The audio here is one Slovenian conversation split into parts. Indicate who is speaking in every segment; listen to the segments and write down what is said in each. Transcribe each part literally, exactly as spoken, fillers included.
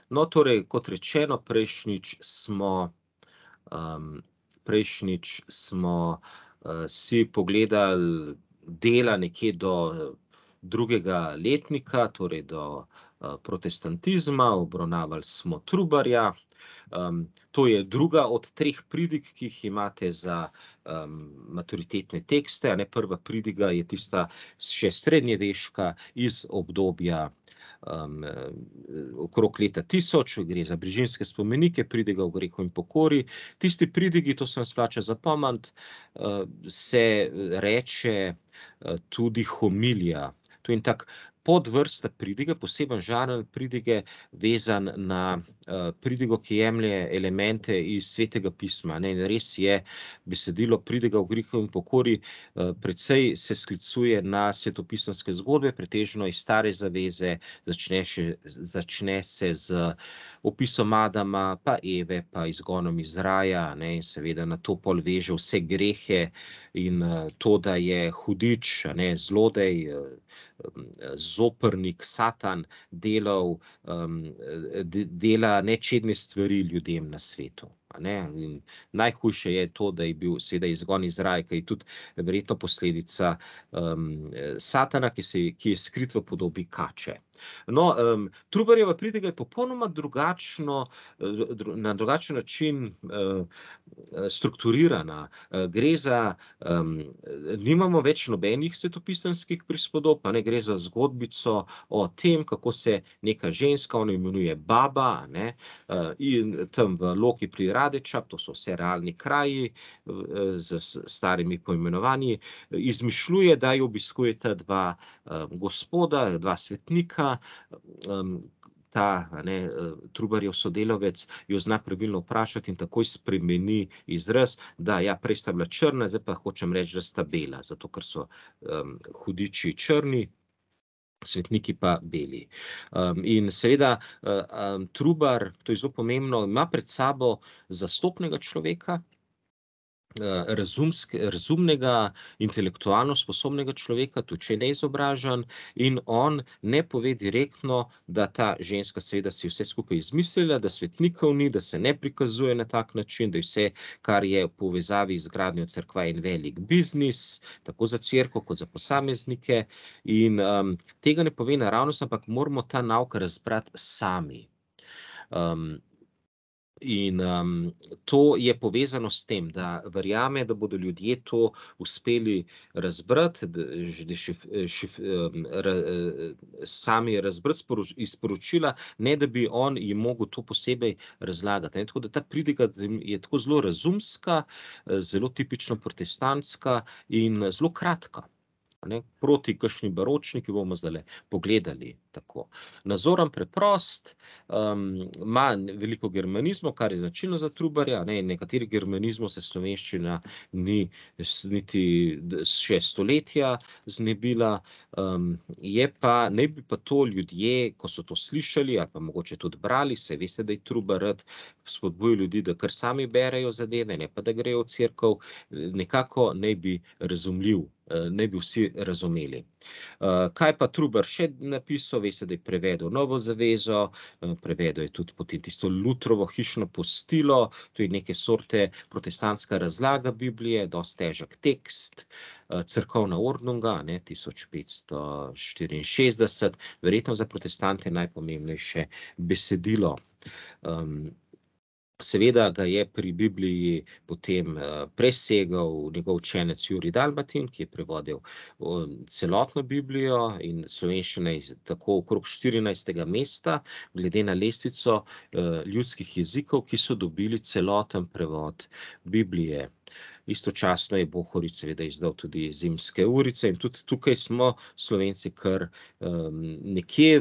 Speaker 1: No, torej, kot rečeno, prejšnjič smo, um, prejšnjič smo uh, si pogledali dela nekje do drugega letnika, torej do uh, protestantizma, obravnavali smo Trubarja. Um, to je druga od treh pridig, ki jih imate za um, maturitetne tekste. A ne, prva pridiga je tista še srednjeveška iz obdobja um, okrog leta tisoč, gre za brižinske spomenike, pridiga o grehu in pokori. Tisti pridigi, to se vam splača zapomniti, uh, se reče uh, tudi homilija. To je en tak podvrsta pridige, poseben žanr pridige, vezan na uh, pridigo, ki jemlje elemente iz Svetega pisma. Ne, in res je besedilo pridiga o grehu in pokori, uh, precej se sklicuje na svetopisemske zgodbe, pretežno iz Stare zaveze, začne, še, začne se z opisom Adama, pa Eve, pa izgonom iz raja, ne, in seveda na to pol veže vse grehe in uh, to, da je hudič, ne, zlodej, uh, zoprnik, Satan delal, um, de, dela nečedne stvari ljudem na svetu. Ne? In najhujše je to, da je bil seveda izgon iz raja, ki je tudi verjetno posledica um, Satana, ki, se, ki je skrit v podobi kače. No, um, Trubarjeva pridiga je popolnoma drugačno, na drugačen način uh, strukturirana. Uh, gre za, um, nimamo več nobenih svetopisemskih prispodob, pa ne, gre za zgodbico o tem, kako se neka ženska, ona imenuje Baba, ne, uh, in tam v Loki pri Radeča, to so vse realni kraji uh, z starimi poimenovanji, izmišljuje, da jo obiskujeta dva uh, gospoda, dva svetnika. Um, ta, ne, Trubarjev sodelavec jo zna pravilno vprašati in takoj spremeni izraz, da ja, prej sta bila črna, zdaj pa hočem reči, da sta bela, zato ker so um, hudiči črni, svetniki pa beli. Um, in seveda uh, um, Trubar, to je zelo pomembno, ima pred sabo zastopnega človeka, Razumsk, razumnega, intelektualno sposobnega človeka, tudi če je neizobražen, in on ne pove direktno, da ta ženska seveda si vse skupaj izmislila, da svetnikov ni, da se ne prikazuje na tak način, da je vse, kar je v povezavi z gradnjo cerkva, en velik biznis, tako za cerkev kot za posameznike, in um, tega ne pove naravnost, ampak moramo ta nauk razbrati sami. Um, In um, to je povezano s tem, da verjame, da bodo ljudje to uspeli razbrati, da, da šif, šif, um, ra, sami razbrati sporoč, iz sporočila, ne da bi on jim mogel to posebej razlagati. Ne? Tako da ta pridiga je tako zelo razumska, zelo tipično protestantska in zelo kratka. Ne, proti kakšni baročni, ki bomo zdaj pogledali tako. Nazoren preprost, um, ima veliko germanizmov, kar je značilno za Trubarja, ne, nekateri germanizmov se slovenščina ni niti še stoletja znebila, um, je pa, ne bi pa to ljudje, ko so to slišali, ali pa mogoče tudi brali, se veste, da je Trubar rad spodbuja ljudi, da kar sami berejo zadeve, ne pa da grejo v cerkev, nekako ne bi razumljiv, ne bi vsi razumeli. Kaj pa Trubar še napisal, veste, da je prevedel Novo zavezo, prevedel je tudi potem tisto Lutrovo hišno postilo, to je neke sorte protestantska razlaga Biblije, dosti težek tekst, cerkovna ordnunga, ne, tisoč petsto štiriinšestdeset, verjetno za protestante najpomembnejše besedilo. Um, Seveda ga je pri Bibliji potem presegal njegov učenec Jurij Dalmatin, ki je prevodil celotno Biblijo, in slovenščina je tako okrog štirinajstega mesta, glede na lestvico ljudskih jezikov, ki so dobili celoten prevod Biblije. Istočasno je Bohorič seveda izdal tudi Zimske urice in tudi tukaj smo Slovenci kar um, nekje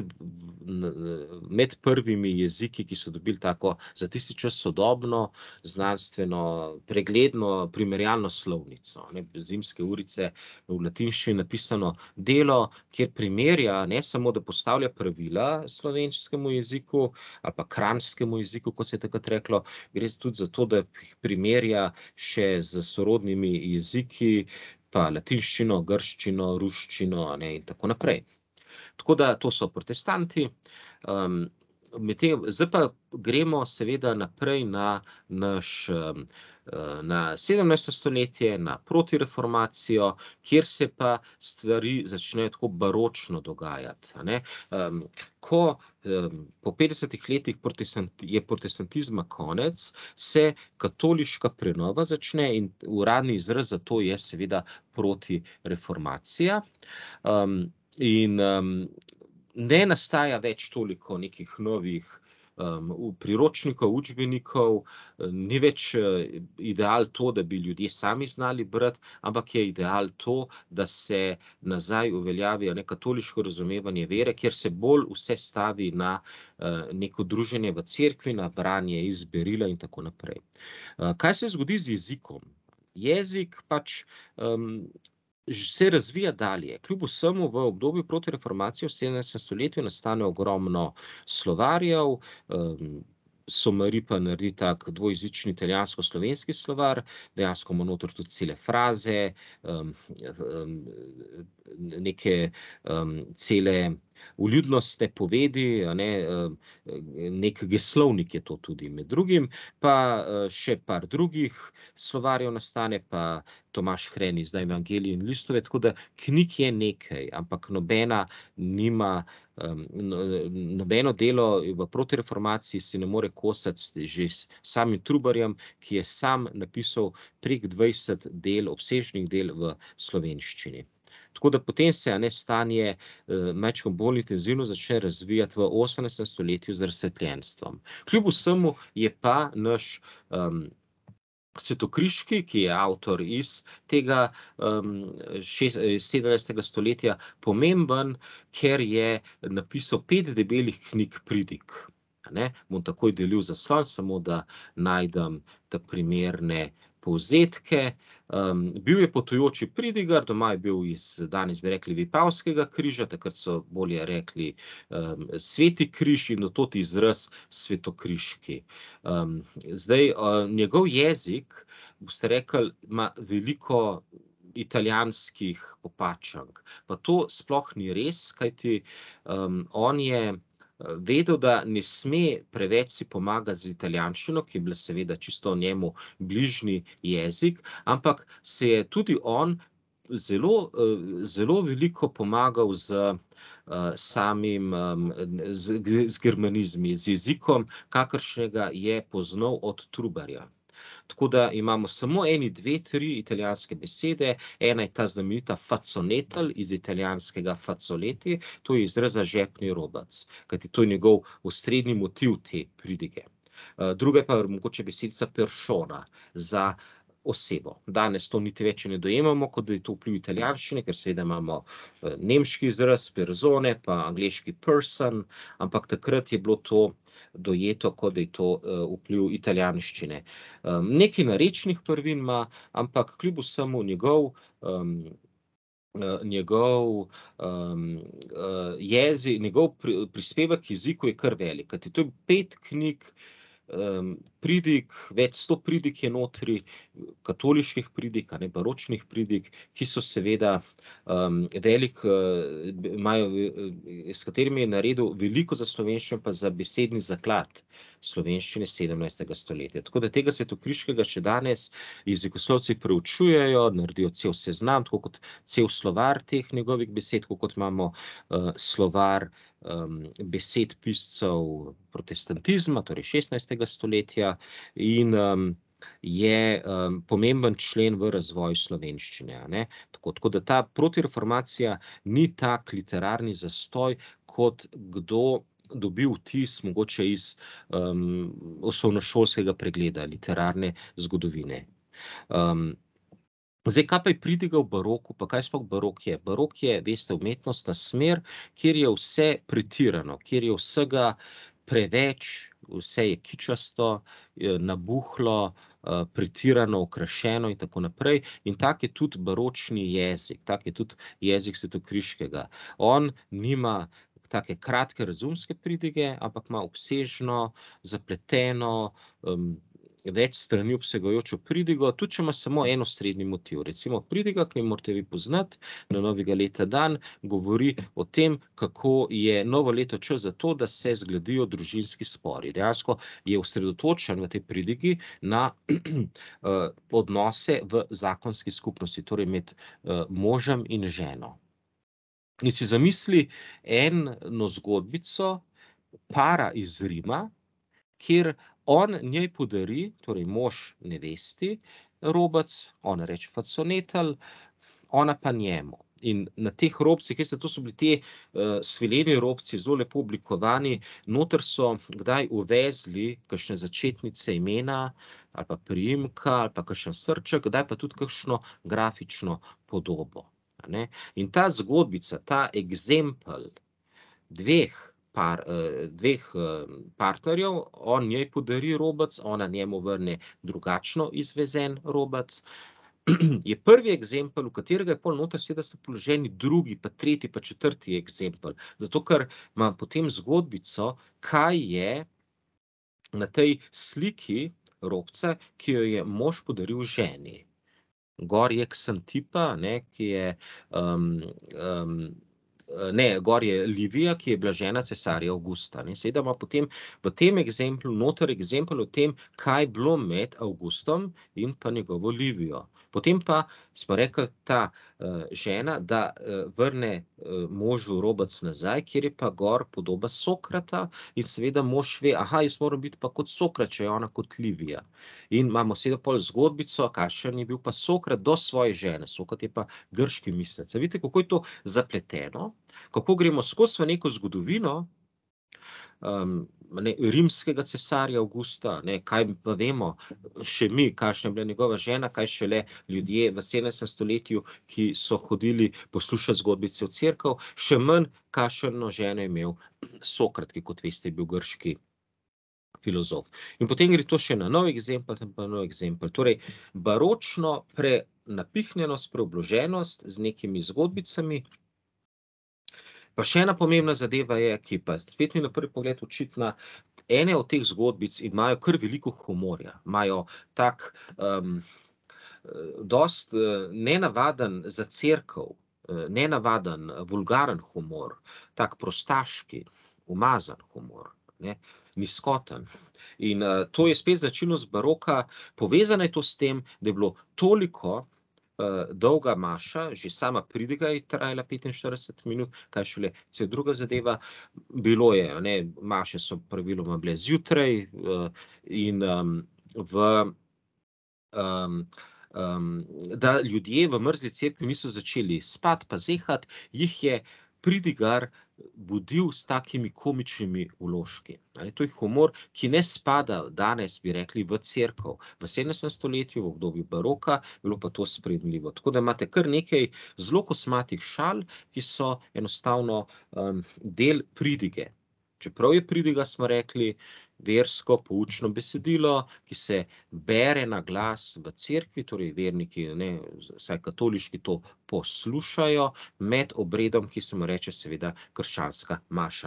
Speaker 1: med prvimi jeziki, ki so dobili tako za tisti čas sodobno, znanstveno, pregledno, primerjalno slovnico. Ne, Zimske urice v latinščini napisano delo, kjer primerja, ne samo, da postavlja pravila slovenskemu jeziku ali pa kranjskemu jeziku, kot se je takrat reklo, gre tudi za to, da primerja še z sorodnimi jeziki, pa latinščino, grščino, ruščino, ne, in tako naprej. Tako da to so protestanti. Um, medtem zdaj pa gremo seveda naprej na naš, na sedemnajsto stoletje, na protireformacijo, kjer se pa stvari začnejo tako baročno dogajati, a ne. Ko, po petdesetih letih je protestantizma konec, se katoliška prenova začne in uradni izraz za to je seveda protireformacija. In, ne nastaja več toliko nekih novih, priročnikov, učbenikov, ni več, ideal to, da bi ljudje sami znali brati, ampak je ideal to, da se nazaj uveljavi, a ne, katoliško razumevanje vere, kjer se bolj vse stavi na, neko druženje v cerkvi, na branje iz berila in tako naprej. Kaj se zgodi z jezikom? Jezik pač, se razvija dalje. Kljub vsemu v obdobju protireformacije v sedemnajstem stoletju nastane ogromno slovarjev, Somari pa naredi tak dvojezični italijansko-slovenski slovar, dejansko ima noter tudi cele fraze, neke, cele vljudnostne povedi, a ne, neki geslovnik je to tudi med drugim, pa, še par drugih slovarjev nastane, pa Tomaž Hren izda Evangelij in listove, tako da knjig je nekaj, ampak nobena nima, nobeno delo v protireformaciji se ne more kosati že s samim Trubarjem, ki je sam napisal prek dvajset del, obsežnih del v slovenščini. Tako da potem se, a ne, stanje, majčkeno bolj intenzivno začne razvijati v osemnajstem stoletju z razsvetljenstvom. Kljub vsemu je pa naš, Svetokriški, ki je avtor iz tega, sedemnajstega stoletja, pomemben, ker je napisal pet debelih knjig pridig, a ne. Bom takoj delil zaslon, samo da najdem ta primerne povzetke. Bil je potujoči pridigar, doma je bil iz, danes bi rekli, Vipavskega križa, takrat so bolje rekli, Sveti križ in od tod izraz Svetokriški. Zdaj, njegov jezik, boste rekli, ima veliko italijanskih popačenk, pa to sploh ni res, kajti, on je, vedel, da ne sme preveč si pomagati z italijanščino, ki je bila seveda čisto njemu bližnji jezik, ampak se je tudi on zelo, zelo veliko pomagal s, samim, z, z germanizmi, z jezikom, kakršnega je poznal od Trubarja. Tako da imamo samo eni dve, tri italijanske besede, ena je ta znamenita fazonetelj iz italijanskega fazoleti, to je izraz za žepni robec, kajti to je njegov osrednji motiv te pridige. Druga je pa mogoče besedica persona za osebo. Danes to niti več ne dojemamo, kot da je to vpliv italijanščine, ker seveda imamo, nemški izraz persone pa angleški person, ampak takrat je bilo to dojeto, kot da je to, vpliv italijanščine. Nekaj narečnih prvin ima, ampak kljub vsemu njegov, njegov, njegov prispevek k jeziku je kar velik, kajti to je pet knjig, pridig, več sto pridig je notri, katoliških pridig, a ne, baročnih pridig, ki so seveda, velik, imajo, s katerimi je naredil veliko za slovenščino pa za besedni zaklad slovenščine sedemnajstega stoletja. Tako da tega Svetokriškega še danes jezikoslovci preučujejo, naredijo cel seznam, tako kot cel slovar teh njegovih besed, tako kot imamo, slovar, besed piscev protestantizma, torej šestnajstega stoletja, in, je, pomemben člen v razvoju slovenščine, a ne. Tako, tako da ta protireformacija ni tak literarni zastoj, kot kdo dobi vtis mogoče iz, osnovnošolskega pregleda literarne zgodovine. Zdaj, kaj pa je pridiga v baroku, pa kaj sploh barok je? Barok je, veste, umetnostna smer, kjer je vse pretirano, kjer je vsega preveč, vse je kičasto, nabuhlo, pretirano, okrašeno in tako naprej, in tak je tudi baročni jezik, tak je tudi jezik Svetokriškega. On nima take kratke razumske pridige, ampak ima obsežno, zapleteno, več strani obsegajočo pridigo, tudi če ima samo en osrednji motiv. Recimo pridiga, ki jo morate vi poznati, na novega leta dan, govori o tem, kako je novo leto čas za to, da se zgledijo družinski spori. Dejansko je osredotočen v tej pridigi na odnose v zakonski skupnosti, torej med možem in ženo. In si zamisli eno zgodbico para iz Rima, kjer on njej podari, torej mož nevesti, robec, ona reče faconetelj, ona pa njemu. In na teh robcih, veste, to so bili ti uh, svileni robci, zelo lepo oblikovani, noter so kdaj uvezli kakšne začetnice imena, ali pa priimka, ali pa kakšen srček, kdaj pa tudi kakšno grafično podobo. Ne? In ta zgodbica, ta egzempel dveh Par, dveh partnerjev, on njej podari robec, ona njemu vrne drugačno izvezen robec, je prvi egzempel, v katerega je pol noter seveda sta položeni drugi, pa tretji, pa četrti egzempel. Zato, ker ima potem zgodbico, kaj je na tej sliki robca, ki jo je mož podaril ženi. Gor je Ksantipa, ne, ki je um, um, Ne, gor je Livija, ki je bila žena cesarja Avgusta. Ne, seveda ima potem v tem egzemplu noter egzempel o tem, kaj bilo med Avgustom in pa njegovo Livijo. Potem pa smo rekli, ta uh, žena, da uh, vrne uh, možu robec nazaj, kjer je pa gor podoba Sokrata in seveda mož ve, aha, jaz moram biti pa kot Sokrat, če je ona kot Livija. In imamo seveda pol zgodbico, kakšen je bil pa Sokrat do svoje žene. Sokrat je pa grški mislec. Vidite, kako je to zapleteno, kako gremo skozi v neko zgodovino um, ne, rimskega cesarja Avgusta, ne, kaj pa vemo še mi, kakšna je bila njegova žena, kaj šele ljudje v sedemnajstem stoletju, ki so hodili poslušati zgodbice v cerkev, še manj kakšno ženo je imel Sokrat, ki kot veste je bil grški filozof. In potem gre to še na nov egzempel, pa nov egzempel. Torej, baročno prenapihnjenost, preobloženost z nekimi zgodbicami. Pa še ena pomembna zadeva je, ki pa spet mi na prvi pogled očitna, ene od teh zgodbic imajo kar veliko humorja, imajo tak um, dost uh, nenavaden za cerkev, uh, nenavaden, vulgaren humor, tak prostaški, umazan humor, ne, nizkoten. In uh, to je spet značilnost baroka, povezano je to s tem, da je bilo toliko Uh, dolga maša, že sama pridiga je trajala petinštirideset minut, kaj šele cel druga zadeva, bilo je, ne, maše so praviloma bile zjutraj uh, in um, v, um, um, da ljudje v mrzli cerkvi niso začeli spati pa zehati, jih je pridigar budil s takimi komičnimi vložki. To je humor, ki ne spada danes, bi rekli, v cerkev. V sedemnajstem stoletju, v obdobju baroka, bilo pa to sprejemljivo. Tako da imate kar nekaj zelo kosmatih šal, ki so enostavno um, del pridige. Čeprav je pridiga, smo rekli, versko poučno besedilo, ki se bere na glas v cerkvi, torej verniki, ne, vsaj katoliški to poslušajo med obredom, ki se mu reče seveda krščanska maša.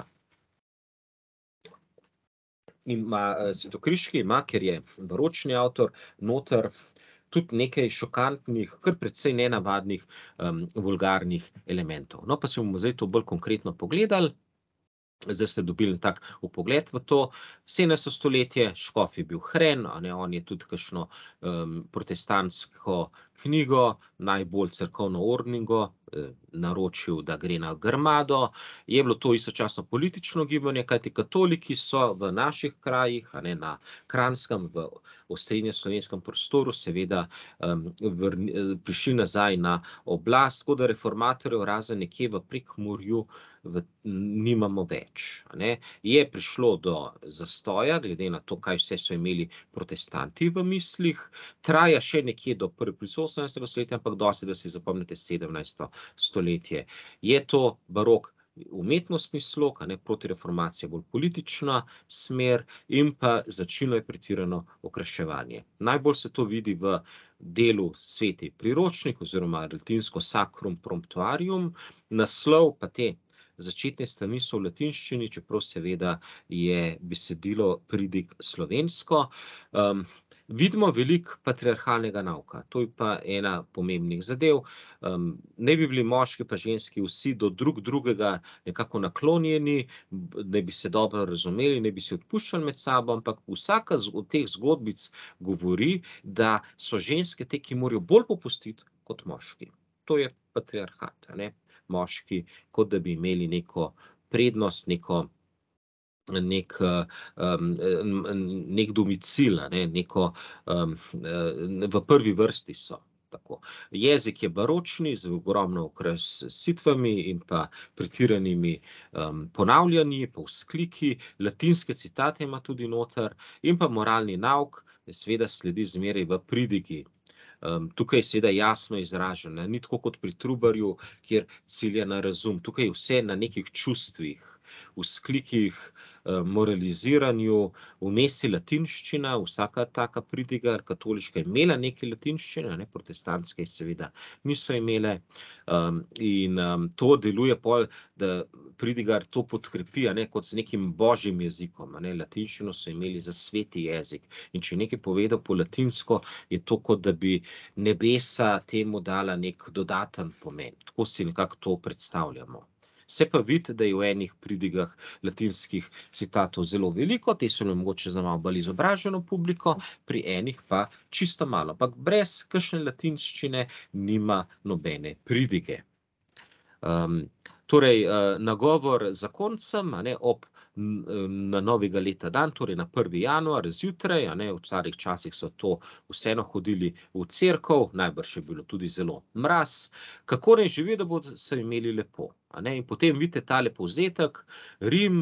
Speaker 1: In ima Svetokriški, ima, ker je baročni avtor, noter tudi nekaj šokantnih, kar precej nenavadnih, um, vulgarnih elementov. No, pa se bomo zdaj to bolj konkretno pogledali. Zdaj ste dobili tak vpogled v to. sedemnajsto stoletje, škof je bil Hren, ne, on je tudi kakšno um, protestantsko knjigo, najbolj cerkovno ordningo, eh, naročil, da gre na grmado. Je bilo to istočasno politično gibanje, kajti katoliki so v naših krajih, a ne na Kranjskem, v osrednje slovenskem prostoru, seveda um, vrni, prišli nazaj na oblast, tako da reformatorjev razen nekje v Prekmurju v, nimamo več. Ne. Je prišlo do zastoja, glede na to, kaj vse so imeli protestanti v mislih, traja še nekje do prve polovice osemnajstega stoletja, ampak dosti, da si zapomnite sedemnajsto stoletje. Je to barok umetnostni slog, a ne, protireformacija bolj politična smer in pa začelo je pretirano okraševanje. Najbolj se to vidi v delu Sveti priročnik oziroma latinsko Sacrum Promptuarium, naslov pa te začetne strani so v latinščini, čeprav seveda je besedilo pridig slovensko. Um, vidimo veliko patriarhalnega nauka. To je pa ena pomembnih zadev. Um, ne bi bili moški pa ženski vsi do drug drugega nekako naklonjeni, da bi se dobro razumeli, ne bi se odpuščali med sabo, ampak vsaka od teh zgodbic govori, da so ženske te, ki morajo bolj popustiti kot moški. To je patriarhat, a ne? Moški, kot da bi imeli neko prednost, neko nek, um, nek domicil, a ne, neko, um, v prvi vrsti so. Tako. Jezik je baročni, z ogromno okrasitvami in pa pretiranimi um, ponavljanji, pa vzkliki, latinske citate ima tudi noter, in pa moralni nauk, seveda sledi zmeraj v pridigi. Um, tukaj je seveda jasno izraženo, ni tako kot pri Trubarju, kjer cilja na razum. Tukaj je vse na nekih čustvih, vzklikih, moraliziranju, vmes je latinščina, vsaka taka pridiga katoliška je imela nekaj latinščine, ne, protestantske seveda niso imele, um, in um, to deluje pol, da pridigar to podkrepi, a ne, kot z nekim božjim jezikom, a ne, latinščino so imeli za sveti jezik, in če je nekaj povedal po latinsko, je to, kot da bi nebesa temu dala nek dodaten pomen. Tako si nekako to predstavljamo. Se pa vidi, da je v enih pridigah latinskih citatov zelo veliko, te so mogoče za malo bolj izobraženo publiko, pri enih pa čisto malo, ampak brez kakšne latinščine nima nobene pridige. Um, torej, nagovor zakoncem, a ne, ob na novega leta dan, torej na prvi januar zjutraj, a ne, v starih časih so to vseeno hodili v cerkev, najbrž je bilo tudi zelo mraz, kako naj živijo, da bodo se imeli lepo, a ne, in potem vidite tale povzetek, Rim,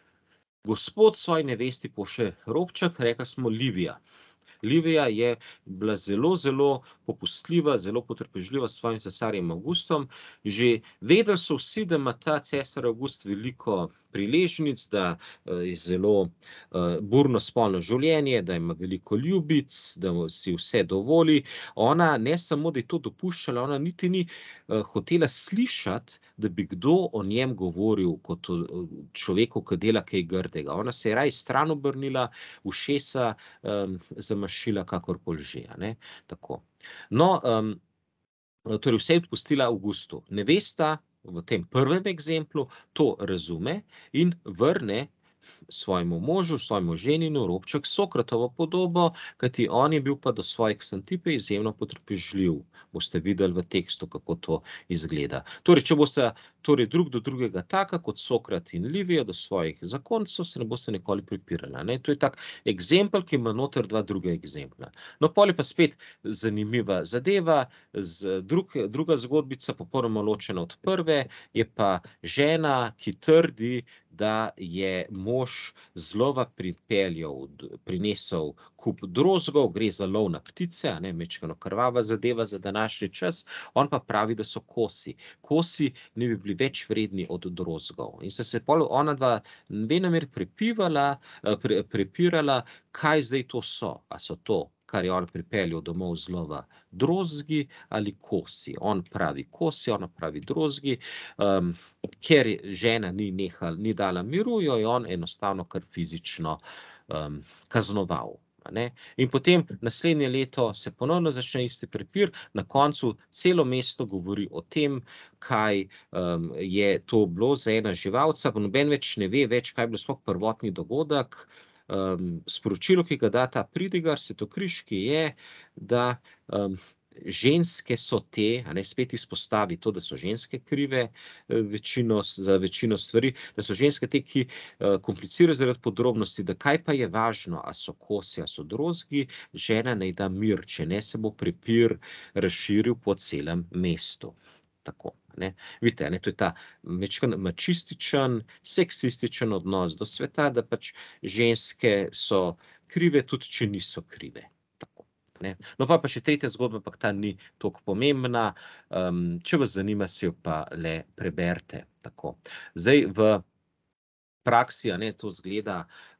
Speaker 1: gospod svoji nevesti pošlje robček, rekli smo Livija. Livija je bila zelo, zelo popustljiva, zelo potrpežljiva s svojim cesarjem Avgustom. Že vedeli so vsi, da ima ta cesar Avgust veliko priležnic, da je zelo burno spolno življenje, da ima veliko ljubic, da si vse dovoli. Ona ne samo, da je to dopuščala, ona niti ni hotela slišati, da bi kdo o njem govoril kot o človeku, ki dela kaj grdega. Ona se je raje stran obrnila, ušesa zamašila, kakorkoli že, a ne, tako. No, um, torej vse je odpustila Avgustu. Nevesta v tem prvem egzemplu to razume in vrne svojemu možu, svojemu ženinu robček Sokratovo podobo, kajti on je bil pa do svojih Ksantipe izjemno potrpežljiv. Boste videli v tekstu, kako to izgleda. Torej, če boste torej drug do drugega taka, kot Sokrat in Livija do svojih zakoncev, se ne boste nikoli prepirali, ne. To je tak egzempel, ki ima noter dva druga egzempla. No, pol je pa spet zanimiva zadeva, z druga zgodbica, popolnoma ločena od prve, je pa žena, ki trdi, da je mož znova pripeljal, prinesel kup drozgov, gre za lov na ptice, a ne, majčkeno krvava zadeva za današnji čas, on pa pravi, da so kosi. Kosi ne bi bili več vredni od drozgov. In so se pol onadva venomer prepivala, pre, prepirala, kaj zdaj to so, a so to, kar je on pripeljal domov z lova, drozgi ali kosi. On pravi kosi, ona pravi drozgi, um, ker žena ni nehal, ni dala miru, jo je on enostavno kar fizično um, kaznoval. Ne? In potem naslednje leto se ponovno začne isti prepir, na koncu celo mesto govori o tem, kaj um, je to bilo za ena živalca, pa noben več ne ve več, kaj je bilo sploh prvotni dogodek. Um, sporočilo, ki ga da ta pridigar svetokriški, je, da um, ženske so te, a ne, spet izpostavi to, da so ženske krive večino, za večino stvari, da so ženske te, ki uh, komplicirajo zaradi podrobnosti, da kaj pa je važno, a so kosi, a so drozgi, žena naj da mir, če ne se bo prepir razširil po celem mestu. Tako, ne. Vidite, ne, to je ta majčkeno mačističen, seksističen odnos do sveta, da pač ženske so krive, tudi če niso krive. Tako, ne. No, pa pa še tretja zgodba, ampak ta ni toliko pomembna, um, če vas zanima, si jo pa le preberite. Tako. Zdaj v praksi, a ne, to zgleda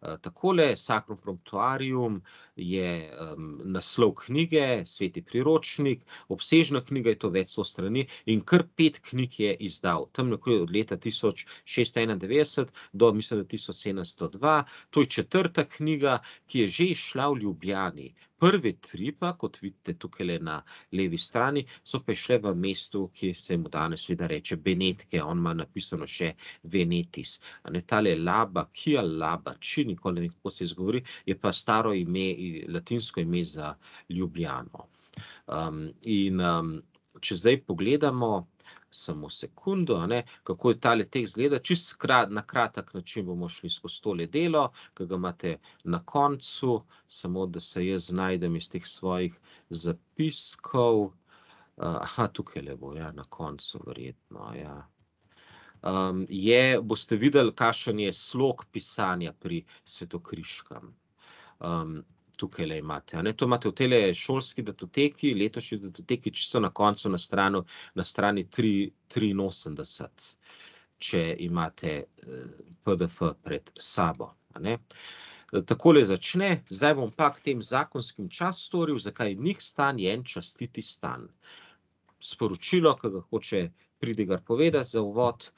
Speaker 1: takole, Sacrum Promptuarium je um, naslov knjige, sveti priročnik, obsežna knjiga, je to več sto strani in kar pet knjig je izdal. Tam nekje od leta tisoč šeststo enaindevetdeset do, mislim, da tisoč sedemsto dva. To je četrta knjiga, ki je že izšla v Ljubljani. Prve tri pa, kot vidite tukajle na levi strani, so pa šle v mestu, ki se mu danes seveda reče Benetke, on ima napisano še Venetis. A ne, tale Laba, Kia Laba, či nikoli ne vem, kako se izgovori, je pa staro ime, latinsko ime za Ljubljano. Um, in um, če zdaj pogledamo, samo sekundo, a ne, kako je tale tekst izgleda, čisto krat, na kratek način bomo šli skozi tole delo, ki ga imate na koncu, samo da se jaz znajdem iz teh svojih zapiskov. Uh, aha, tukajle bo, ja, na koncu verjetno, ja. Um, je, boste videli, kakšen je slog pisanja pri Svetokriškem. Um, tukajle imate, a ne, to imate v tele šolski datoteki, letošnji datoteki, čisto na koncu na stranu, na strani tri triinosemdeset, če imate P D F pred sabo, a ne. Takole začne, zdaj bom pa k tem zakonskim častorju, zakaj njih stan je en častiti stan. Sporočilo, ki ga hoče Pridigar povedati za uvod,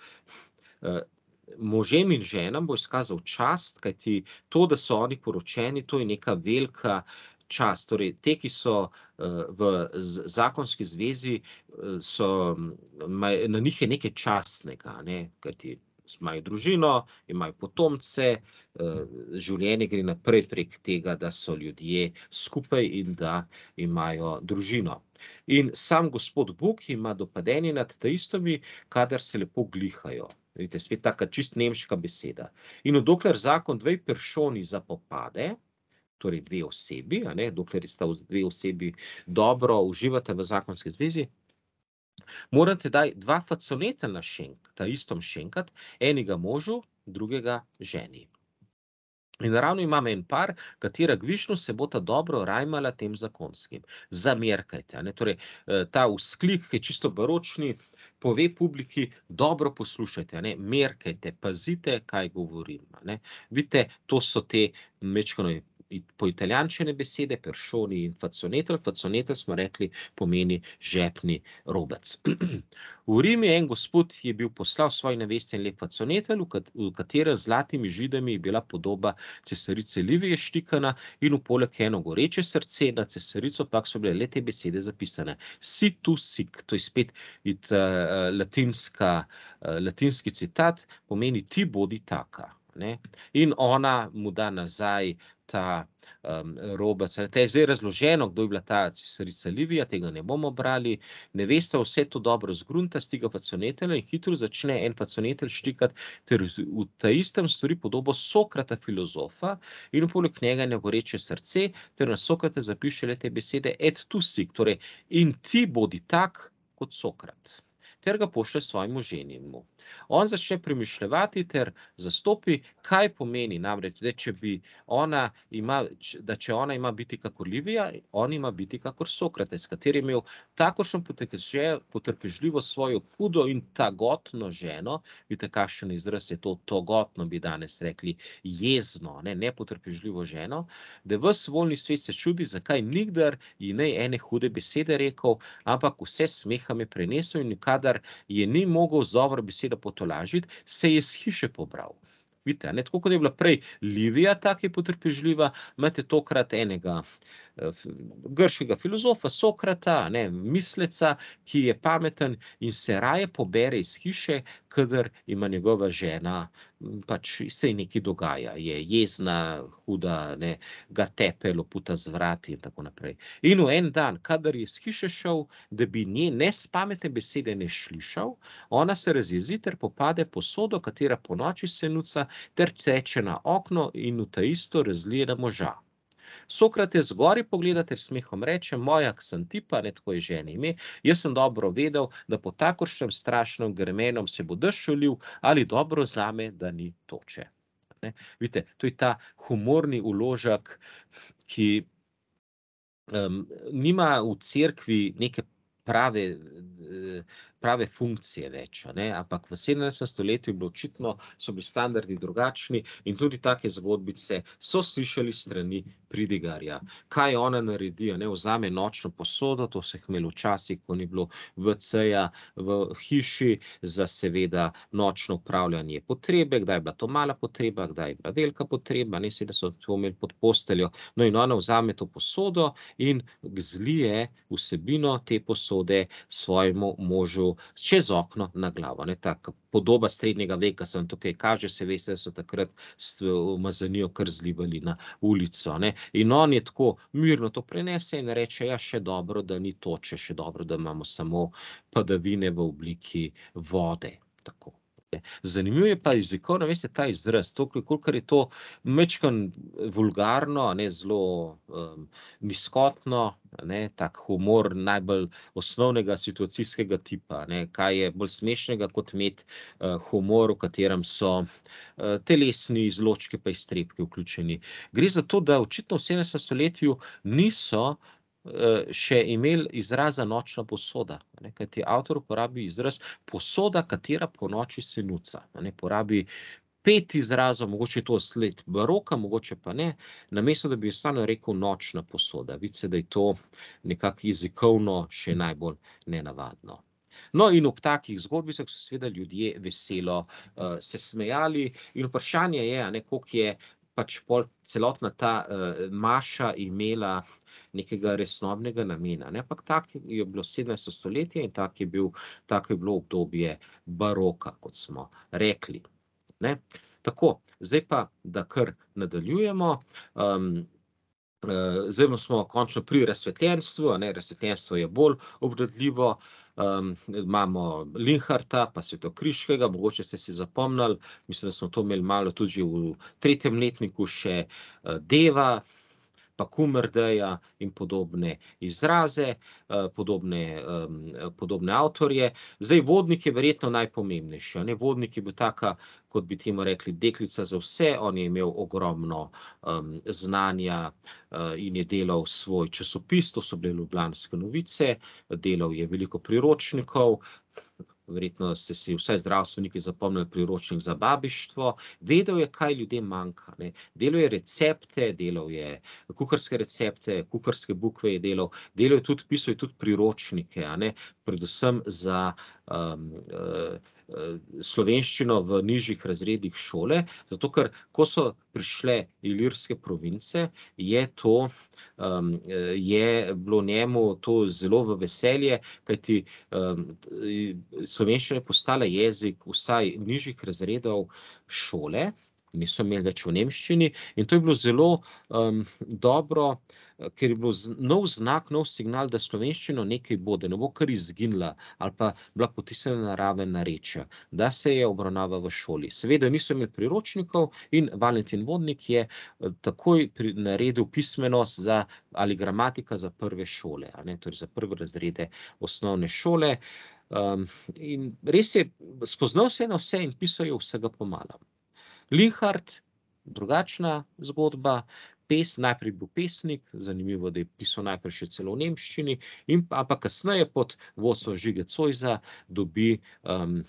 Speaker 1: možem in ženam bo izkazal čast, kajti to, da so oni poročeni, to je neka velika čast. Torej, te, ki so v zakonski zvezi, so, na njih je nekaj častnega, ne, kajti imajo družino, imajo potomce, življenje gre naprej prek tega, da so ljudje skupaj in da imajo družino. In sam Gospod Bog ima dopadenje nad teistami, kadar se lepo glihajo. Vidite, spet taka čist nemška beseda. In dokler zakon dve peršoni zapopade, torej dve osebi, a ne, dokler sta dve osebi dobro uživate v zakonski zvezi, morate daj dva faconetela ta istom šenkat, enega možu, drugega ženi. In ravno imamo en par, katera gvišno se bota dobro rajmala tem zakonskim. Zamerkajte, a ne, torej ta vzklik, ki je čisto baročni, pove publiki, dobro poslušajte, a ne, merkajte, pazite, kaj govorim, a ne. Vidite, to so te majčkeno poitalijančene besede, peršoni in faconetel. Faconetel, smo rekli, pomeni žepni robec. V Rimu en gospod je bil poslal svoji nevesti en lep faconetel, v katerem z zlatimi židami je bila podoba cesarice Livije štikana in v poleg eno goreče srce, na cesarico pa so bile le te besede zapisane. Si tu sic, to je spet it, uh, latinska, uh, latinski citat, pomeni ti bodi taka. Ne? In ona mu da nazaj ta um, robec. Te je zdaj razloženo, kdo je bila ta cesarica Livija, tega ne bomo brali. Nevesta vse to dobro zgrunta, stiga faconetela in hitro začne en faconetel štikati, ter v ta istem stori podobo Sokrata filozofa in poleg njega eno goreče srce, ter na Sokrata zapiše le te besede et tu sic, torej in ti bodi tak kot Sokrat. Ter ga pošlje svojemu ženinu. On začne premišljevati ter zastopi, kaj pomeni, namreč, da če bi ona ima, da če ona ima biti kakor Livija, on ima biti kakor Sokrates, kateri je imel takošno potrpežljivo svojo hudo in tagotno ženo, vidite, kakšen izraz je to, togotno bi danes rekli, jezno, ne, nepotrpežljivo ženo, da ves voljni svet se čudi, zakaj nikdar ji ne ene hude besede rekel, ampak vse smehame prenesel in kadar je ni mogel z dobro besedo potolažiti, se je s hiše pobral. Vidite, ne, tako kot je bila prej Livija tako je potrpežljiva, imate tokrat enega grškega filozofa Sokrata, ne, misleca, ki je pameten in se raje pobere iz hiše, kadar ima njegova žena, pač se ji nekaj dogaja, je jezna, huda, ne, ga tepe, loputa z vrati in tako naprej. In v en dan, kadar je iz hiše šel, da bi nje nespametne besede ne slišal, ona se razjezi ter popade posodo, katera ponoči se nuca, ter teče na okno in v ta isto razlije na moža. Sokrates zgori pogleda ter smehom reče, moja Ksantipa, ne, tako je ženi ime, jaz sem dobro vedel, da po takošnjem strašnem grmenom se bo dež ulil, ali dobro zame, da ni toče. Ne? Vidite, to je ta humorni vložek, ki um, nima v cerkvi neke prave, prave funkcije več, a ne, ampak v sedemnajstem stoletju je bilo očitno, so bili standardi drugačni in tudi take zgodbice so slišali s strani pridigarja. Kaj ona naredi, a ne, vzame nočno posodo, to so jih imeli včasih, ko ni bilo ve ceja v hiši, za seveda nočno opravljanje potrebe, kdaj je bila to mala potreba, kdaj je bila velika potreba, ne, seveda so to imeli pod posteljo. No, in ona vzame to posodo in zlije vsebino te posode svojemu možu čez okno na glavo, ne, taka podoba srednjega veka se vam tukaj kaže, saj veste, da so takrat umazanijo kar zlivali na ulico, ne. In on je tako mirno to prenese in reče: "Ja, še dobro, da ni toče, še dobro, da imamo samo padavine v obliki vode." Tako. Zanimivo je pa jezikovno, veste, ta izraz, toliko, kolikor je to majčkeno vulgarno, a ne, zelo um, nizkotno, a ne, tak humor najbolj osnovnega situacijskega tipa, ne, kaj je bolj smešnega, kot imeti uh, humor, v katerem so uh, telesni izločki pa iztrebki vključeni. Gre za to, da očitno v sedemnajstem stoletju niso še imeli izraza nočna posoda, a ne, kajti avtor uporabi izraz posoda, katera ponoči se nuca, a ne, porabi pet izrazov, mogoče je to sled baroka, mogoče pa ne, namesto da bi enostavno rekel nočna posoda. Vidi se, da je to nekako jezikovno še najbolj nenavadno. No, in ob takih zgodbicah so seveda ljudje veselo uh, se smejali in vprašanje je, a ne, koliko je pač pol celotna ta uh, maša imela nekega resnobnega namena, ne, ampak tak je bilo sedemnajsto stoletje in tak je bil, tako je bilo obdobje baroka, kot smo rekli, ne. Tako, zdaj pa, da kar nadaljujemo, um, zdaj smo končno pri razsvetljenstvu, a ne, razsvetljenstvo je bolj obvladljivo, um, imamo Linharta pa Svetokriškega, mogoče ste si zapomnili, mislim, da smo to imeli malo tudi že v tretjem letniku, še uh, Deva, pa Kumardeja in podobne izraze, podobne, podobne avtorje. Zdaj, Vodnik je verjetno najpomembnejši, a ne, Vodnik je bil taka, kot bi temu rekli, deklica za vse, on je imel ogromno um, znanja uh, in je delal svoj časopis, to so bile Ljubljanske novice, delal je veliko priročnikov, verjetno ste si vsaj zdravstveniki zapomnili priročnik za babištvo, vedel je, kaj ljudem manjka, ne. Delal je recepte, delal je kuharske recepte, kuharske bukve je delal, delal je tudi, pisal je tudi priročnike, a ne, predvsem za um, uh, slovenščino v nižjih razredih šole, zato ker, ko so prišle ilirske province, je to, um, je bilo njemu to zelo v veselje, kajti um, slovenščina je postala jezik vsaj nižjih razredov šole, niso imeli več v nemščini, in to je bilo zelo um, dobro, ker je bilo nov znak, nov signal, da slovenščino nekaj bo, da ne bo kar izginila ali pa bila potisnjena na raven narečja, da se je obravnava v šoli. Seveda niso imeli priročnikov in Valentin Vodnik je takoj pri, naredil pismenost za, ali gramatika za prve šole, a ne, torej za prve razrede osnovne šole. Um, in res je, spoznal se je na vse in pisal je vsega pomalo. Linhart, drugačna zgodba, pes, najprej bil pesnik, zanimivo, da je pisal najprej še celo v nemščini, in pa, pa kasneje pod vodstvom Žige Zoisa dobi um,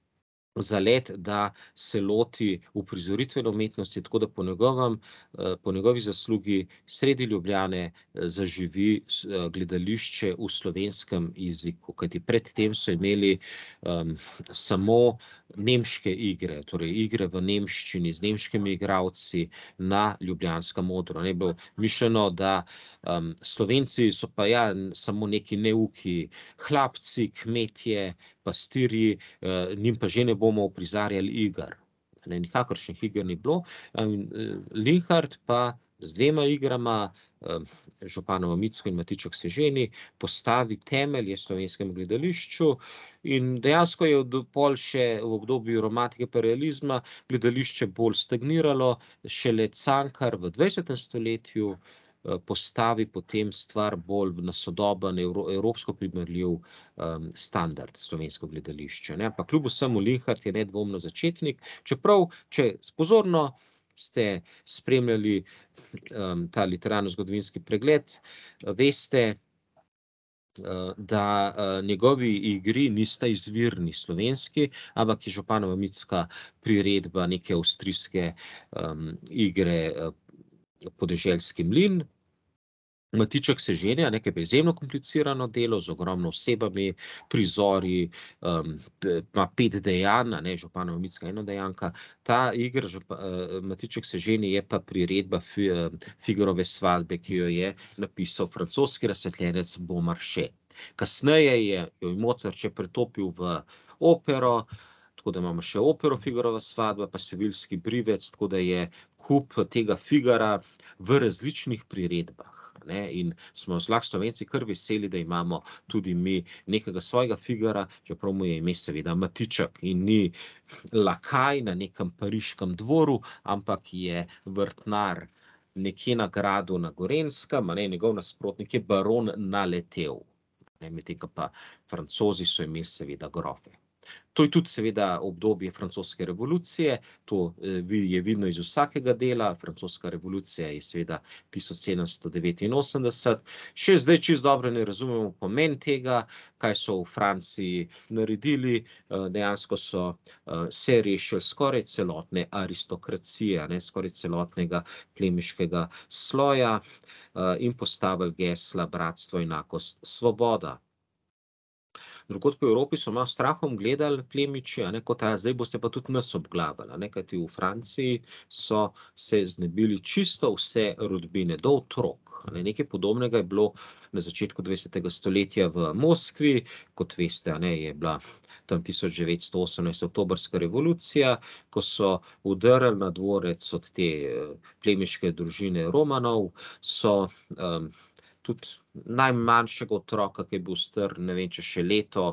Speaker 1: zalet, da se loti uprizoritvene umetnosti, tako da po njegovem, po njegovi zaslugi sredi Ljubljane zaživi gledališče v slovenskem jeziku, kajti pred tem so imeli um, samo nemške igre, torej igre v nemščini z nemškimi igralci na ljubljanskem odru. Ne bilo mišljeno, da um, Slovenci so pa ja samo neki neuki hlapci, kmetje, pastirji, uh, njim pa že ne bomo uprizarjali iger. Ne, nikakršnih iger ni bilo. Um, Linhart pa z dvema igrama, um, Županova Micko in Matiček Seženi, postavi temelje slovenskemu gledališču in dejansko je pol še v obdobju romantike pa realizma gledališče bolj stagniralo, šele Cankar v dvajsetem stoletju postavi potem stvar bolj na sodoben, evropsko primerljiv um, standard slovensko gledališče, ne, pa kljub vsemu Linhart je nedvomno začetnik, čeprav, če pozorno ste spremljali um, ta literarno-zgodovinski pregled, veste, da njegovi igri nista izvirni slovenski, ampak je Županova mitska priredba neke avstrijske um, igre Podeželski mlin. Matiček se ženja, nekaj pa izjemno komplicirano delo z ogromno osebami, prizori, um, ima pet dejanj, ne, Županova mitska eno dejanka. Ta igra, župa, uh, Matiček se ženja, je pa priredba fi, uh, Figarove svadbe, ki jo je napisal francoski razsvetljenec Beaumarchais. Kasneje je jo Mozart še pretopil v opero, tako da imamo še opero Figarova svadba, pa Seviljski brivec, tako da je kup tega Figara v različnih priredbah. Ne, in smo zlasti Slovenci kar veseli, da imamo tudi mi nekega svojega Figara, čeprav mu je ime seveda Matiček in ni lakaj na nekem pariškem dvoru, ampak je vrtnar nekje na gradu na Gorenjskem, ne, njegov nasprotnik je baron Naletel. Medtem ko pa Francozi so imeli seveda grofe. To je tudi seveda obdobje francoske revolucije, to je vidno iz vsakega dela. Francoska revolucija je seveda tisoč sedemsto devetinosemdeset. Še zdaj čisto dobro ne razumemo pomen tega, kaj so v Franciji naredili. Dejansko so se rešili skoraj celotne aristokracije, ne, skoraj celotnega plemiškega sloja in postavili gesla bratstvo, enakost, svoboda. Drugod po Evropi so malo strahom gledali plemiči, a ne, kot a, zdaj boste pa tudi nas obglavili, a ne, kajti v Franciji so se znebili čisto vse rodbine, do otrok. A ne, nekaj podobnega je bilo na začetku dvajsetega stoletja v Moskvi, kot veste, a ne, je bila tam tisoč devetsto osemnajst oktobrska revolucija, ko so vdrli na dvorec od te plemiške družine Romanov, so um, tudi najmanjšega otroka, ki je bil star, ne vem, če še leto,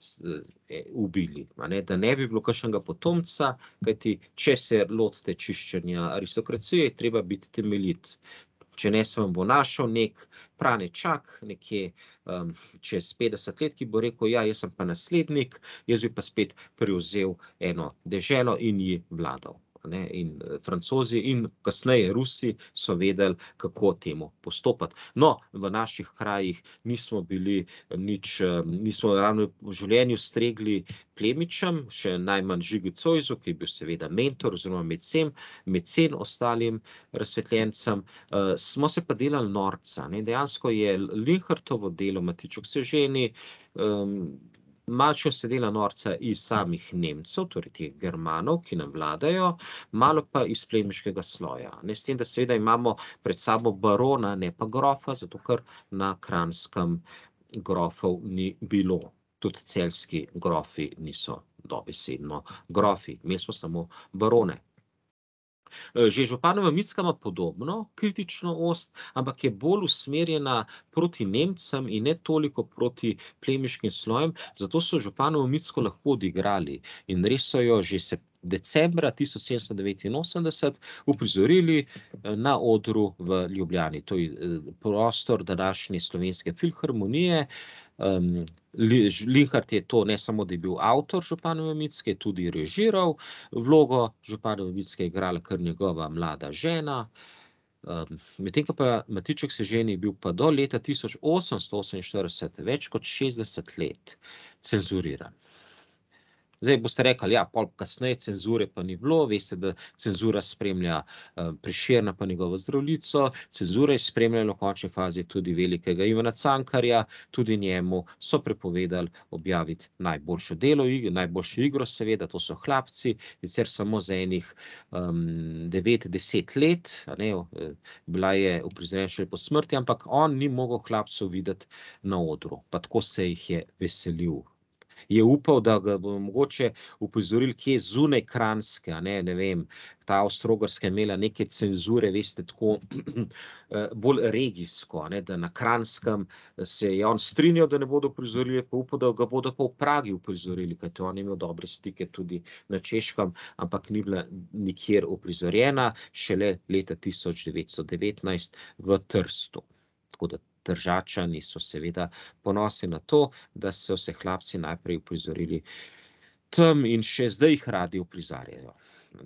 Speaker 1: ubili, a ne, da ne bi bilo kakšnega potomca, kajti če se lotite čiščenja aristokracije, je treba biti temeljit. Če ne, se vam bo našel nek pranečak, nekje um, čez petdeset let, ki bo rekel, ja, jaz sem pa naslednik, jaz bi pa spet prevzel eno deželo in ji vladal. Ne, in Francozi in kasneje Rusi so vedeli, kako temu postopati. No, v naših krajih nismo bili nič, nismo ravno v življenju stregli plemičem, še najmanj Žigu Zoisu, ki je bil seveda mentor oziroma mecen, mecen ostalim razsvetljencem. Uh, smo se pa delali norca, ne, dejansko je Linhartovo delo Matiček se ženi, um, malce se dela norca iz samih Nemcev, torej teh Germanov, ki nam vladajo, malo pa iz plemiškega sloja. Ne, s tem, da seveda imamo pred sabo barona, ne pa grofa, zato ker na Kranjskem grofov ni bilo. Tudi celjski grofi niso dobesedno grofi, imeli smo samo barone. Že Županova mitska ima podobno kritično ost, ampak je bolj usmerjena proti Nemcem in ne toliko proti plemiškim slojem, zato so Županovo mitsko lahko odigrali in res so jo že se decembra tisoč sedemsto devetinosemdeset uprizorili na odru v Ljubljani. To je prostor današnje Slovenske filharmonije. Um, Linhart je to ne samo, da je bil avtor Županove mitske, je tudi režiral. Vlogo Županove mitske je igrala kar njegova mlada žena. Um, medtem ko pa Matiček se ženi, je bil pa do leta tisoč osemsto oseminštirideset, več kot šestdeset let, cenzuriran. Zdaj boste rekli, ja, pol kasneje cenzure pa ni bilo, veste, da cenzura spremlja uh, Prešerna pa njegovo Zdravljico, cenzura je spremljala v končni fazi tudi velikega Ivana Cankarja, tudi njemu so prepovedali objaviti najboljše delo, najboljšo igro seveda, to so Hlapci, sicer samo za enih um, devet, deset let, a ne, bila je uprizorjena šele po smrti, ampak on ni mogel Hlapcev videti na odru, pa tako se jih je veselil. Je upal, da ga bo mogoče upozorili, kje zunaj Kranjske, a ne, ne vem, ta Avstro-Ogrska je imela neke cenzure, veste, tako bolj regijsko, ne, da na Kranjskem se je on strinjal, da ne bodo uprizorili, pa upal, da ga bodo pa v Pragi uprizorili, kajti on je imel dobre stike tudi na Češkem, ampak ni bila nikjer uprizorjena, šele leta tisoč devetsto devetnajst v Trstu. Tako da Tržačani so seveda ponosni na to, da so se Hlapci najprej uprizorili tam in še zdaj jih radi uprizarjajo. Ne?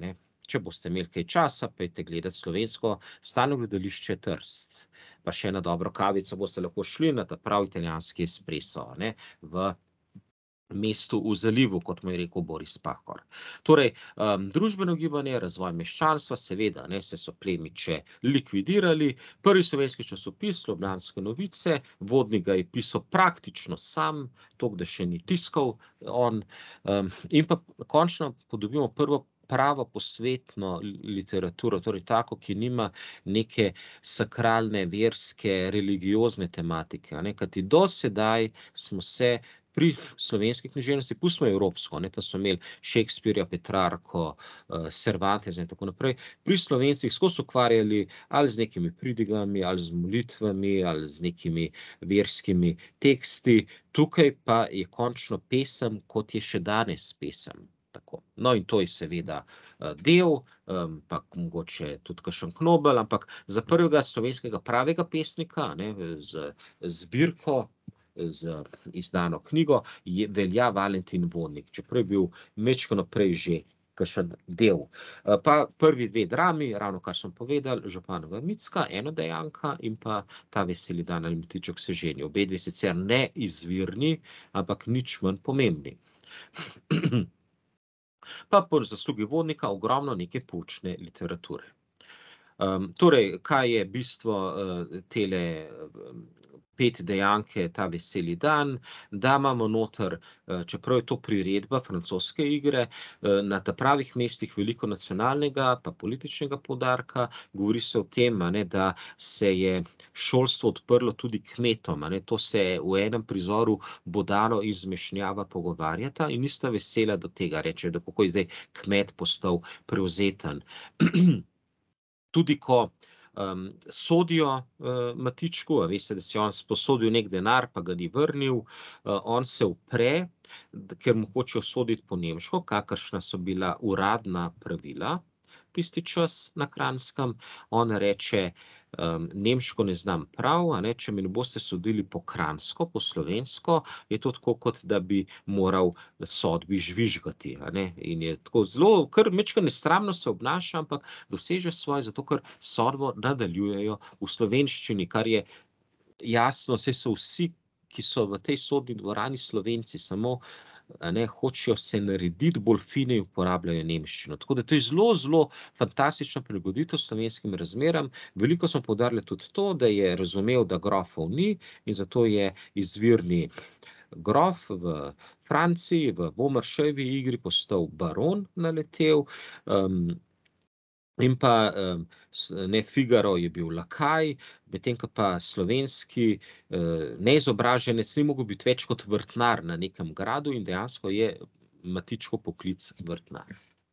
Speaker 1: če boste imeli kaj časa, pojdite gledat slovensko stalno gledališče Trst. Pa še na dobro kavico boste lahko šli na ta prav italijanski espresso, a ne, v mestu v zalivu, kot mu je rekel Boris Pahor. Torej, um, družbeno gibanje, razvoj meščanstva, seveda, ne, se so plemiče likvidirali. Prvi slovenski časopis, Ljubljanske novice, vodnik ga je pisal praktično sam, toliko, da še ni tiskal on, um, in pa končno podobimo prvo pravo posvetno literaturo, torej tako, ki nima neke sakralne, verske, religiozne tematike, a ne, kajti do sedaj smo se pri slovenski književnosti, pustimo evropsko, ne, tam so imeli Shakespearja, Petrarko, Cervantesa in tako naprej, pri Slovencih skozi ukvarjali ali z nekimi pridigami, ali z molitvami, ali z nekimi verskimi teksti, tukaj pa je končno pesem, kot je še danes pesem. Tako. No, in to je seveda del, pa mogoče tudi kakšen Knobel, ampak za prvega slovenskega pravega pesnika, ne, z zbirko, z izdano knjigo, je, velja Valentin Vodnik, čeprav je bil majčkeno prej že kakšen del. Pa prvi dve drami, ravno kar sem povedal, Županova Micka, enodejanka, in pa Ta veseli dan ali Matiček se ženi. Obedve sicer ne izvirni, ampak nič manj pomembni. Pa po zaslugi Vodnika ogromno neke poučne literature. Um, torej, kaj je bistvo uh, tele um, pet dejanke Ta veseli dan, da imamo noter, uh, čeprav je to priredba francoske igre, uh, na ta pravih mestih veliko nacionalnega pa političnega poudarka, govori se o tem, a ne, da se je šolstvo odprlo tudi kmetom, a ne, to se v enem prizoru Bodalo in Zmešnjava pogovarjata in nista vesela do tega, rečejo, da kako je zdaj kmet postal prevzeten. Tudi ko um, sodijo uh, Matičku, a veste, da si on sposodil nek denar, pa ga ni vrnil, uh, on se upre, ker mu hočejo soditi po nemško, kakršna so bila uradna pravila tisti čas na Kranjskem. On reče, um, nemško ne znam prav, a ne, če mi ne boste sodili po kranjsko, po slovensko, je to tako, kot da bi moral sodbi žvižgati, a ne, in je tako zelo, kar majčkeno nesramno se obnaša, ampak doseže svoje, zato ker sodbo nadaljujejo v slovenščini, kar je jasno, saj so vsi, ki so v tej sodni dvorani Slovenci, samo a ne, hočejo se narediti bolj fine in uporabljajo nemščino. Tako da to je zelo, zelo fantastična prilagoditev slovenskim razmeram. Veliko smo poudarili tudi to, da je razumel, da grofov ni, in zato je izvirni grof v Franciji, v Beaumarchayevi igri postal baron naletel, um, in pa ne, Figaro je bil lakaj, medtem ko pa slovenski neizobraženec ni mogel biti več kot vrtnar na nekem gradu in dejansko je Matičkov poklic vrtnar.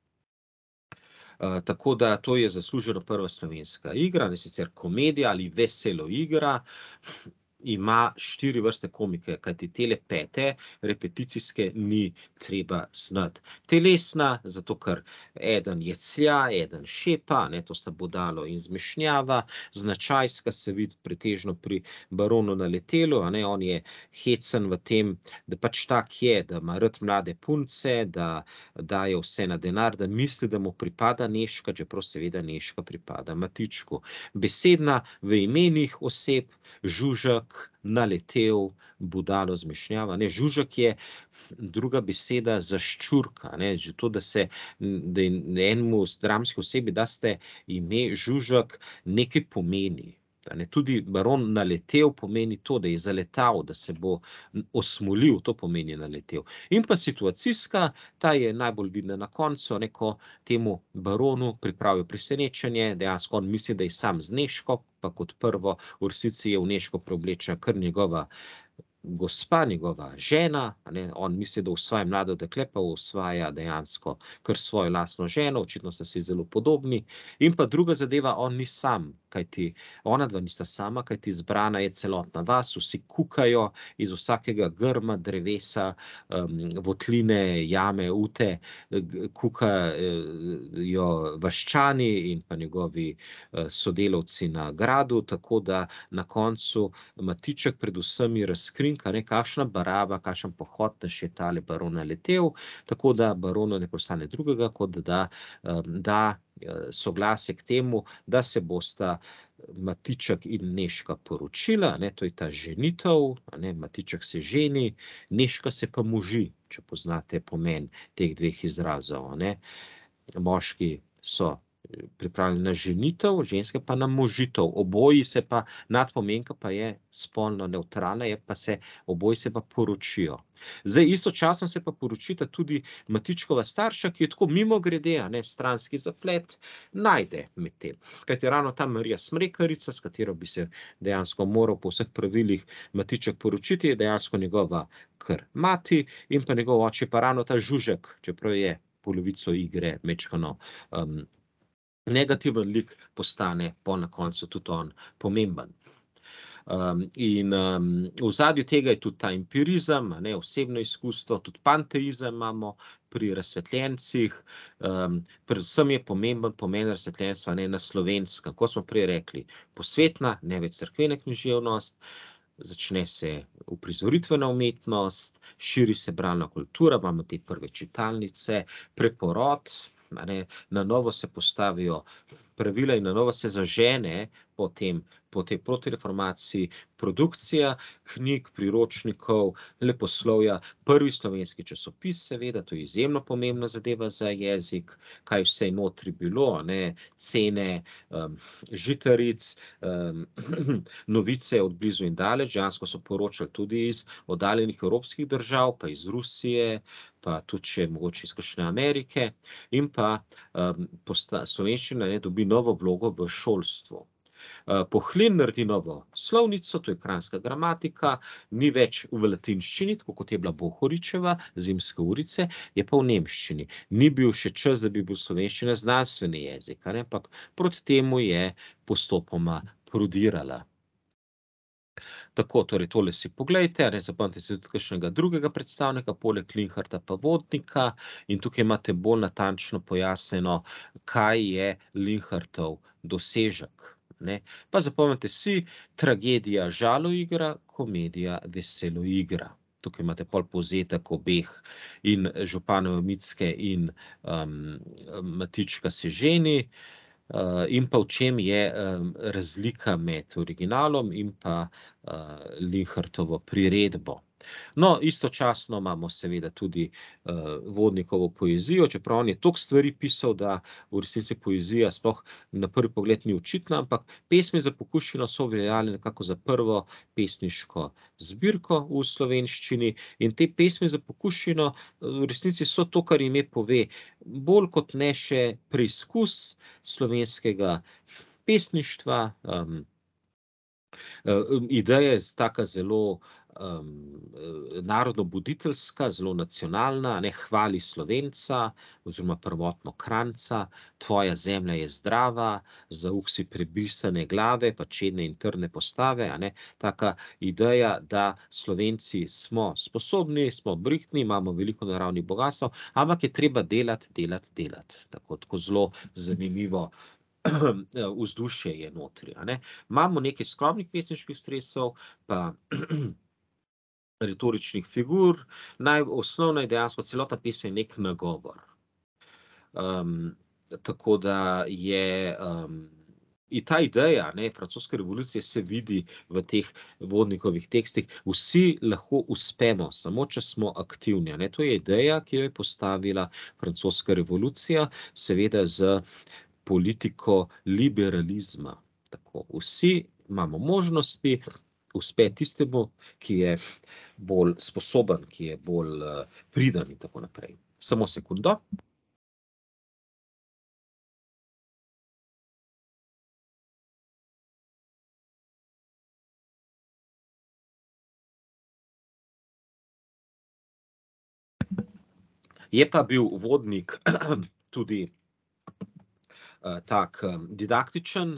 Speaker 1: Tako da to je zasluženo prva slovenska igra, ne, sicer komedija ali veselo igra, ima štiri vrste komike, kajti tele pete repeticijske ni treba znati. Telesna, zato ker eden jeclja, eden šepa, ne, to sta Bodalo in Zmešnjava, značajska se vidi pretežno pri baronu Naletelu, a ne, on je hecen v tem, da pač tak je, da ima rad mlade punce, da daje vse na denar, da misli, da mu pripada Nežka, čeprav seveda Nežka pripada Matičku. Besedna v imenih oseb, Žužek, Naletel, Bodalo, Zmešnjava, ne, Žužek je druga beseda za ščurka, ne, že to, da se, da enemu dramski osebi daste ime Žužek, nekaj pomeni. Ne, tudi baron Naletel pomeni to, da je zaletal, da se bo osmolil, to pomeni naletel. In pa situacijska, ta je najbolj vidna na koncu, ne, ko temu baronu pripravijo presenečenje, dejansko on misli, da je sam z Nežko, pa kot prvo v resnici je v Nežko preoblečena kar njegova gospa, njegova žena, a ne, on misli, da osvaja mlado dekle, pa osvaja dejansko kar svojo lastno ženo, očitno sta si zelo podobni. In pa druga zadeva, on ni sam, kajti onadva nista sama, kajti zbrana je celotna vas, vsi kukajo iz vsakega grma, drevesa, votline, jame, ute, kukajo vaščani in pa njegovi sodelavci na gradu, tako da na koncu Matiček pred vsemi razkrinka, ne, kakšna baraba, kakšen pohod naš je tale baron naletel, tako da baronu ne preostane drugega, kot da da soglasje k temu, da se bosta Matiček in Nežka poročila, ne, to je ta ženitev, a ne, Matiček se ženi, Nežka se pa muži, če poznate pomen teh dveh izrazov, a ne. Moški so pripravljeni na ženitev, ženske pa na možitev, oboji se pa, nadpomenka pa je spolno nevtralna, je pa se, oboji se pa poročijo. Zdaj, istočasno se pa poročita tudi Matičkova starša, ki je tako mimogrede, a ne, stranski zaplet, najde med tem. Kajti ravno ta Marija Smrekarica, s katero bi se dejansko moral po vseh pravilih Matiček poročiti, je dejansko njegova kar mati in pa njegov oče pa ravno ta Žužek, čeprav je polovico igre majčkeno negativen lik, postane pol na koncu tudi on pomemben. In v ozadju tega je tudi ta empirizem, a ne, osebno izkustvo, tudi panteizem imamo pri razsvetljencih, predvsem je pomemben pomen razsvetljenstva, ne, na Slovenskem, kot smo prej rekli, posvetna, ne več cerkvena književnost, začne se uprizoritvena umetnost, širi se bralna kultura, imamo te prve čitalnice, preporod, a ne, na novo se postavijo pravila in na novo se zažene po tem, po tej protireformaciji produkcija knjig, priročnikov, leposlovja, prvi slovenski časopis, seveda, to je izjemno pomembna zadeva za jezik, kaj vse je notri bilo, a ne, cene žitaric, novice od blizu in daleč, dejansko so poročali tudi iz oddaljenih evropskih držav, pa iz Rusije, pa tudi še mogoče iz kakšne Amerike, in pa slovenščina, ne, dobi novo vlogo v šolstvu. Pohlin naredi novo slovnico, to je kranjska gramatika, ni več v latinščini, tako kot je bila Bohoričeva, Zimske urice, je pa v nemščini. Ni bil še čas, da bi bil slovenščina znanstveni jezik, a ne, ampak proti temu je postopoma prodirala. Tako, torej tole si poglejte, a ne, zapomnite si tudi kakšnega drugega predstavnika, poleg Linharta pa Vodnika, in tukaj imate bolj natančno pojasnjeno, kaj je Linhartov dosežek, ne. Pa zapomnite si, tragedija žaloigra, komedija veseloigra. Tukaj imate pol povzetek obeh, in županove Mitske in Matička se ženi, in pa v čem je razlika med originalom in pa Linhartovo priredbo. No, istočasno imamo seveda tudi Vodnikovo poezijo, čeprav on je toliko stvari pisal, da v resnici poezija sploh na prvi pogled ni očitna, ampak Pesmi za pokušino so veljale nekako za prvo pesniško zbirko v slovenščini in te Pesmi za pokušino v resnici so to, kar ime pove, bolj kot ne še preizkus slovenskega pesništva, ideja je taka zelo narodnobuditeljska, zelo nacionalna, ne, hvali Slovenca oziroma prvotno Kranjca, tvoja zemlja je zdrava, za uk si prebrisane glave, pa čedne in trdne postave, a ne, taka ideja, da Slovenci smo sposobni, smo brihtni, imamo veliko naravnih bogastev, ampak je treba delati, delati, delati. Tako, tako zelo zanimivo vzdušje je notri, a ne. Imamo nekaj skromnih pesniških stresov, pa retoričnih figur, osnovna je dejansko celotna pesem neki nagovor. Tako da je in ta ideja, ne, francoske revolucije se vidi v teh Vodnikovih tekstih, vsi lahko uspemo, samo če smo aktivni, a ne, to je ideja, ki jo je postavila francoska revolucija, seveda s politiko liberalizma. Tako, vsi imamo možnosti, uspe tistemu, ki je bolj sposoben, ki je bolj priden in tako naprej. Samo sekundo. Je pa bil Vodnik tudi tak didaktičen,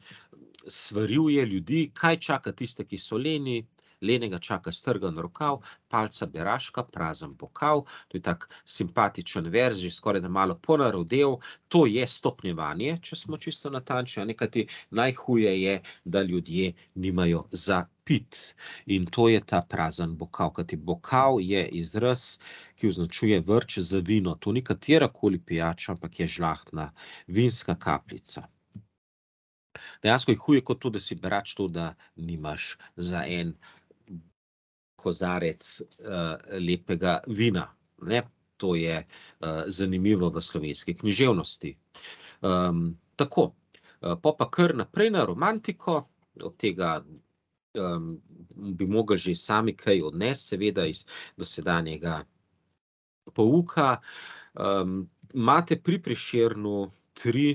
Speaker 1: svaril je ljudi, kaj čaka tiste, ki so leni, lenega čaka strgan rokav, palca beraška, prazen bokav. To je tak simpatičen verz, že skorajda malo ponarodel. To je stopnjevanje, če smo čisto natančni, a ne, kajti najhuje je, da ljudje nimajo za piti. In to je ta prazen bokav, kajti bokav je izraz, ki označuje vrč za vino. To ni katerakoli pijača, ampak je žlahtna vinska kapljica. Dejansko je huje kot to, da si berač, to, da nimaš za en kozarec lepega vina, ne. To je zanimivo v slovenski književnosti. Tako, pol pa kar naprej na romantiko, od tega bi mogli že sami kaj odnesti, seveda iz dosedanjega pouka. Imate pri Prešernu tri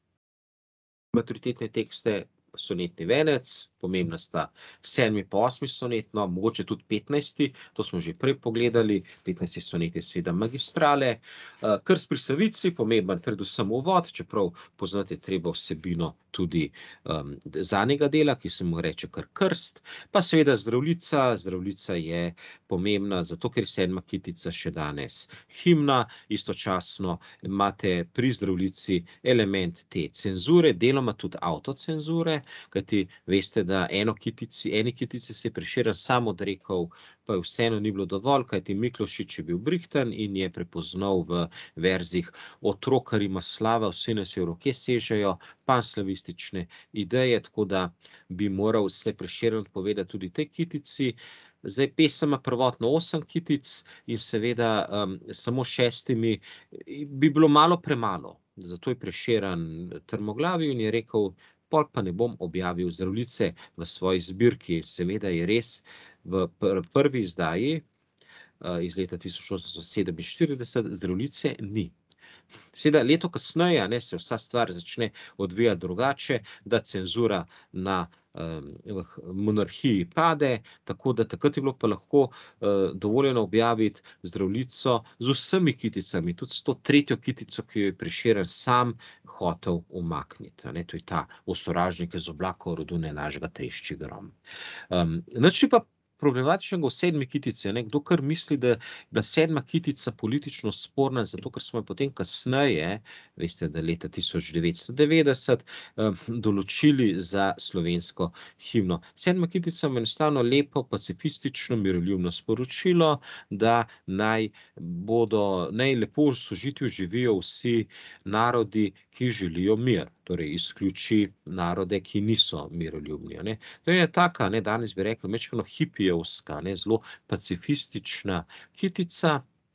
Speaker 1: maturitetne tekste, sonetni venec, pomembna sta sedmi pa osmi sonet, no, mogoče tudi petnajsti, to smo že prej pogledali, petnajsti sonet je seveda magistrale. Krst pri Savici, pomemben predvsem uvod, čeprav poznati je treba vsebino tudi zadnjega dela, ki se mu reče kar krst, pa seveda Zdravljica. Zdravljica je pomembna, zato ker je sedma kitica še danes himna, istočasno imate pri Zdravljici element te cenzure, deloma tudi avtocenzure, kajti veste, da eno kitici, eni kitici se je Prešeren sam odrekel, pa je vseeno ni bilo dovolj, kajti Miklošič je bil brihten in je prepoznal v verzih otrokar ima slava, vsi nas v roke sežejo, panslavistične ideje, tako da bi moral se Prešeren povedati tudi tej kitici. Zdaj, pesem ima prvotno osem kitic in seveda um, samo šestimi bi bilo malo premalo. Zato je Prešeren trmoglavil in je rekel, pol pa ne bom objavil Zdravljice v svoji zbirki. Seveda je res, v pr prvi izdaji uh, iz leta tisoč osemsto sedeminštirideset Zdravljice ni. Seveda leto kasneje, a ne, se vsa stvar začne odvijati drugače, da cenzura na v monarhiji pade, tako da takrat je bilo pa lahko dovoljeno objaviti Zdravljico z vsemi kiticami, tudi s to tretjo kitico, ki jo je Prešeren sam hotel umakniti, a ne, to je ta Osovražnik iz oblakov rodu ne našega trešči grom. Nič ni pa problematičnega v sedmi kitici, a ne, kdo kar misli, da je bila sedma kitica politično sporna, zato ker smo jo potem kasneje, veste, da leta tisoč devetsto devetdeset, določili za slovensko himno. Sedma kitica ima enostavno lepo, pacifistično, miroljubno sporočilo, da naj bodo, naj lepo v sožitju živijo vsi narodi, ki želijo mir, torej izključi narode, ki niso miroljubni, a ne. To je taka, ne, danes bi rekli, majčkeno hipijevska, ne, zelo pacifistična kitica.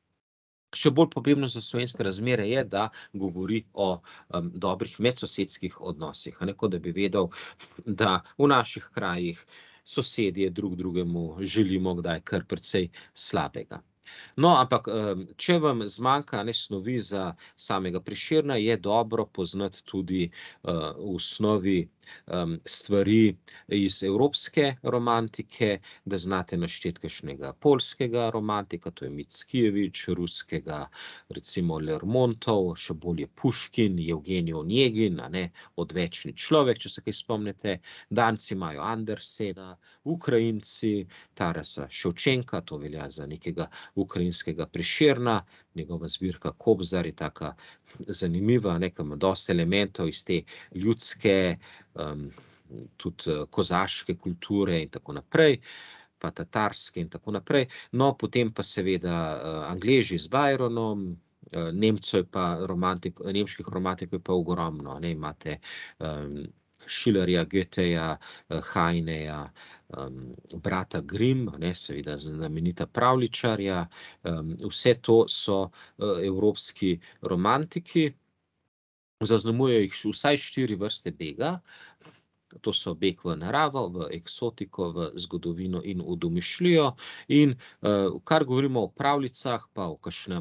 Speaker 1: Še bolj pomembno za slovenske razmere je, da govori o um, dobrih medsosedskih odnosih, a ne, kot da bi vedel, da v naših krajih sosedje drug drugemu želimo kdaj kar precej slabega. No, ampak če vam zmanjka, ne, snovi za samega Prešerna, je dobro poznati tudi uh, v osnovi um, stvari iz evropske romantike, da znate našteti kakšnega poljskega romantika, to je Mickijevič, ruskega recimo Lermontov, še bolje Puškin, Jevgenij Onjegin, a ne, Odvečni človek, če se kaj spomnite, Danci imajo Andersena, Ukrajinci Tarasa Ševčenka, to velja za nekega ukrajinskega Prešerna, njegova zbirka Kobzar je taka zanimiva, nekaj ima dosti elementov iz te ljudske, um, tudi kozaške kulture in tako naprej, pa tatarske in tako naprej. No, potem pa seveda uh, Angleži z Byronom, uh, Nemcev je pa romantik, nemških romantikov je pa ogromno, ne, imate um, Schillerja, Goetheja, Heineja, um, brata Grimm, ne, seveda znamenita pravljičarja, um, vse to so uh, evropski romantiki, zaznamujejo jih vsaj štiri vrste bega, to so beg v naravo, v eksotiko, v zgodovino in v domišljijo, in uh, kar govorimo o pravljicah, pa o kakšnem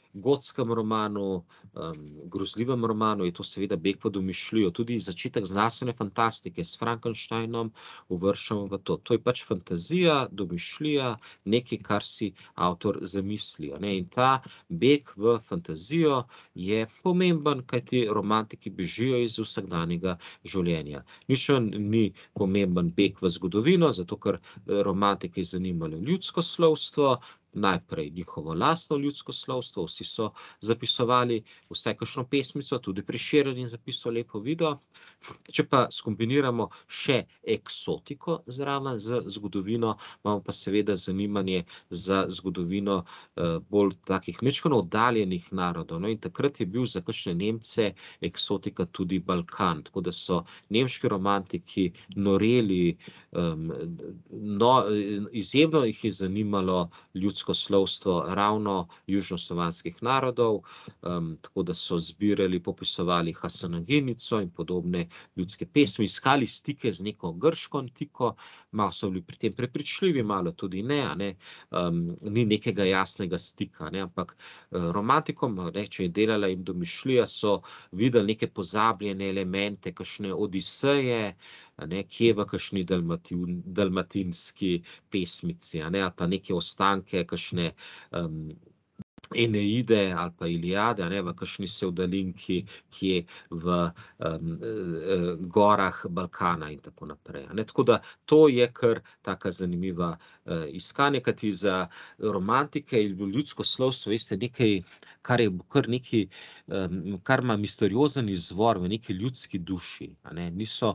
Speaker 1: gotskem romanu, um, grozljivem romanu je to seveda beg v domišljijo. Tudi začetek znanstvene fantastike s Frankensteinom uvrščamo v to. To je pač fantazija, domišljija, nekaj, kar si avtor zamisli, a ne. In ta beg v fantazijo je pomemben, kajti romantiki bežijo iz vsakdanjega življenja. Nič ni pomemben beg v zgodovino, zato ker romantike je zanimalo ljudsko slovstvo, najprej njihovo lastno ljudsko slovstvo, vsi so zapisovali vsaj kakšno pesmico, tudi Prešeren je zapisal lepo Vido. Če pa skombiniramo še eksotiko zraven z zgodovino, imamo pa seveda zanimanje za zgodovino eh, bolj takih majčkeno oddaljenih narodov. No, in takrat je bil za kakšne Nemce eksotika tudi Balkan, tako da so nemški romantiki noreli, um, no, izjemno jih je zanimalo ljudsko slovstvo ravno južnoslovanskih narodov, um, tako da so zbirali, popisovali Hasanaginico in podobne ljudske pesmi, iskali stike z neko grško antiko, malo so bili pri tem prepričljivi, malo tudi ne, a ne, um, ni nekega jasnega stika, ne, ampak uh, romantikom, ne, če je delala jim domišljija, so videli neke pozabljene elemente, kakšne odiseje, a ne, kje v kakšni dalmatin, dalmatinski pesmici, a ne, ali pa neke ostanke, kakšne um, Eneide ali pa Iliade, a ne, v kakšni sevdalinki, kje v um, gorah Balkana in tako naprej, a ne. Tako da to je kar taka zanimiva uh, iskanja, kajti za romantike in ljudsko slovstvo, veste, nekaj, kar je kar nekaj, um, kar ima misteriozen izvor v neki ljudski duši, a ne. Niso,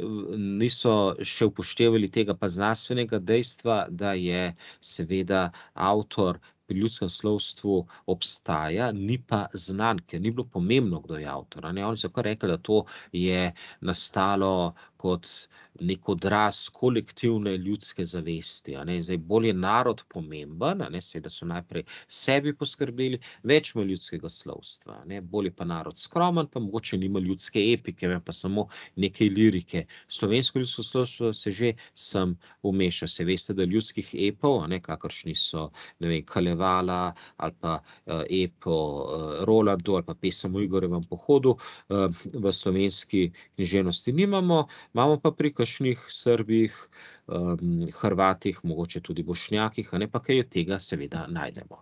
Speaker 1: niso še upoštevali tega pa znanstvenega dejstva, da je seveda avtor pri ljudskem slovstvu obstaja, ni pa znan, ker ni bilo pomembno, kdo je avtor, a ne. Oni so kar rekli, da to je nastalo kot nek odraz kolektivne ljudske zavesti, a ne. Zdaj, bolj je narod pomemben, a ne, seveda so najprej sebi poskrbeli, več ima ljudskega slovstva, a ne, bolj je pa narod skromen, pa mogoče nima ljudske epike, ima pa samo nekaj lirike. Slovensko ljudsko slovstvo se že sem vmeša, se veste, da ljudskih epov, a ne, kakršni so, ne vem, Kalevala ali pa uh, ep o uh, Rolandu ali pa pesem o Igorjevem pohodu, uh, v slovenski književnosti nimamo. Imamo pa pri kakšnih Srbih, um, Hrvatih, mogoče tudi Bošnjakih, a ne, pa kaj od tega seveda najdemo.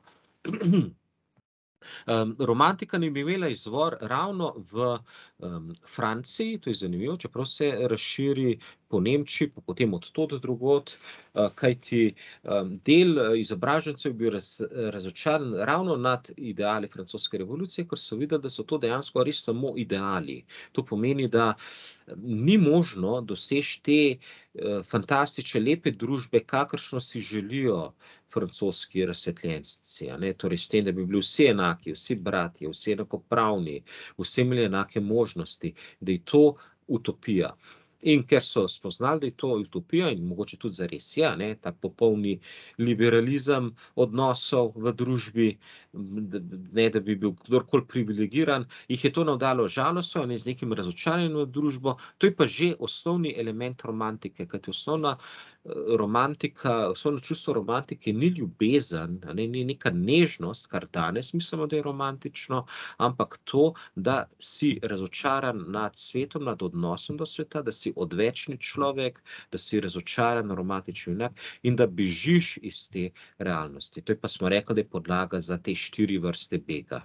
Speaker 1: Um, romantika ni bi imela izvor ravno v um, Franciji, to je zanimivo, čeprav se razširi po Nemčiji, pa potem od tod drugod, uh, kajti um, del izobražencev je bil raz, razočaran ravno nad ideali francoske revolucije, ker so videli, da so to dejansko res samo ideali. To pomeni, da ni možno doseči te uh, fantastične, lepe družbe, kakršno si želijo francoski razsvetljenci, a ne, torej s tem, da bi bili vsi enaki, vsi bratje, vsi enakopravni, vsi imeli enake možnosti, da je to utopija. In ker so spoznali, da je to utopija in mogoče tudi zares je, a ne, tak popolni liberalizem odnosov v družbi, ne da bi bil kdorkoli privilegiran, jih je to navdalo žalostjo, a ne, z nekim razočaranjem v družbo. To je pa že osnovni element romantike, kajti osnovna romantika, osnovno čustvo romantike ni ljubezen, a ne, ni neka nežnost, kar danes mislimo, da je romantično, ampak to, da si razočaran nad svetom, nad odnosom do sveta, da si odvečni človek, da si razočaran, romantični junak in da bežiš iz te realnosti. To je pa smo rekli, da je podlaga za te štiri vrste bega.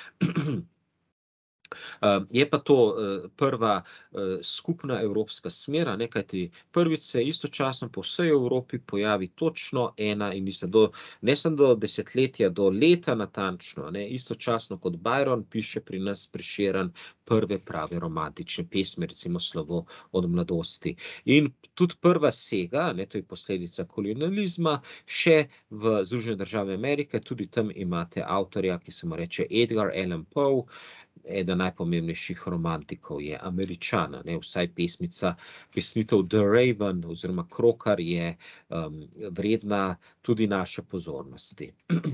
Speaker 1: Uh, je pa to uh, prva uh, skupna evropska smer, a ne, kajti prvič se istočasno po vsej Evropi pojavi točno ena in mislim, do, ne samo do desetletja, do leta natančno, ne, istočasno kot Byron piše pri nas Prešeren prve prave romantične pesmi, recimo Slovo od mladosti. In tudi prva sega, ne, to je posledica kolonializma, še v Združene države Amerike, tudi tam imate avtorja, ki se mu reče Edgar Allan Poe, eden najpomembnejših romantikov je Američan, ne, vsaj pesmica, pesnitev The Raven oziroma Krokar je um, vredna tudi naše pozornosti.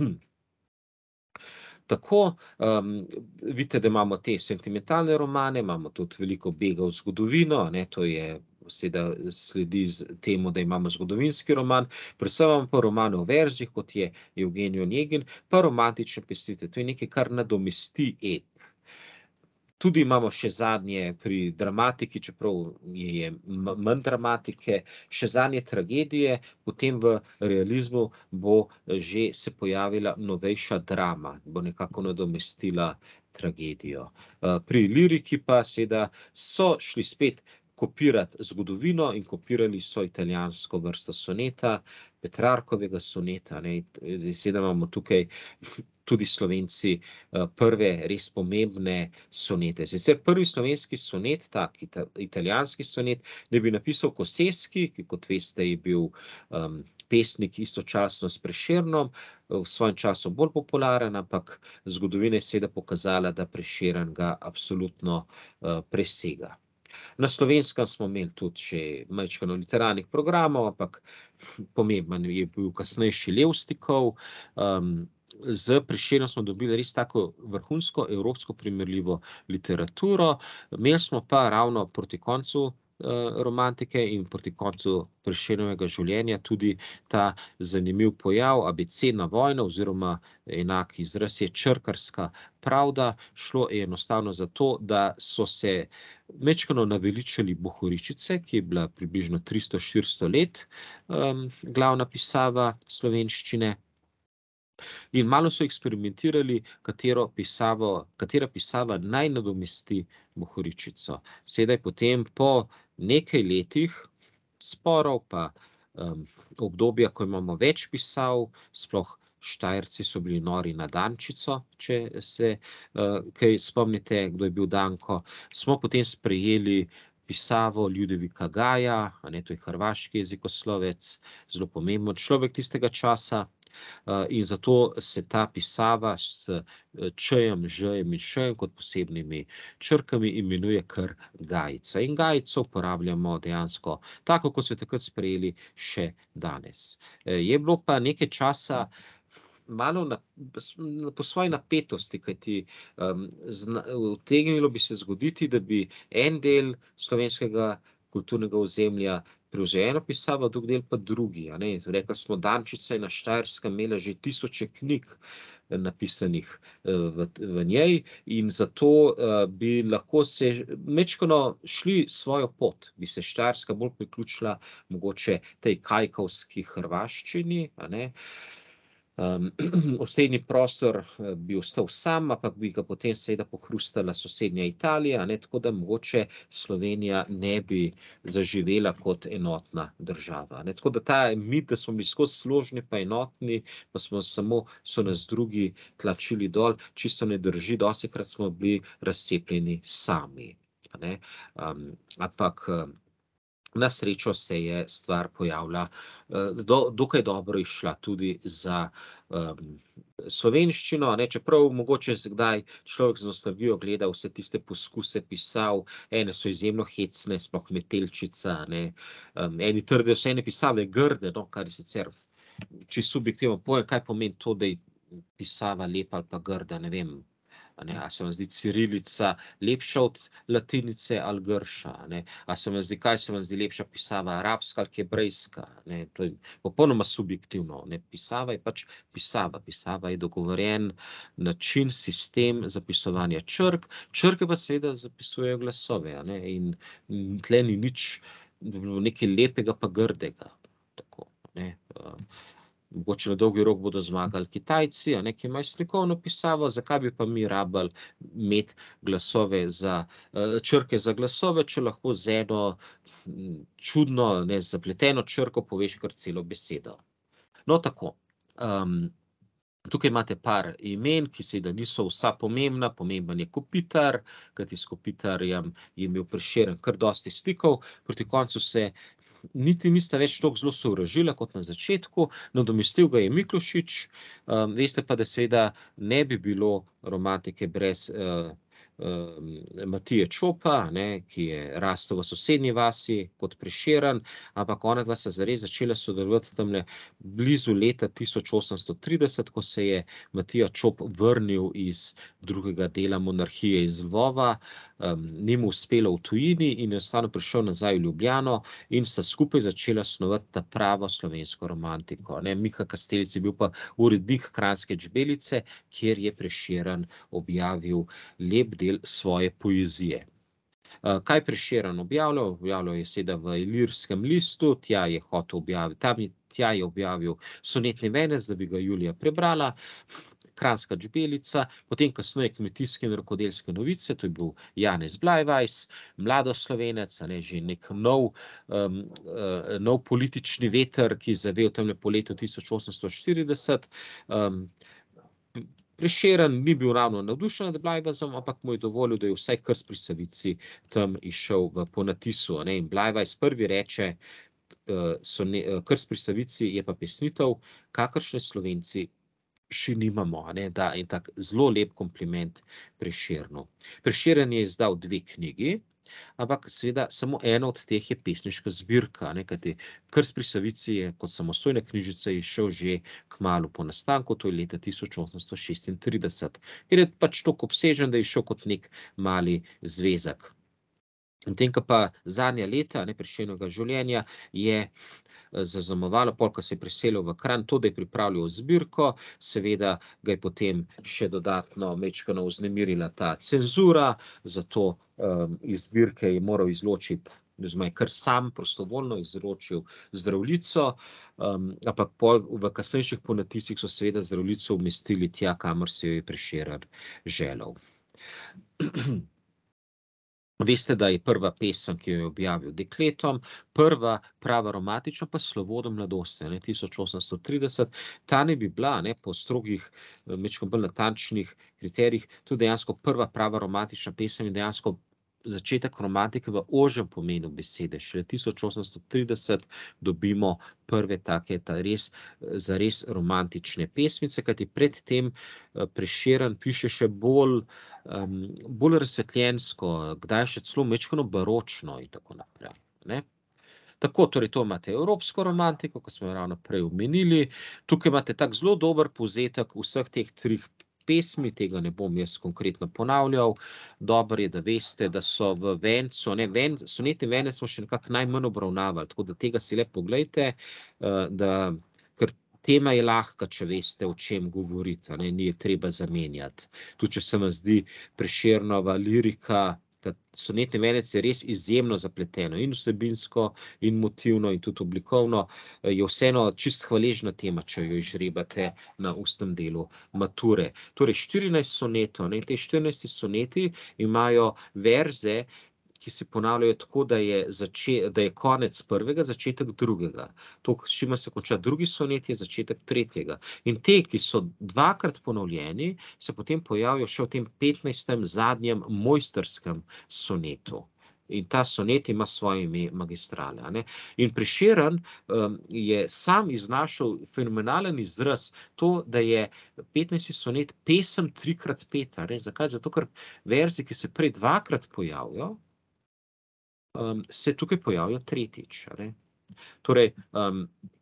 Speaker 1: Tako, um, vidite, da imamo te sentimentalne romane, imamo tudi veliko bega v zgodovino, ne, to je seveda sledi z temu, da imamo zgodovinski roman, predvsem imamo pa romane o verzih, kot je Evgenij Onegin, pa romantične pesnice. To je nekaj, kar nadomesti ep. Tudi imamo še zadnje pri dramatiki, čeprav je manj dramatike, še zadnje tragedije, potem v realizmu bo že se pojavila novejša drama, bo nekako nadomestila tragedijo. Pri liriki pa seveda so šli spet kopirati zgodovino in kopirali so italijansko vrsto soneta, Petrarkovega soneta, ne, seveda imamo tukaj tudi Slovenci prve res pomembne sonete. Sicer prvi slovenski sonet, tak italijanski sonet, da bi napisal Kosesky, ki, kot veste, je bil um, pesnik istočasno s Prešernom, v svojem času bolj popularen, ampak zgodovina je seveda pokazala, da Prešeren ga absolutno uh, presega. Na Slovenskem smo imeli tudi še majčkeno literarnih programov, ampak pomemben je bil kasnejši Levstikov. Um, z Prešernom smo dobili res tako vrhunsko evropsko primerljivo literaturo. Imeli smo pa ravno proti koncu romantike in proti koncu Prešernovega življenja tudi ta zanimiv pojav, abecedna vojna oziroma enak izraz je črkarska pravda. Šlo je enostavno za to, da so se majčkeno naveličali Bohoričice, ki je bila približno tristo štiristo let um, glavna pisava slovenščine. In malo so eksperimentirali, katero pisavo, katera pisava naj nadomesti Bohoričico. Sedaj potem po nekaj letih sporov pa um, obdobja, ko imamo več pisav, sploh Štajerci so bili nori na Dančico, če se uh, kaj spomnite, kdo je bil Danko, smo potem sprejeli pisavo Ljudevika Gaja, a ne, to je hrvaški jezikoslovec, zelo pomemben človek tistega časa. In zato se ta pisava s č-jem, ž-jem in š-jem kot posebnimi črkami imenuje kar Gajica. In Gajico uporabljamo dejansko tako, kot so takrat sprejeli še danes. Je bilo pa nekaj časa malo na, po svoji napetosti, kajti um, utegnilo bi se zgoditi, da bi en del slovenskega kulturnega ozemlja prevzel eno pisavo, drug del pa drugi. A ne? Rekli smo, Dančica je na Štajerskem imela že tisoče knjig napisanih v, v njej in zato uh, bi lahko se majčkeno šli svojo pot, bi se Štajerska bolj priključila mogoče tej kajkavski hrvaščini, a ne. Um, osrednji prostor bi ostal sam, ampak bi ga potem seveda pohrustala sosednja Italija, ne, tako da mogoče Slovenija ne bi zaživela kot enotna država. Ne, tako da ta mit, da smo bili skozi složni pa enotni, pa smo samo, so nas drugi tlačili dol, čisto ne drži, dostikrat smo bili razcepljeni sami. Ne, um, ampak na srečo se je stvar pojavila, do, dokaj dobro išla tudi za um, slovenščino, ne, čeprav mogoče se kdaj človek z nostalgijo gleda vse tiste poskuse pisav, ene so izjemno hecne, sploh Metelčica, ne, um, eni trdijo, so ene pisave grde, no, kar je sicer čisto subjektivno pojem, kaj pomeni to, da je pisava lepa ali pa grda, ne vem. Ne, a se vam zdi cirilica lepša od latinice ali grša, ne? A se vam zdi, kaj se vam zdi lepša pisava, arabska ali hebrejska, ne? To je popolnoma subjektivno, ne? Pisava je pač pisava, pisava je dogovorjen način, sistem zapisovanja črk, črke pa seveda zapisujejo glasove, ne? In tle ni nič nekaj lepega pa grdega, tako, ne? Mogoče na dolgi rok bodo zmagali Kitajci, a ne, ki imajo slikovno pisavo, zakaj bi pa mi rabili imeti glasove za, črke za glasove, če lahko z eno čudno, ne, zapleteno črko poveš kar celo besedo. No, tako, um, tukaj imate par imen, ki seveda niso vsa pomembna, pomemben je Kopitar, kajti s Kopitarjem je imel Prešeren kar dosti stikov, proti koncu se niti nista več toliko zelo sovražila kot na začetku, nadomestil ga je Miklošič, um, veste pa, da seveda ne bi bilo romantike brez uh, uh, Matije Čopa, ne, ki je rastel v sosednji vasi kot Prešeren, ampak ona dva sta zares začela sodelovati tamle blizu leta tisoč osemsto trideset, ko se je Matija Čop vrnil iz drugega dela monarhije iz Lvova, um, ni mu uspelo v tujini in je enostavno prišel nazaj v Ljubljano in sta skupaj začela snovati ta pravo slovensko romantiko, ne. Miha Kastelic je bil pa urednik Kranjske Čebelice, kjer je Prešeren objavil lep del svoje poezije. Kaj je Prešeren objavljal? Objavljal je seveda v Ilirskem listu, tja je hotel objaviti, tam je, tja je objavil sonetni venec, da bi ga Julija prebrala, Kranjska Čebelica, potem kasneje Kmetijske in rokodelske novice, to je bil Janez Blajvajs, mladoslovenec, a ne, že nek nov, um, uh, nov politični veter, ki je zavel tamle po letu tisoč osemsto štirideset. Um, Prešeren ni bil ravno navdušen nad Blajvajsom, ampak mu je dovolil, da je vsaj Krst pri Savici tam izšel v ponatisu, a ne, in Blajvajs prvi reče, uh, sone, uh, Krst pri Savici je pa pesnitev, kakršne Slovenci še nimamo, a ne, da in tak zelo lep kompliment Prešernu. Prešeren je izdal dve knjigi, ampak seveda samo ena od teh je pesniška zbirka, ne, kajti Krst pri Savici je kot samostojna knjižica izšel že kmalu po nastanku, to je leta tisoč osemsto šestintrideset, ker je pač toliko obsežen, da je izšel kot nek mali zvezek. Medtem ko pa zadnja leta, ne, Prešernovega življenja je zaznamovalo, pol, ko se je preselil v Kranj, to, da je pripravljal zbirko, seveda ga je potem še dodatno majčkeno vznemirila ta cenzura, zato um, iz zbirke je moral izločiti, oziroma je kar sam prostovoljno izročil Zdravljico, um, ampak pol v kasnejših ponatisih so seveda Zdravljico umestili tja, kamor si jo je Prešeren želel. Veste, da je prva pesem, ki jo je objavil dekletom, prva prava romantična pa Slovo do mladosti, ne, tisoč osemsto trideset. Ta naj bi bila, ne, po strogih, majčkeno bolj natančnih kriterijih, tudi dejansko prva prava romantična pesem in dejansko začetek romantike v ožjem pomenu besede. Šele tisoč osemsto trideset dobimo prve take ta res, zares romantične pesmice, kajti pred tem Prešeren piše še bolj, um, bolj razsvetljensko, kdaj še celo majčkeno baročno in tako naprej, ne. Tako, torej to imate evropsko romantiko, ko smo jo ravno prej omenili, tukaj imate tak zelo dober povzetek vseh teh treh pesmi, tega ne bom jaz konkretno ponavljal. Dobro je, da veste, da so v vencu, ne, ven, sonetni venec smo še nekako najmanj obravnavali, tako da tega si le poglejte, da, ker tema je lahka, če veste, o čem govoriti, a ne, ni je treba zamenjati. Tudi če se vam zdi Prešernova lirika, sonetni venec je res izjemno zapleteno in vsebinsko in motivno in tudi oblikovno, je vseeno čisto hvaležna tema, če jo izžrebate na ustnem delu mature. Torej štirinajst sonetov, ne, in te štirinajsti soneti imajo verze, ki se ponavljajo tako, da je, da je konec prvega, začetek drugega. To, s čimer se konča drugi sonet, je začetek tretjega. In te, ki so dvakrat ponovljeni, se potem pojavijo še v tem petnajstem zadnjem mojstrskem sonetu. In ta sonet ima svoje ime Magistrale, a ne. In Prešeren um, je sam iznašel fenomenalen izraz, to, da je petnajsti sonet pesem trikrat peta, ne. Zakaj? Zato, ker verzi, ki se prej dvakrat pojavijo, Um, se tukaj pojavijo tretjič, a ne. Torej, um,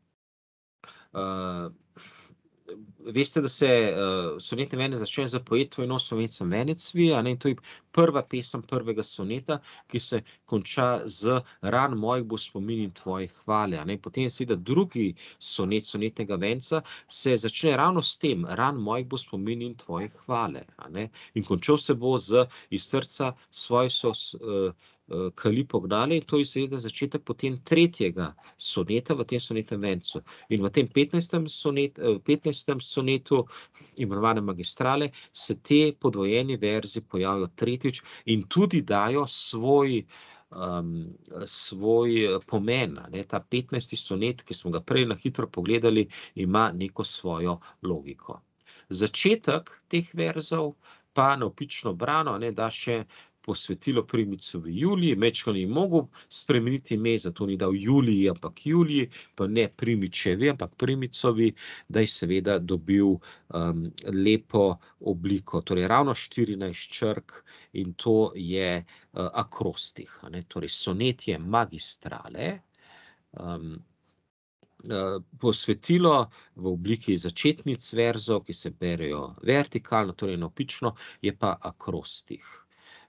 Speaker 1: uh, veste, da se uh, sonetni venec začne z Poet tvoj nos Slovencem venec vi, a ne, in to je prva pesem prvega soneta, ki se konča z ran mojih bo spomin in tvoje hvale, a ne. Potem je seveda drugi sonet sonetnega venca, se začne ravno s tem, ran mojih bo spomin in tvoje hvale, a ne. In končal se bo z iz srca svoj so uh, kali pognale, in to je seveda začetek potem tretjega soneta v tem sonetnem vencu. In v tem petnajstem sonet, petnajstem sonetu, imenovanem Magistrale, se te podvojeni verzi pojavijo tretjič in tudi dajo svoj, um, svoj pomen, ne. Ta petnajsti sonet, ki smo ga prej na hitro pogledali, ima neko svojo logiko. Začetek teh verzov pa navpično brano, ne, da še posvetilo Primicovi Juliji, majčkeno je mogel spremeniti ime, zato ni dal Juliji, ampak Juliji, pa ne Primičevi, ampak Primicovi, da je seveda dobil um, lepo obliko, torej ravno štirinajst črk, in to je uh, akrostih, a ne, torej sonet je Magistrale, um, uh, posvetilo v obliki začetnic verzov, ki se berejo vertikalno, torej navpično, je pa akrostih.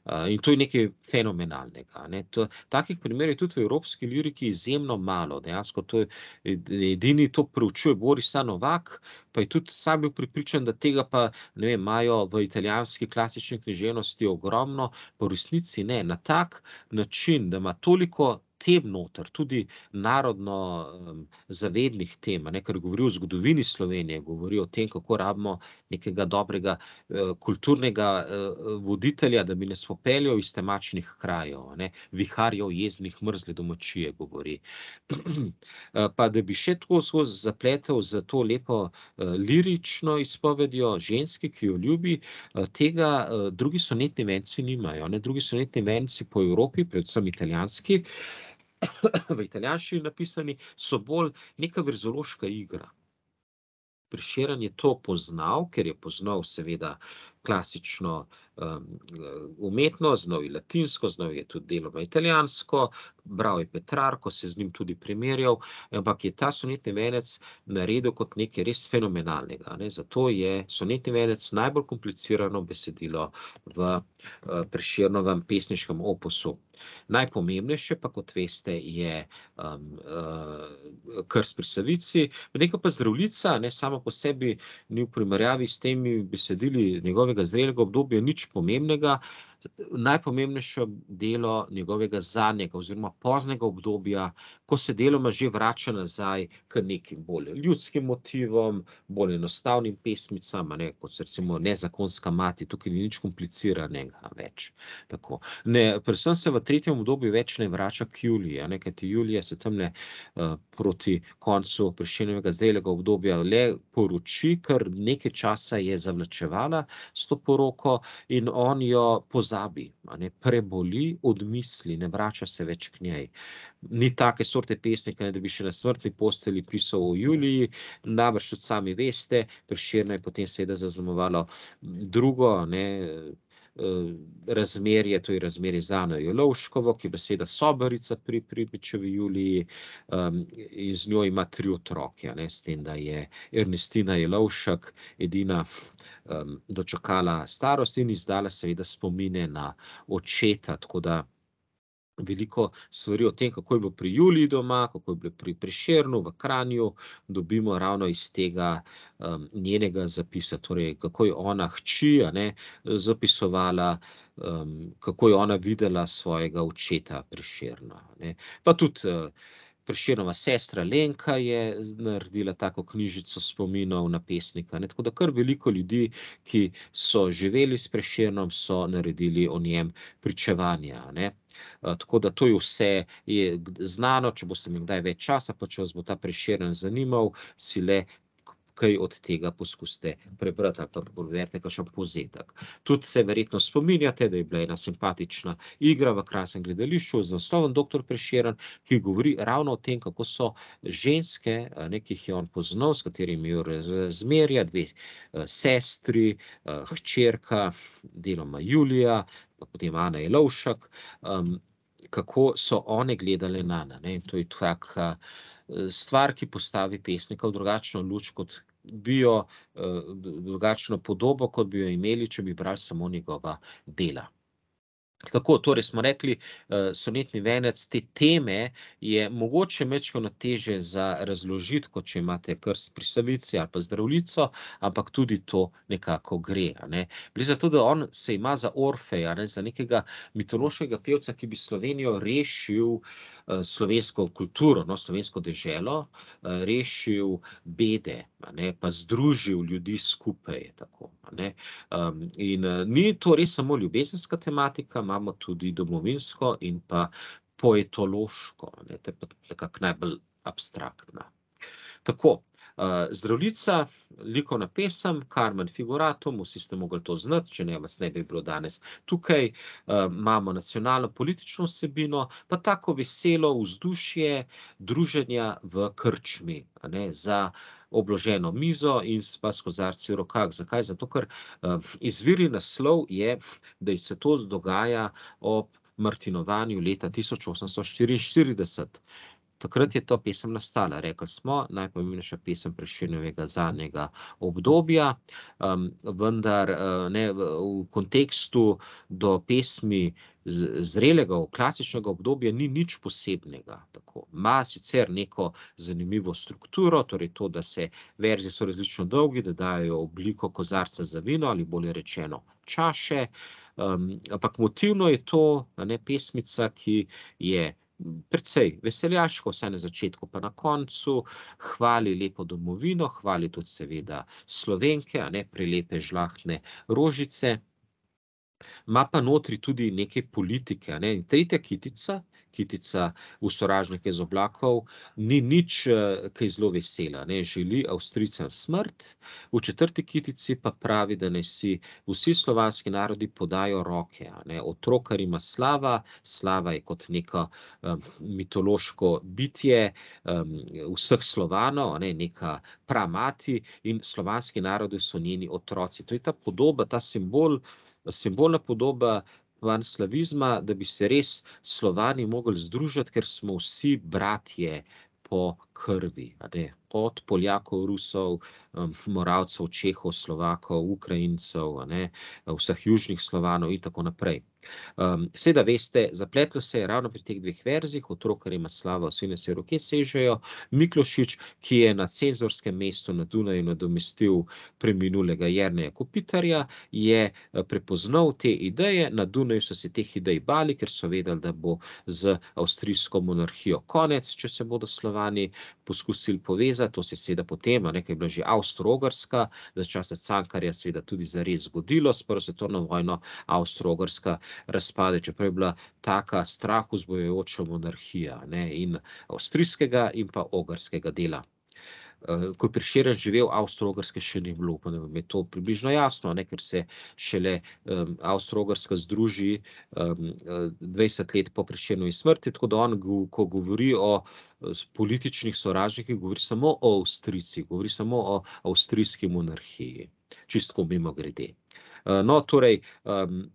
Speaker 1: Uh, in to je nekaj fenomenalnega, ne. To takih primerov je tudi v evropski liriki izjemno malo. Dejansko to je ed edini to preučuje Boris A. Novak, pa je tudi sam bil prepričan, da tega pa, ne vem, imajo v italijanski klasični književnosti ogromno, pa v resnici ne. Na tak način, da ima toliko tem noter, tudi narodno, um, zavednih tem, a ne, ker govori o zgodovini Slovenije, govori o tem, kako rabimo nekega dobrega, eh, kulturnega, eh, voditelja, da bi nas popeljal iz temačnih krajev, a ne, viharjev jeznih mrzle domačije, govori. Eh, pa da bi še tako skozi zapletel s to lepo, eh, lirično izpovedjo ženske, ki jo ljubi, eh, tega, eh, drugi sonetni venci nimajo, ne. Drugi sonetni venci po Evropi, predvsem italijanski, v italijanščini napisani, so bolj neka verzološka igra. Prešeren je to poznal, ker je poznal seveda klasično, um, umetnost, znal je latinsko, znal je tudi deloma italijansko, bral je Petrarko, se z njim tudi primerjal, ampak je ta sonetni venec naredil kot nekaj res fenomenalnega, a ne. Zato je sonetni venec najbolj komplicirano besedilo v, eh, Prešernovem pesniškem opusu. Najpomembnejše pa, kot veste, je, um, uh, Krst pri Savici, medtem ko pa Zdravljica, ne, sama po sebi ni v primerjavi s temi besedili njegovega zrelega obdobja nič pomembnega. Najpomembnejše delo njegovega zadnjega oziroma poznega obdobja, ko se deloma že vrača nazaj k nekim bolj ljudskim motivom, bolj enostavnim pesmicam, a ne, kot so recimo Nezakonska mati, tukaj ni nič kompliciranega več. Tako. Ne, predvsem se v tretjem obdobju več ne vrača k Juliji, a ne, kajti Julija se tamle, eh, proti koncu Prešernovega zrelega obdobja le poroči, kar nekaj časa je zavlačevala s to poroko in on jo pozabi, a ne, preboli, odmisli, ne vrača se več k njej. Ni take sorte pesnika, ne, da bi še na smrtni postelji pisal o Juliji, najbrž tudi sami veste, Prešerna je potem seveda zaznamovalo drugo, a ne, eh, razmerje, to je razmerje z Ano Jelovškovo, ki je bila seveda sobarica pri Primičevi Juliji, um, in z njo ima tri otroke, a ne, s tem, da je Ernestina Jelovšek edina, um, dočakala starost in izdala seveda spomine na očeta, tako da veliko stvari o tem, kako je bilo pri Juliji doma, kako je bilo pri Prešernu v Kranju, dobimo ravno iz tega, um, njenega zapisa, torej kako je ona hči, a ne, zapisovala, um, kako je ona videla svojega očeta Prešerna, a ne. Pa tudi, uh, Prešernova sestra Lenka je naredila tako knjižico spominov na pesnika, ne, tako da kar veliko ljudi, ki so živeli s Prešernom, so naredili o njem pričevanja, a ne. Eh, tako da to je vse je znano, če boste imeli kdaj več časa, pa če vas bo ta Prešeren zanimal, si le kaj od tega poskusite prebrati ali pa preberite kakšen povzetek. Tudi se verjetno spominjate, da je bila ena simpatična igra v kranjskem gledališču z naslovom Doktor Prešeren, ki govori ravno o tem, kako so ženske, a ne, ki jih je on poznal, s katerimi je imel razmerja, dve, eh, sestri, eh, hčerka, deloma Julija, pa potem Ana Jelovšek, um, kako so one gledale nanj, a ne, in to je taka, stvar, ki postavi pesnika v drugačno luč, kot bi jo, eh, drugačno podobo, kot bi jo imeli, če bi brali samo njegova dela. Tako, torej smo rekli, eh, sonetni venec, te teme je mogoče majčkeno težje za razložiti, kot če imate Krst pri Savici ali pa Zdravljico, ampak tudi to nekako gre, a ne. Gre za to, da on se ima za Orfeja, a ne, za nekega mitološkega pevca, ki bi Slovenijo rešil, eh, slovensko kulturo, no, slovensko deželo, eh, rešil bede, a ne, pa združil ljudi skupaj, tako, a ne. Um, in, eh, ni to res samo ljubezenska tematika, imamo tudi domovinsko in pa poetološko, a ne, to je pa nekako najbolj abstraktna. Tako, eh, Zdravljica, likovna pesem, Carmen Figuratum, vsi ste mogli to znati, če ne, vas ne bi bilo danes tukaj. Eh, imamo nacionalno politično vsebino, pa tako veselo vzdušje druženja v krčmi, a ne, za obloženo mizo in s pa s kozarci v rokah. Zakaj? Zato, ker, eh, izvirni naslov je, da se to dogaja ob martinovanju leta tisoč osemsto štiriinštirideset. takrat je ta pesem nastala. Rekli smo, najpomembnejša pesem Prešernovega zadnjega obdobja, um, vendar uh, ne, v, v kontekstu do pesmi z, zrelega, klasičnega obdobja ni nič posebnega. Tako. Ma sicer neko zanimivo strukturo, torej to, da se verzi so različno dolgi, da dajo obliko kozarca za vino ali bolje rečeno čaše, um, ampak motivno je to, a ne, pesmica, ki je precej veseljaško, vsaj na začetku pa na koncu, hvali lepo domovino, hvali tudi seveda Slovenke, a ne, prelepe žlahtne rožice, ima pa notri tudi nekaj politike, a ne, in tretja kitica, kitica v sovražnike iz oblakov, ni nič kaj zelo vesela, ne, želi Avstrijcem smrt, v četrti kitici pa pravi, da naj si vsi slovanski narodi podajo roke, a ne, otrokar ima slava, slava je kot neko um, mitološko bitje um, vseh Slovanov, a ne, neka pramati in slovanski narodi so njeni otroci. To je ta podoba, ta simbol, simbolna podoba panslavizma, da bi se res Slovani mogli združiti, ker smo vsi bratje po krvi, a ne, od Poljakov, Rusov, Moravcev, Čehov, Slovakov, Ukrajincev, a ne, vseh južnih Slovanov in tako naprej. Um, seveda veste, zapletlo se je ravno pri teh dveh verzih, otrokar ima slava, vsi na se roke sežejo, Miklošič, ki je na cenzorskem mestu na Dunaju nadomestil preminulega Jerneja Kopitarja, je prepoznal te ideje, na Dunaju so se teh idej bali, ker so vedeli, da bo z avstrijsko monarhijo konec, če se bodo Slovani poskusili povezati, to se je seveda potem, nekaj je bila že Avstro-Ogrska, za časa Cankarja seveda tudi zares zgodilo, s prvo svetovno vojno Avstro-Ogrska razpade, čeprav je bila taka strah vzbujajoča monarhija, ne, in avstrijskega in pa ogrskega dela. Ko je Prešeren živel, Avstro-Ogrske še ni bilo, pa ne vem, je to približno jasno, ne, ker se šele um, Avstro-Ogrska združi um, dvajset let po Prešernovi smrti, tako da on, ko govori o političnih sovražnikih, govori samo o Avstrijcih, govori samo o avstrijski monarhiji, čistko mimogrede. Uh, no, torej, um,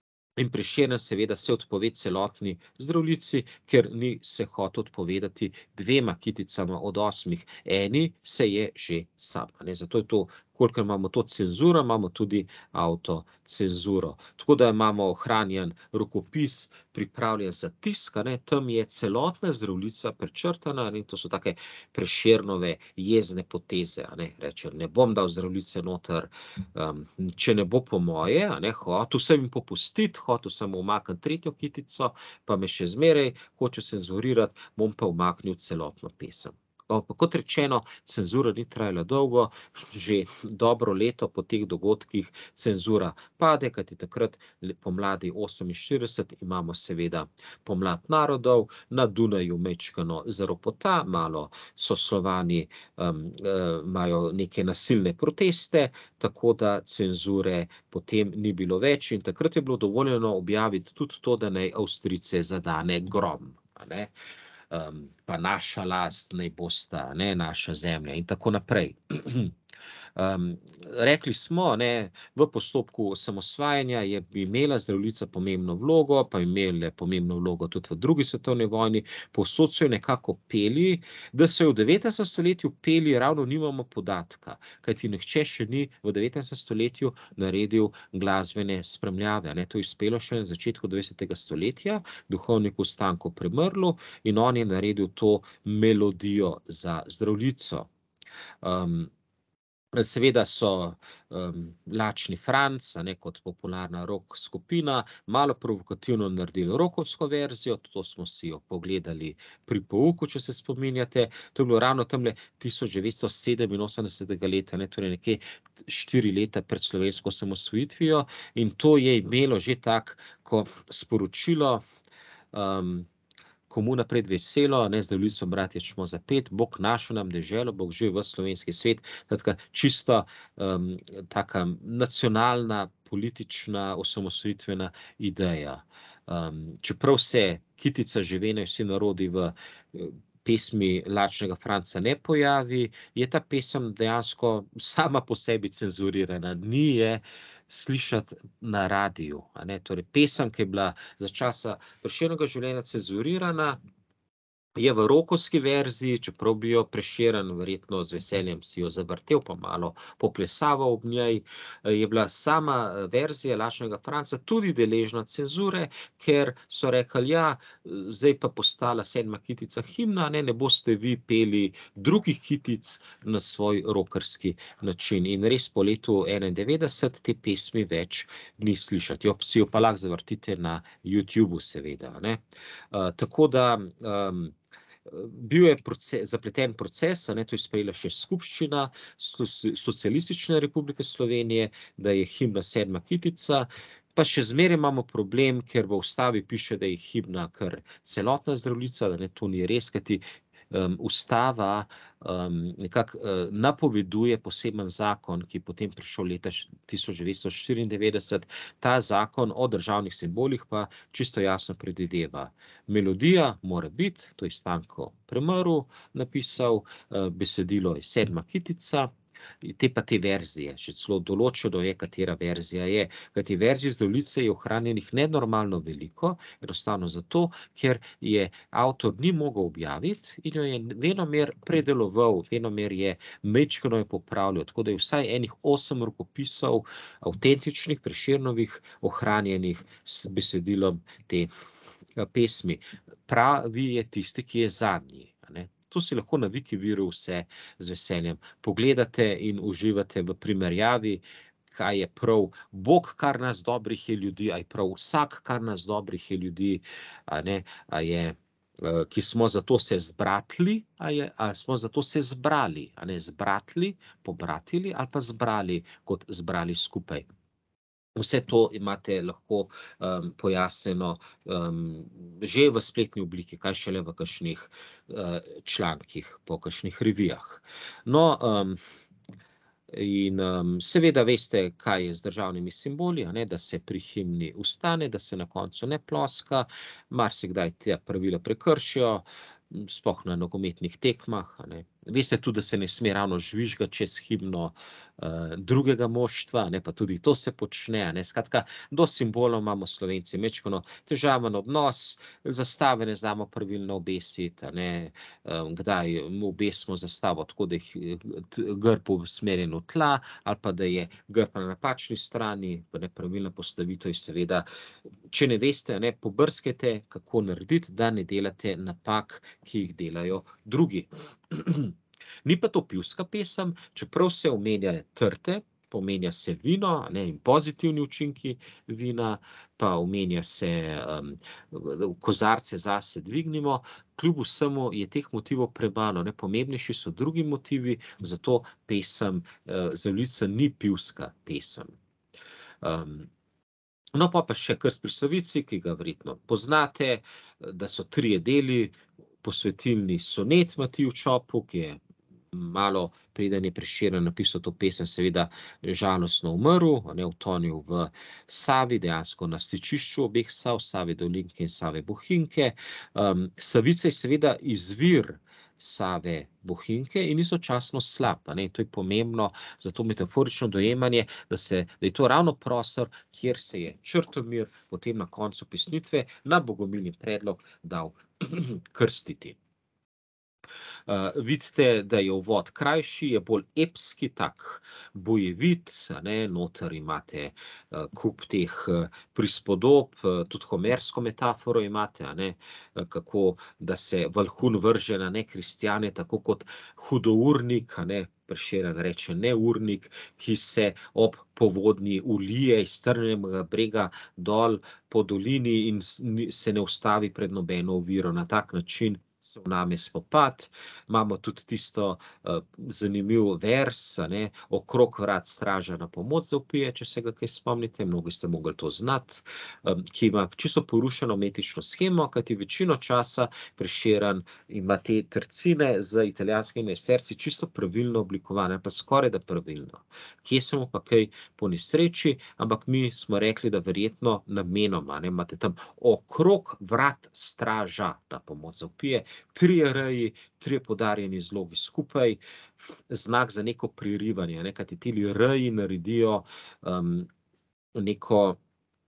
Speaker 1: in Prešeren seveda se odpove celotni Zdravljici, ker ni se hotel odpovedati dvema kiticama od osmih. Eni se je že sam, ne, zato je to, kolikor imamo to cenzuro, imamo tudi avtocenzuro. Tako da imamo ohranjen rokopis, pripravljen za tisk, ne, tam je celotna Zdravljica prečrtana, in to so take Prešernove jezne poteze, a ne, reče, ne bom dal Zdravljice noter, um, če ne bo po moje, a ne, hotel sem jim popustiti, hotel sem umakniti tretjo kitico, pa me še zmeraj hoče cenzurirati, bom pa umaknil celotno pesem. Pa kot rečeno, cenzura ni trajala dolgo, že dobro leto po teh dogodkih cenzura pade, kajti takrat pomladi oseminštirideset imamo seveda pomlad narodov, na Dunaju majčkeno zaropota, malo so Slovani um, imajo neke nasilne proteste, tako da cenzure potem ni bilo več in takrat je bilo dovoljeno objaviti tudi to, da naj Avstrijce zadane grom, a ne. Um, pa naša last naj bosta, ne, naša zemlja in tako naprej. Um, rekli smo, ne, v postopku osamosvajanja je imela Zdravljica pomembno vlogo, pa imela pomembno vlogo tudi v drugi svetovni vojni, povsod so jo nekako peli, da so jo v devetnajstem stoletju peli, ravno nimamo podatka, kajti nihče še ni v devetnajstem stoletju naredil glasbene spremljave, ne, to je uspelo še na začetku dvajsetega stoletja, duhovniku Stanku Premrlu, in on je naredil to melodijo za Zdravljico. Um, Seveda so um, Lačni Franc, a ne, kot popularna rock skupina, malo provokativno naredili rockovsko verzijo, to smo si jo pogledali pri pouku, če se spominjate, to je bilo ravno tamle tisoč devetsto sedeminosemdesetega leta, ne, torej nekje štiri leta pred slovensko osamosvojitvijo, in to je imelo že tako sporočilo, um, komu naprej veselo, ne, Zdravljico bratje čmo zapet, Bog našel nam deželo, Bog že v slovenski svet, tako čisto um, taka nacionalna, politična, osamosvojitvena ideja. Um, čeprav se kitica Živene vsi narodi v pesmi Lačnega Franca ne pojavi, je ta pesem dejansko sama po sebi cenzurirana, ni je slišati na radiju, a ne, torej pesem, ki je bila za časa Prešernovega življenja cenzurirana, je v rokovski verziji, čeprav bi jo Prešeren verjetno z veseljem si jo zavrtel, pa malo poplesaval ob njej, je bila sama verzija Lačnega Franca tudi deležna cenzure, ker so rekli: "Ja, zdaj pa postala Sedma kitica himna, ne, ne boste vi peli drugih kitic na svoj rokerski način." In res po letu enaindevetdeset te pesmi več ni slišati. Jo si jo pa lahko zavrtite na YouTubu seveda, a ne. Tako da, bil je zapleten proces, a ne, to je sprejela še skupščina Socialistične republike Slovenije, da je himna Sedma kitica, pa še zmeraj imamo problem, ker v ustavi piše, da je himna kar celotna Zdravljica, da ne, to ni res, kajti ustava nekako napoveduje poseben zakon, ki je potem prišel leta tisoč devetsto štiriindevetdeset, ta zakon o državnih simbolih pa čisto jasno predvideva: melodija mora biti, to je Stanko Premrl napisal, besedilo je Sedma kitica, te pa te verzije, še celo določeno je, katera verzija je, kajti verzij Zdravljice je ohranjenih nenormalno veliko, enostavno zato, ker je avtor ni mogel objaviti in jo je venomer predeloval, venomer je majčkeno je popravljal, tako da je vsaj enih osem rokopisov avtentičnih, Prešernovih, ohranjenih z besedilom te pesmi. Pravi je tisti, ki je zadnji, a ne. To si lahko na Wikiviru vse z veseljem pogledate in uživate v primerjavi, kaj je prav. Bog, kar nas dobrih je ljudi, a je prav vsak, kar nas dobrih je ljudi, a ne, a je, ki smo zato se zbratili, a je, a smo zato se zbrali, a ne, zbratili, pobratili ali pa zbrali kot zbrali skupaj. Vse to imate lahko pojasnjeno že v spletni obliki, kaj šele v kakšnih člankih, po kakšnih revijah. No, in seveda veste, kaj je z državnimi simboli, a ne, da se pri himni vstane, da se na koncu ne ploska, marsikdaj ta pravila prekršijo, sploh na nogometnih tekmah, a ne. Veste tudi, da se ne sme ravno žvižgati čez himno drugega moštva, a ne, pa tudi to se počne, a ne, skratka, do simbolov imamo Slovenci majčkeno težaven odnos, zastave ne znamo pravilno obesiti, a ne, kdaj obesimo zastavo tako, da je grb usmerjen v tla, ali pa da je grb na napačni strani, nepravilna postavitev je seveda, če ne veste, a ne, pobrskajte, kako narediti, da ne delate napak, ki jih delajo drugi. Ni pa to pivska pesem, čeprav se omenjajo trte, pa omenja se vino, a ne, in pozitivni učinki vina, pa omenja se kozarce zase dvignimo, kljub vsemu je teh motivov premalo, ne, pomembnejši so drugi motivi, zato pesem Zdravljica ni pivska pesem. No, pol pa še Krst pri Savici, ki ga verjetno poznate, da so trije deli, posvetilni sonet Matiju Čopu, ki je malo preden je Prešeren napisal to pesem, seveda žalostno umrl, a ne, utonil v Savi, dejansko na stičišču obeh Sav, Save Dolinke in Save Bohinjke. Savica je seveda izvir Save Bohinjke in istočasno slap, a ne, to je pomembno za to metaforično dojemanje, da se, da je to ravno prostor, kjer se je Črtomir potem na koncu pesnitve na Bogomilin predlog dal krstiti. Vidite, da je uvod krajši, je bolj epski, tak bojevit, a ne, noter imate kup teh prispodob, tudi homersko metaforo imate, a ne, kako da se Valhun vrže na nekristjane, tako kot hudournik, a ne, Prešeren reče neurnik, ki se ob povodnji ulije iz strmega brega dol po dolini in se ne ustavi pred nobeno oviro, na tak način se vname spopad. Imamo tudi tisto zanimiv vers, a ne, okrog vrat straža na pomoč zavpije, če se ga kaj spomnite, mnogi ste mogli to znati, ki ima čisto porušeno metrično shemo, kajti večino časa Prešeren ima te tercine z italijanskimi eserci čisto pravilno oblikovane, pa skorajda pravilno. Kje se mu pa kaj ponesreči, ampak mi smo rekli, da verjetno namenoma, ne, imate tam okrog vrat straža na pomoč zavpije, trije reji, trije poudarjeni zlogi skupaj, znak za neko prerivanje, ne, kajti tile reji naredijo neko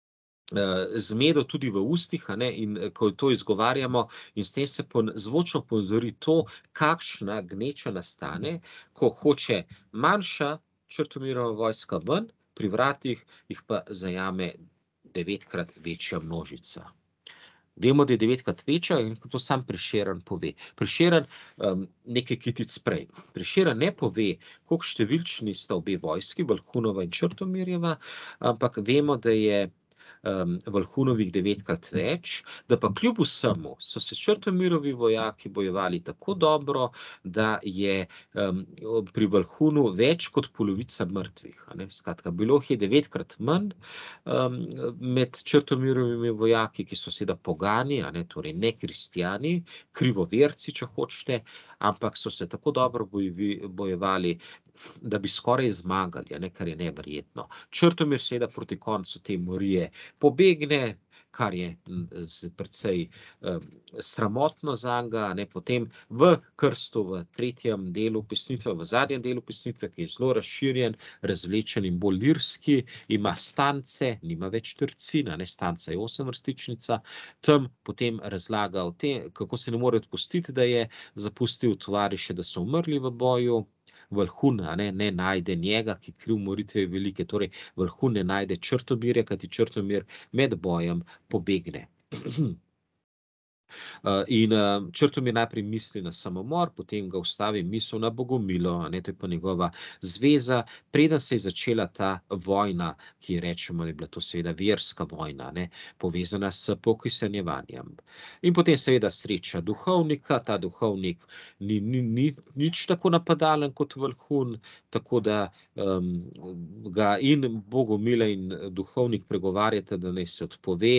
Speaker 1: zmedo tudi v ustih, a ne, in ko to izgovarjamo in s tem se zvočno ponazori to, kakšna gneča nastane, ko hoče manjša Črtomirjeva vojska ven, pri vratih jih pa zajame devetkrat večja množica. Vemo, da je devetkrat večja in to sam Prešeren pove. Prešeren um, nekaj kitic prej. Prešeren ne pove, koliko številčni sta obe vojski, Valhunova in Črtomirjeva, ampak vemo, da je Um, Valhunovih devetkrat več, da pa kljub vsemu so se Črtomirjevi vojaki bojevali tako dobro, da je um, pri Valhunu več kot polovica mrtvih. A ne? Skratka, bilo je devetkrat manj um, med Črtomirjevimi vojaki, ki so seveda pogani, a ne, torej ne kristjani, krivoverci, če hočete, ampak so se tako dobro bojevi, bojevali, da bi skoraj zmagali, a ne, kar je neverjetno. Črtomir seveda proti koncu te morije pobegne, kar je precej um, sramotno zanj, a ne, potem v krstu, v tretjem delu pesnitve, v zadnjem delu pesnitve, ki je zelo razširjen, razvlečen in bolj lirski, ima stance, nima več tercina, ne, stanca je osemvrstičnica, tam potem razlaga o tem, kako se ne more odpustiti, da je zapustil tovariše, da so umrli v boju. Valhun ne, ne najde njega, ki kriv moritve velike, torej Valhun ne najde Črtomirja, kajti Črtomir med bojem pobegne. In Črtomir najprej misli na samomor, potem ga ustavi misel na Bogomilo, ne, to je pa njegova zveza, preden se je začela ta vojna, ki rečemo, da je bila to seveda verska vojna, ne, povezana s pokrisanjevanjem. In potem seveda sreča duhovnika, ta duhovnik ni, ni, ni nič tako napadalen kot Valhun, tako da um, ga in Bogomila in duhovnik pregovarjata, da naj se odpove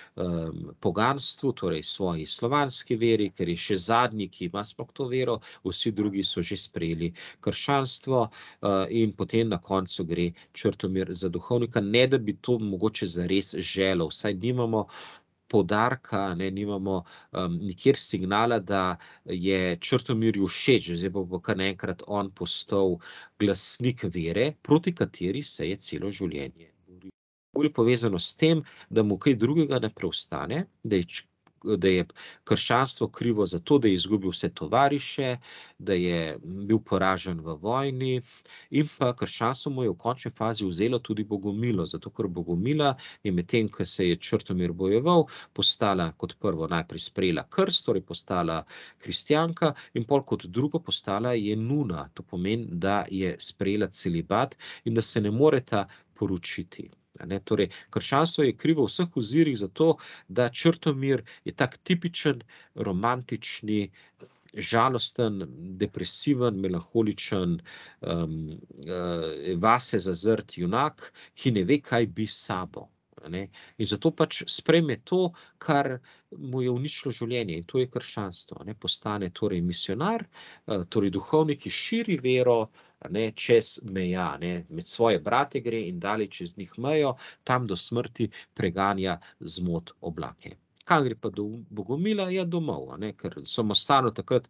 Speaker 1: um, poganstvu, torej svoji slovanski veri, ker je še zadnji, ki ima sploh to vero, vsi drugi so že sprejeli krščanstvo, in potem na koncu gre Črtomir za duhovnika, ne da bi to mogoče zares želel, saj nimamo poudarka, ne, nimamo um, nikjer signala, da je Črtomirju všeč, zdaj bo kar naenkrat on postal glasnik vere, proti kateri se je celo življenje. Bolj povezano s tem, da mu kaj drugega ne preostane, da je da je krščanstvo krivo za to, da je izgubil vse tovariše, da je bil poražen v vojni, in pa krščanstvo mu je v končni fazi vzelo tudi Bogomilo, zato ker Bogomila je medtem, ko se je Črtomir bojeval, postala kot prvo najprej sprejela krst, torej postala kristjanka, in pol kot drugo postala je nuna, to pomeni, da je sprejela celibat in da se ne moreta poročiti. Ne, torej, krščanstvo je krivo v vseh ozirih zato, da Črtomir je tak tipičen, romantični, žalosten, depresiven, melanholičen, um, uh, vase zazrt junak, ki ne ve, kaj bi s sabo. Ne? In zato pač sprejme to, kar mu je uničilo življenje, in to je krščanstvo. Ne? Postane torej misionar, uh, torej duhovnik, ki širi vero, ne, čez meja, ne, med svoje brate gre in dalje čez njih mejo, tam do smrti preganja zmot oblake. Kam gre pa do Bogomila? Ja, domov, ne, ker samostano takrat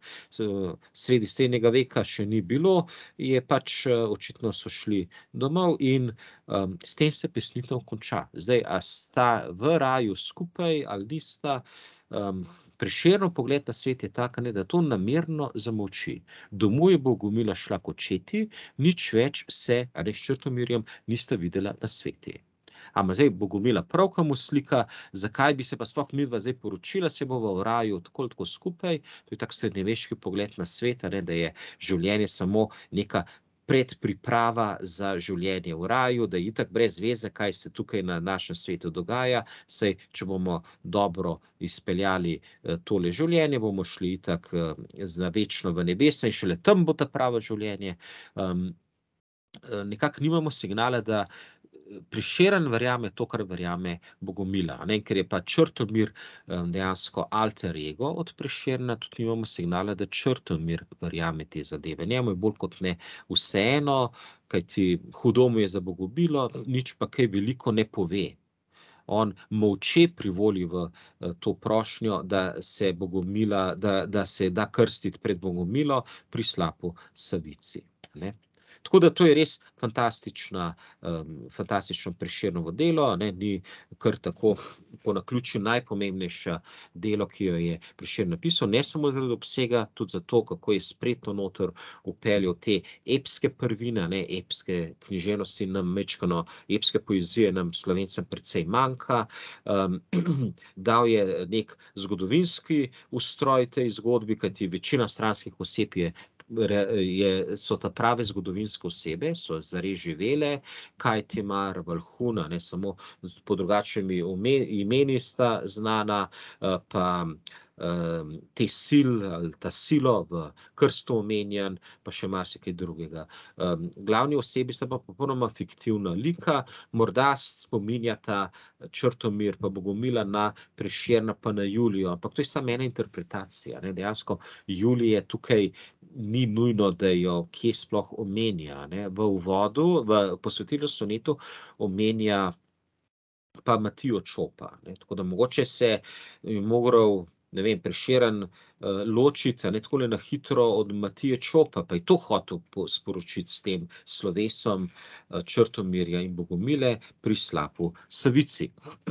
Speaker 1: sredi srednjega veka še ni bilo, je pač očitno so šli domov in um, s tem se pesnitev konča. Zdaj, a sta v raju skupaj ali nista, um, Prešernov pogled na svet je tak, ne, da to namerno zamolči. Domov je Bogomila šla k očeti, nič več se, a ne, s Črtomirjem nista videla na sveti. Ampak zdaj Bogomila pravkar mu slika, zakaj bi se pa sploh midva zdaj poročila, se bova v raju tako tako skupaj, to je tak srednjeveški pogled na svet, ne, da je življenje samo neka predpriprava za življenje v raju, da je itak brez veze, kaj se tukaj na našem svetu dogaja, saj če bomo dobro izpeljali tole življenje, bomo šli itak za večno v nebesa in šele tam bo ta pravo življenje. Um, nekako nimamo signala, da Prešeren verjame to, kar verjame Bogomila, ne, ker je pa Črtomir dejansko alter ego od Prešerna, tudi nimamo signala, da Črtomir verjame te zadeve. Njemu je bolj kot ne vseeno, kajti hudo mu je za Bogomilo, nič pa kaj veliko ne pove. On molče privoli v to prošnjo, da se Bogomila, da, da se da krstiti pred Bogomilo pri slapu Savici. Ne. Tako da to je res fantastična, um, fantastično Prešernovo delo, ne, ni kar tako po naključju najpomembnejše delo, ki jo je Prešern napisal, ne samo zaradi obsega, tudi zato, kako je spretno noter vpeljal te epske prvine, ne, epske književnosti nam majčkeno, epske poezije nam Slovencem precej manjka. Um, dal je nek zgodovinski ustroj tej zgodbi, kajti večina stranskih oseb je je, so ta prave zgodovinske osebe, so zares živele, Kajtimar, Valhuna, ne samo po drugačnimi imeni sta znana, pa Tesil ali Tasilo v Krstu omenjen, pa še marsikaj drugega. Glavni osebi sta pa popolnoma fiktivna lika, morda spominjata Črtomir pa Bogomila na Prešerna pa na Julijo, ampak to je samo ena interpretacija, ne, dejansko Julije tukaj ni nujno, da jo kje sploh omenja, ne. V uvodu, v posvetilnem sonetu omenja pa Matijo Čopa, ne, tako da mogoče se je mogel, ne vem, Prešeren ločiti, ne, takole na hitro od Matije Čopa, pa je to hotel sporočiti s tem slovesom Črtomirja in Bogomile pri slapu Savici.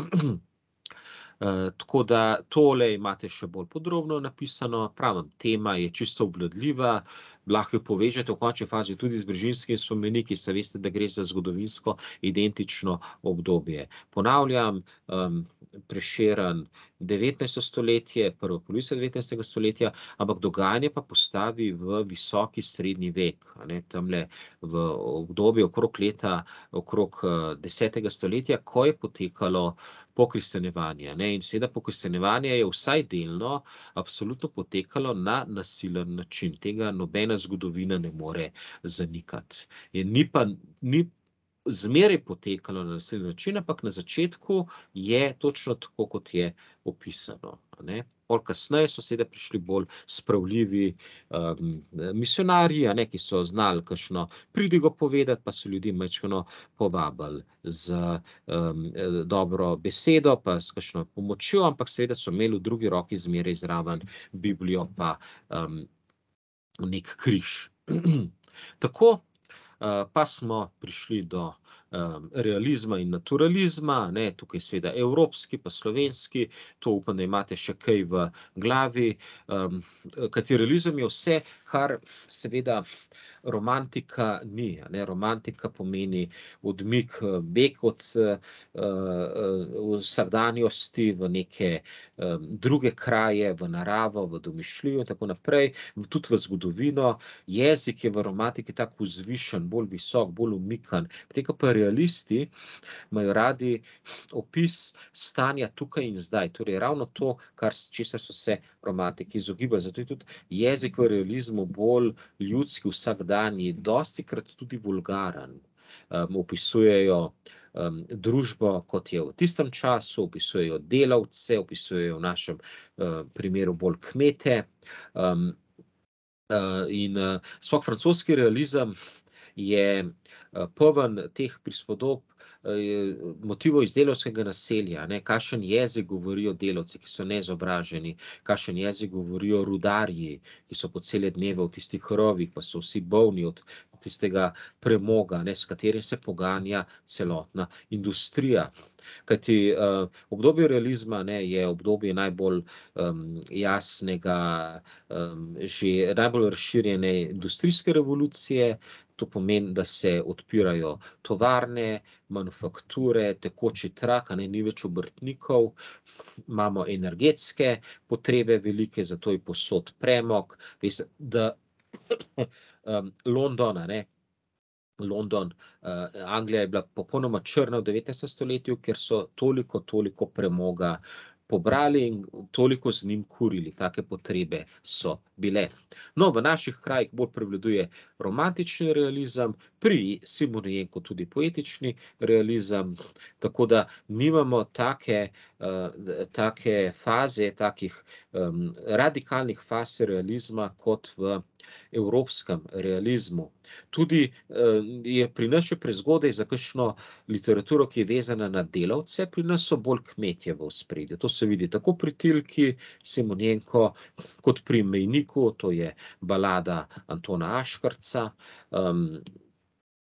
Speaker 1: Uh, tako da tole imate še bolj podrobno napisano, pravim, tema je čisto obvladljiva, lahko jo povežete v končni fazi tudi z Brižinskimi spomeniki, saj veste, da gre za zgodovinsko identično obdobje. Ponavljam, um, Prešeren devetnajsto stoletje, prva polovica devetnajstega stoletja, ampak dogajanje pa postavi v visoki srednji vek, ne, tamle v obdobju okrog leta, okrog desetega stoletja, ko je potekalo pokristjanjevanje, ne, in seveda pokristjanjevanje je vsaj delno absolutno potekalo na nasilen način. Tega nobena zgodovina ne more zanikati. In ni pa, ni zmeraj potekalo na nasilen način, ampak na začetku je točno tako, kot je opisano, ne. Pol kasneje so seveda prišli bolj spravljivi um, misionarji, a ne, ki so znali kakšno pridigo povedati, pa so ljudi majčkeno povabili z um, dobro besedo, pa s kakšno pomočjo, ampak seveda so imeli v drugi roki zmeraj zraven Biblijo pa um, nek križ. Tako uh, pa smo prišli do um, realizma in naturalizma, ne, tukaj seveda evropski pa slovenski, to upam, da imate še kaj v glavi, um, kajti realizem je vse, kar seveda romantika ni, a ne, romantika pomeni odmik, beg od uh, uh, vsakdanjosti v neke um, druge kraje, v naravo, v domišljijo in tako naprej, tudi v zgodovino. Jezik je v romantiki tako vzvišen, bolj visok, bolj umikan, potem pa realisti imajo radi opis stanja tukaj in zdaj, torej ravno to, kar, česar so se romantiki izogibali, zato je tudi jezik v realizmu bolj ljudski, vsakdanji, dostikrat tudi vulgaren. Um, opisujejo um, družbo, kot je v tistem času, opisujejo delavce, opisujejo v našem uh, primeru bolj kmete. Um, uh, in uh, sploh francoski realizem je uh, poln teh prispodob, motivov iz delavskega naselja, ne, kakšen jezik govorijo delavci, ki so neizobraženi, kakšen jezik govorijo rudarji, ki so po cele dneve v tistih rovih, pa so vsi bolni od tistega premoga, ne, s katerim se poganja celotna industrija. Kajti uh, obdobje realizma, ne, je obdobje najbolj um, jasnega, um, že najbolj razširjene industrijske revolucije. To pomeni, da se odpirajo tovarne, manufakture, tekoči trak, a ne, ni več obrtnikov, imamo energetske potrebe velike, zato je povsod premog. Veste, da um, London, a ne, London, uh, Anglija je bila popolnoma črna v devetnajstem stoletju, ker so toliko, toliko premoga pobrali in toliko z njim kurili, take potrebe so bile. No, v naših krajih bolj prevladuje romantični realizem, pri Simonijenku tudi poetični realizem, tako da nimamo take, uh, take faze, takih um, radikalnih faz realizma kot v evropskem realizmu. Tudi uh, je pri nas še prezgodaj za kakšno literaturo, ki je vezana na delavce, pri nas so bolj kmetje v ospredju. To se vidi tako pri Tilki, Simonjenko, kot pri Mejniku, to je balada Antona Aškarca. Um,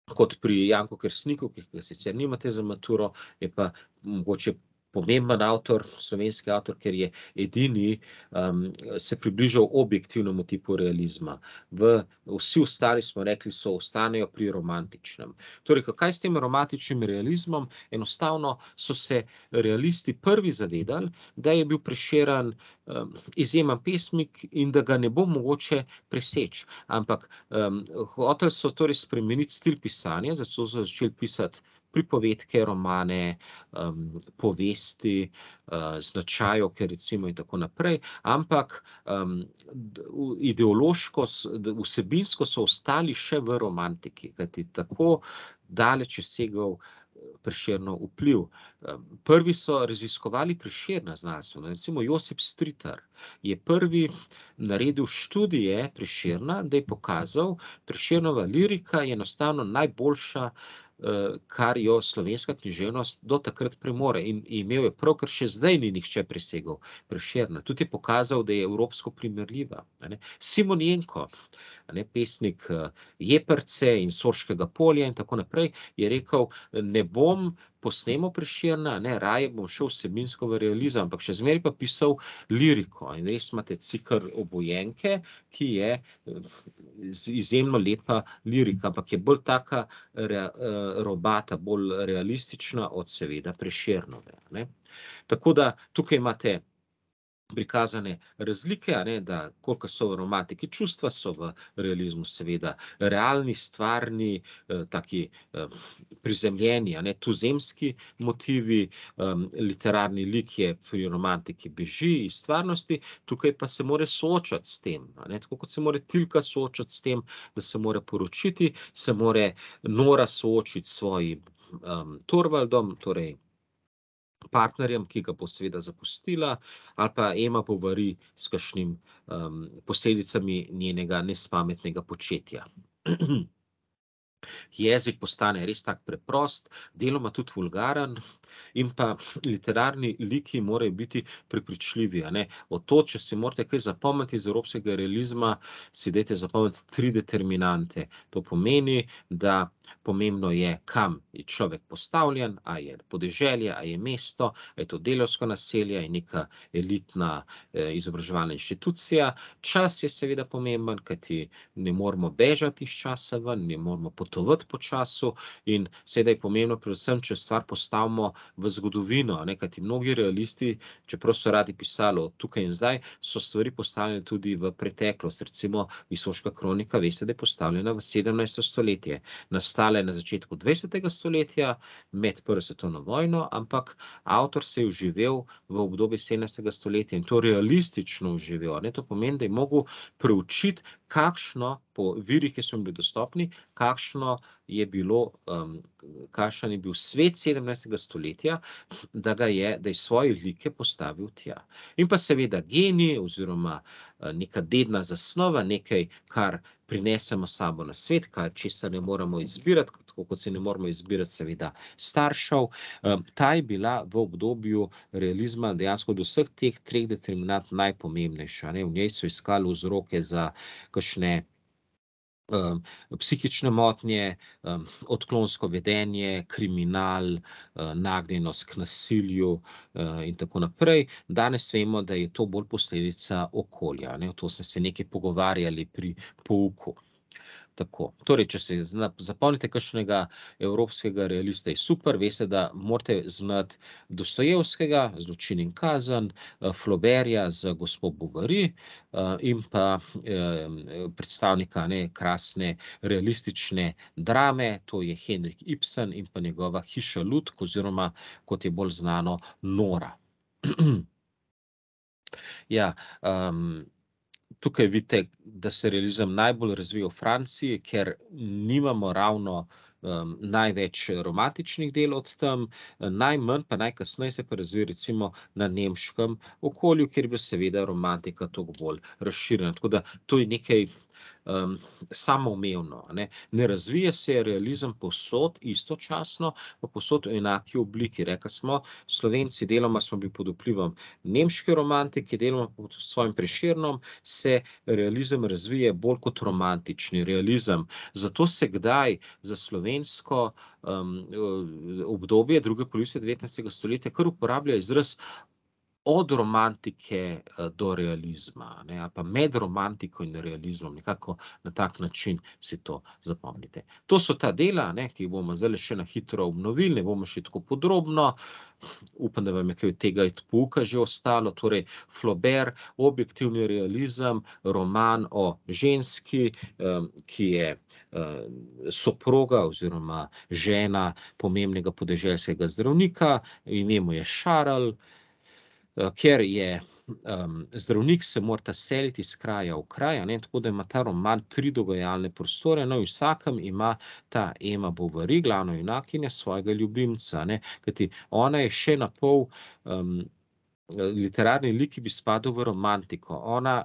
Speaker 1: kot pri Janku Kersniku, ki ga sicer nimate za maturo, je pa mogoče pomemben avtor, slovenski avtor, ker je edini um, se približal objektivnemu tipu realizma. V, vsi ostali, smo rekli, so ostanejo pri romantičnem. Torej, kaj s tem romantičnim realizmom? Enostavno so se realisti prvi zavedali, da je bil Prešeren um, izjemen pesnik in da ga ne bo mogoče preseči. Ampak um, hoteli so torej spremeniti stil pisanja, zato so začeli pisati pripovedke, romane, um, povesti, uh, značajevke recimo in tako naprej, ampak um, ideološko, vsebinsko so ostali še v romantiki, kajti tako daleč je segal Prešernov vpliv. Prvi so raziskovali Prešerna znanstveno, recimo Josip Stritar je prvi naredil študije Prešerna, da je pokazal, Prešernova lirika je enostavno najboljša, kar jo slovenska književnost do takrat premore, in imel je prav, ker še zdaj ni nihče presegal Prešerna. Tudi je pokazal, da je evropsko primerljiva. Simon Jenko, ne, pesnik Jeprce in Sorškega polja in tako naprej, je rekel, ne bom posnemal Prešerna, ne, raje bom šel vsebinsko v realizem, ampak še zmeraj pa pisal liriko. In res imate cikel Obojenke, ki je izjemno lepa lirika, ampak je bolj taka re, robata, bolj realistična od seveda Prešernove. Ne. Tako da tukaj imate prikazane razlike, a ne, da koliko so v romantiki čustva, so v realizmu seveda realni, stvarni, eh, taki eh, prizemljeni, a ne, tuzemski motivi, um, literarni lik je pri romantiki beži iz stvarnosti, tukaj pa se mora soočati s tem, a ne, tako kot se mora Tilka soočati s tem, da se mora poročiti, se mora Nora soočiti s svojim um, Torvaldom, torej partnerjem, ki ga bo seveda zapustila, ali pa Ema Bovary s kakšnim um, posledicami njenega nespametnega početja. Jezik postane res tak preprost, deloma tudi vulgaren, in pa literarni liki morajo biti prepričljivi, a ne. Od to, če si morate kaj zapomniti iz evropskega realizma, si dajte zapomniti tri determinante. To pomeni, da pomembno je, kam je človek postavljen, a je podeželje, a je mesto, a je to delavsko naselje, a je neka elitna eh, izobraževalna inštitucija. Čas je seveda pomemben, kajti ne moramo bežati iz časa ven, ne moramo potovati po času, in seveda je pomembno predvsem, če stvar postavimo v zgodovino, ne, kajti mnogi realisti, čeprav so radi pisali od tukaj in zdaj, so stvari postavljene tudi v preteklost. Recimo Visoška kronika, veste, da je postavljena v sedemnajsto stoletje. Nastala je na začetku dvajsetega stoletja, med prvo svetovno vojno, ampak avtor se je vživel v obdobje sedemnajstega stoletja in to realistično vživel, ne. To pomeni, da je mogel preučiti, kakšno, po virih, ki so mi bili dostopni, kakšno je bilo, um, kakšen je bil svet sedemnajstega stoletja, da ga je, da je svoje like postavil tja. In pa seveda genij oziroma neka dedna zasnova, nekaj, kar prinesemo s sabo na svet, kar česar ne moremo izbirati, tako kot se ne moremo izbirati seveda staršev. Ta je bila v obdobju realizma dejansko od vseh teh treh determinant najpomembnejša, ne. V njej so iskali vzroke za kakšne um, psihične motnje, um, odklonsko vedenje, kriminal, uh, nagnjenost k nasilju uh, in tako naprej. Danes vemo, da je to bolj posledica okolja, ne. To smo se nekaj pogovarjali pri pouku. Tako. Torej, če se zapomnite kakšnega evropskega realista, je super, veste, da morate znati Dostojevskega, Zločin in kazen, Flaubertja z gospo Bovary in pa predstavnika, ne, krasne realistične drame, to je Henrik Ibsen in pa njegova Hiša lutk oziroma, kot je bolj znano, Nora. Ja, um, tukaj vidite, da se realizem najbolj razvija v Franciji, ker nimamo ravno um, največ romantičnih del od tam, najmanj pa najkasneje se pa razvija recimo na nemškem okolju, kjer je bila seveda romantika toliko bolj razširjena. Tako da to je nekaj um, samoumevno, a ne. Ne razvije se realizem povsod istočasno, pa povsod v enaki obliki. Rekli smo, Slovenci deloma smo bili pod vplivom nemške romantike, deloma pod svojim Prešernom, se realizem razvije bolj kot romantični realizem. Zato se kdaj za slovensko um, obdobje druge polovice devetnajstega stoletja kar uporablja izraz od romantike do realizma, ne, ali pa med romantiko in realizmom, nekako na tak način si to zapomnite. To so ta dela, ne, ki jih bomo zdajle še na hitro obnovili, ne bomo šli tako podrobno. Upam, da vam je kaj od tega od pouka že ostalo. Torej, Flaubert, objektivni realizem, roman o ženski, ki je soproga oziroma žena pomembnega podeželskega zdravnika, ime mu je Charles. Ker je um, zdravnik, se morata seliti iz kraja v kraj, ne, tako da ima ta roman tri dogajalne prostore, no, in vsakem ima ta Emma Bovary, glavna junakinja, svojega ljubimca, ne, kajti ona je še napol um, literarni lik, ki bi spadal v romantiko. Ona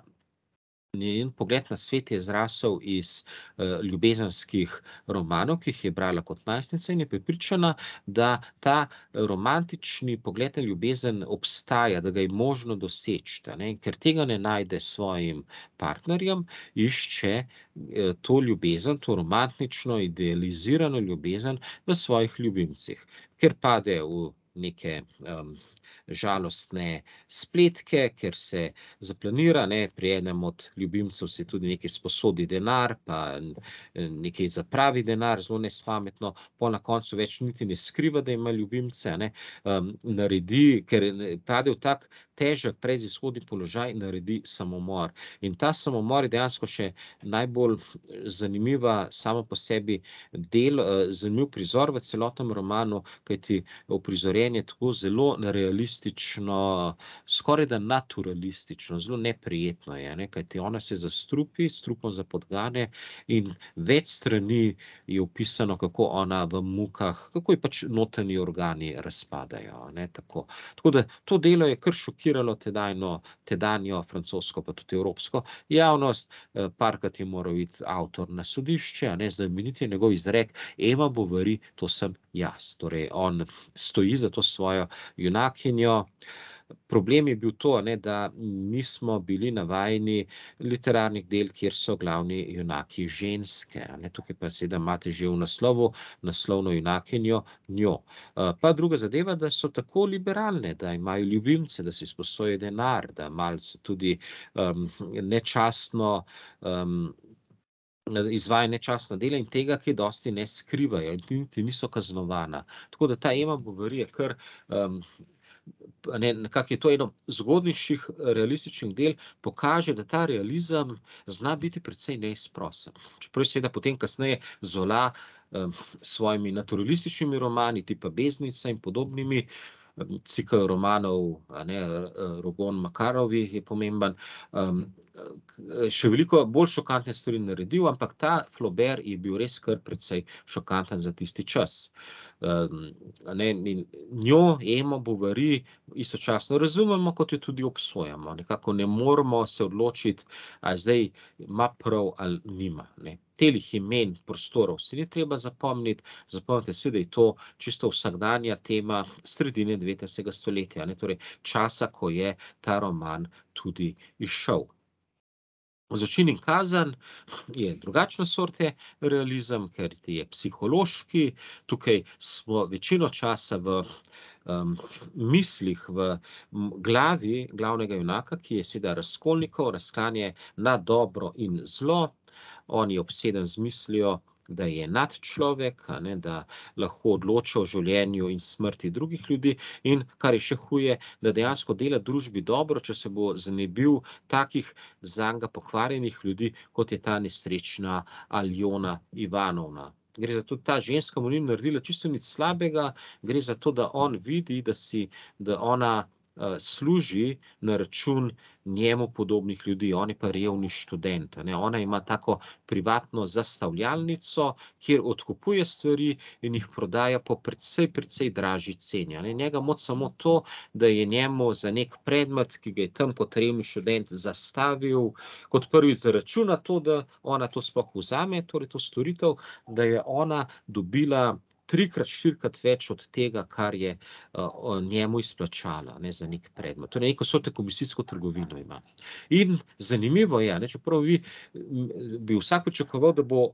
Speaker 1: Njen pogled na svet je zrasel iz uh, ljubezenskih romanov, ki jih je brala kot najstnica, in je prepričana, da ta romantični pogled na ljubezen obstaja, da ga je možno doseči, ne, ker tega ne najde svojim partnerjem, išče uh, to ljubezen, to romantično, idealizirano ljubezen v svojih ljubimcih, ker pade v neke um, žalostne spletke, ker se zaplanira, ne, pri enem od ljubimcev se tudi nekaj sposodi denar, pa nekaj zapravi denar, zelo nespametno, pol na koncu več niti ne skriva, da ima ljubimce, ne, um, naredi, ker pade v tak težek predizhodni položaj, naredi samomor. In ta samomor je dejansko še najbolj zanimiva sama po sebi del, zanimiv prizor v celotnem romanu, kajti uprizorjen je tako zelo realistično, skoraj da naturalistično, zelo neprijetno je, ne, kajti ona se zastrupi s trupom za podgane in več strani je opisano, kako ona v mukah, kako je pač notranji organi razpadajo, ne, tako. Tako da to delo je kar šokiralo tedajno, tedanjo francosko, pa tudi evropsko javnost. Parkrat je moral iti avtor na sodišče, a ne, znameniti je njegov izrek: Emma Bovary, to sem jaz. Torej, on stoji za to svojo junakinjo. Problem je bil to, ne, da nismo bili navajeni literarnih del, kjer so glavni junaki ženske, ne, tukaj pa seveda imate že v naslovu naslovno junakinjo, njo. Pa druga zadeva, da so tako liberalne, da imajo ljubimce, da si sposojajo denar, da malce tudi um, nečastno um, izvaja nečastna dela in tega, ki dosti ne skrivajo in niti niso kaznovana. Tako da ta Emma Bovary je kar um, Ne, nekako je to eno zgodnejših realističnih del, pokaže, da ta realizem zna biti precej neizprosen. Čeprav seveda potem kasneje Zola um, s svojimi naturalističnimi romani, tipa Beznica in podobnimi, cikel romanov, a ne, Rogon Makarovi je pomemben, um, še veliko bolj šokantne stvari naredil, ampak ta Flaubert je bil res kar precej šokanten za tisti čas. Um, ne, in njo, Emmo Bovary, istočasno razumemo, kot jo tudi obsojamo. Nekako ne moremo se odločiti, a zdaj ima prav ali nima, ne. Telih imen, prostorov si ni treba zapomniti, zapomnite si, da je to čisto vsakdanja tema sredine devetnajstega stoletja, ne, torej časa, ko je ta roman tudi izšel. Zločin in kazen je drugačne sorte realizem, ker je psihološki, tukaj smo večino časa v um, mislih, v glavi glavnega junaka, ki je seveda Razkolnikov, razklanje na dobro in zlo. On je obseden z mislijo, da je nadčlovek, a ne, da lahko odloča o življenju in smrti drugih ljudi in, kar je še huje, da dejansko dela družbi dobro, če se bo znebil takih zanj pokvarjenih ljudi, kot je ta nesrečna Aljona Ivanovna. Gre za to, ta ženska mu ni naredila čisto nič slabega, gre za to, da on vidi, da si, da ona uh, služi na račun njemu podobnih ljudi, on je pa revni študent, a ne. Ona ima tako privatno zastavljalnico, kjer odkupuje stvari in jih prodaja po precej, precej dražji ceni, a ne. Njega moti samo to, da je njemu za neki predmet, ki ga je tam kot revni študent zastavil, kot prvič zaračuna to, da ona to sploh vzame, torej to storitev, da je ona dobila trikrat, štirikrat več od tega, kar je uh, njemu izplačala, ne, za neki predmet. Torej neko sorte komisijsko trgovino ima. In zanimivo je, ne, čeprav vi, bi vsak pričakoval, da bo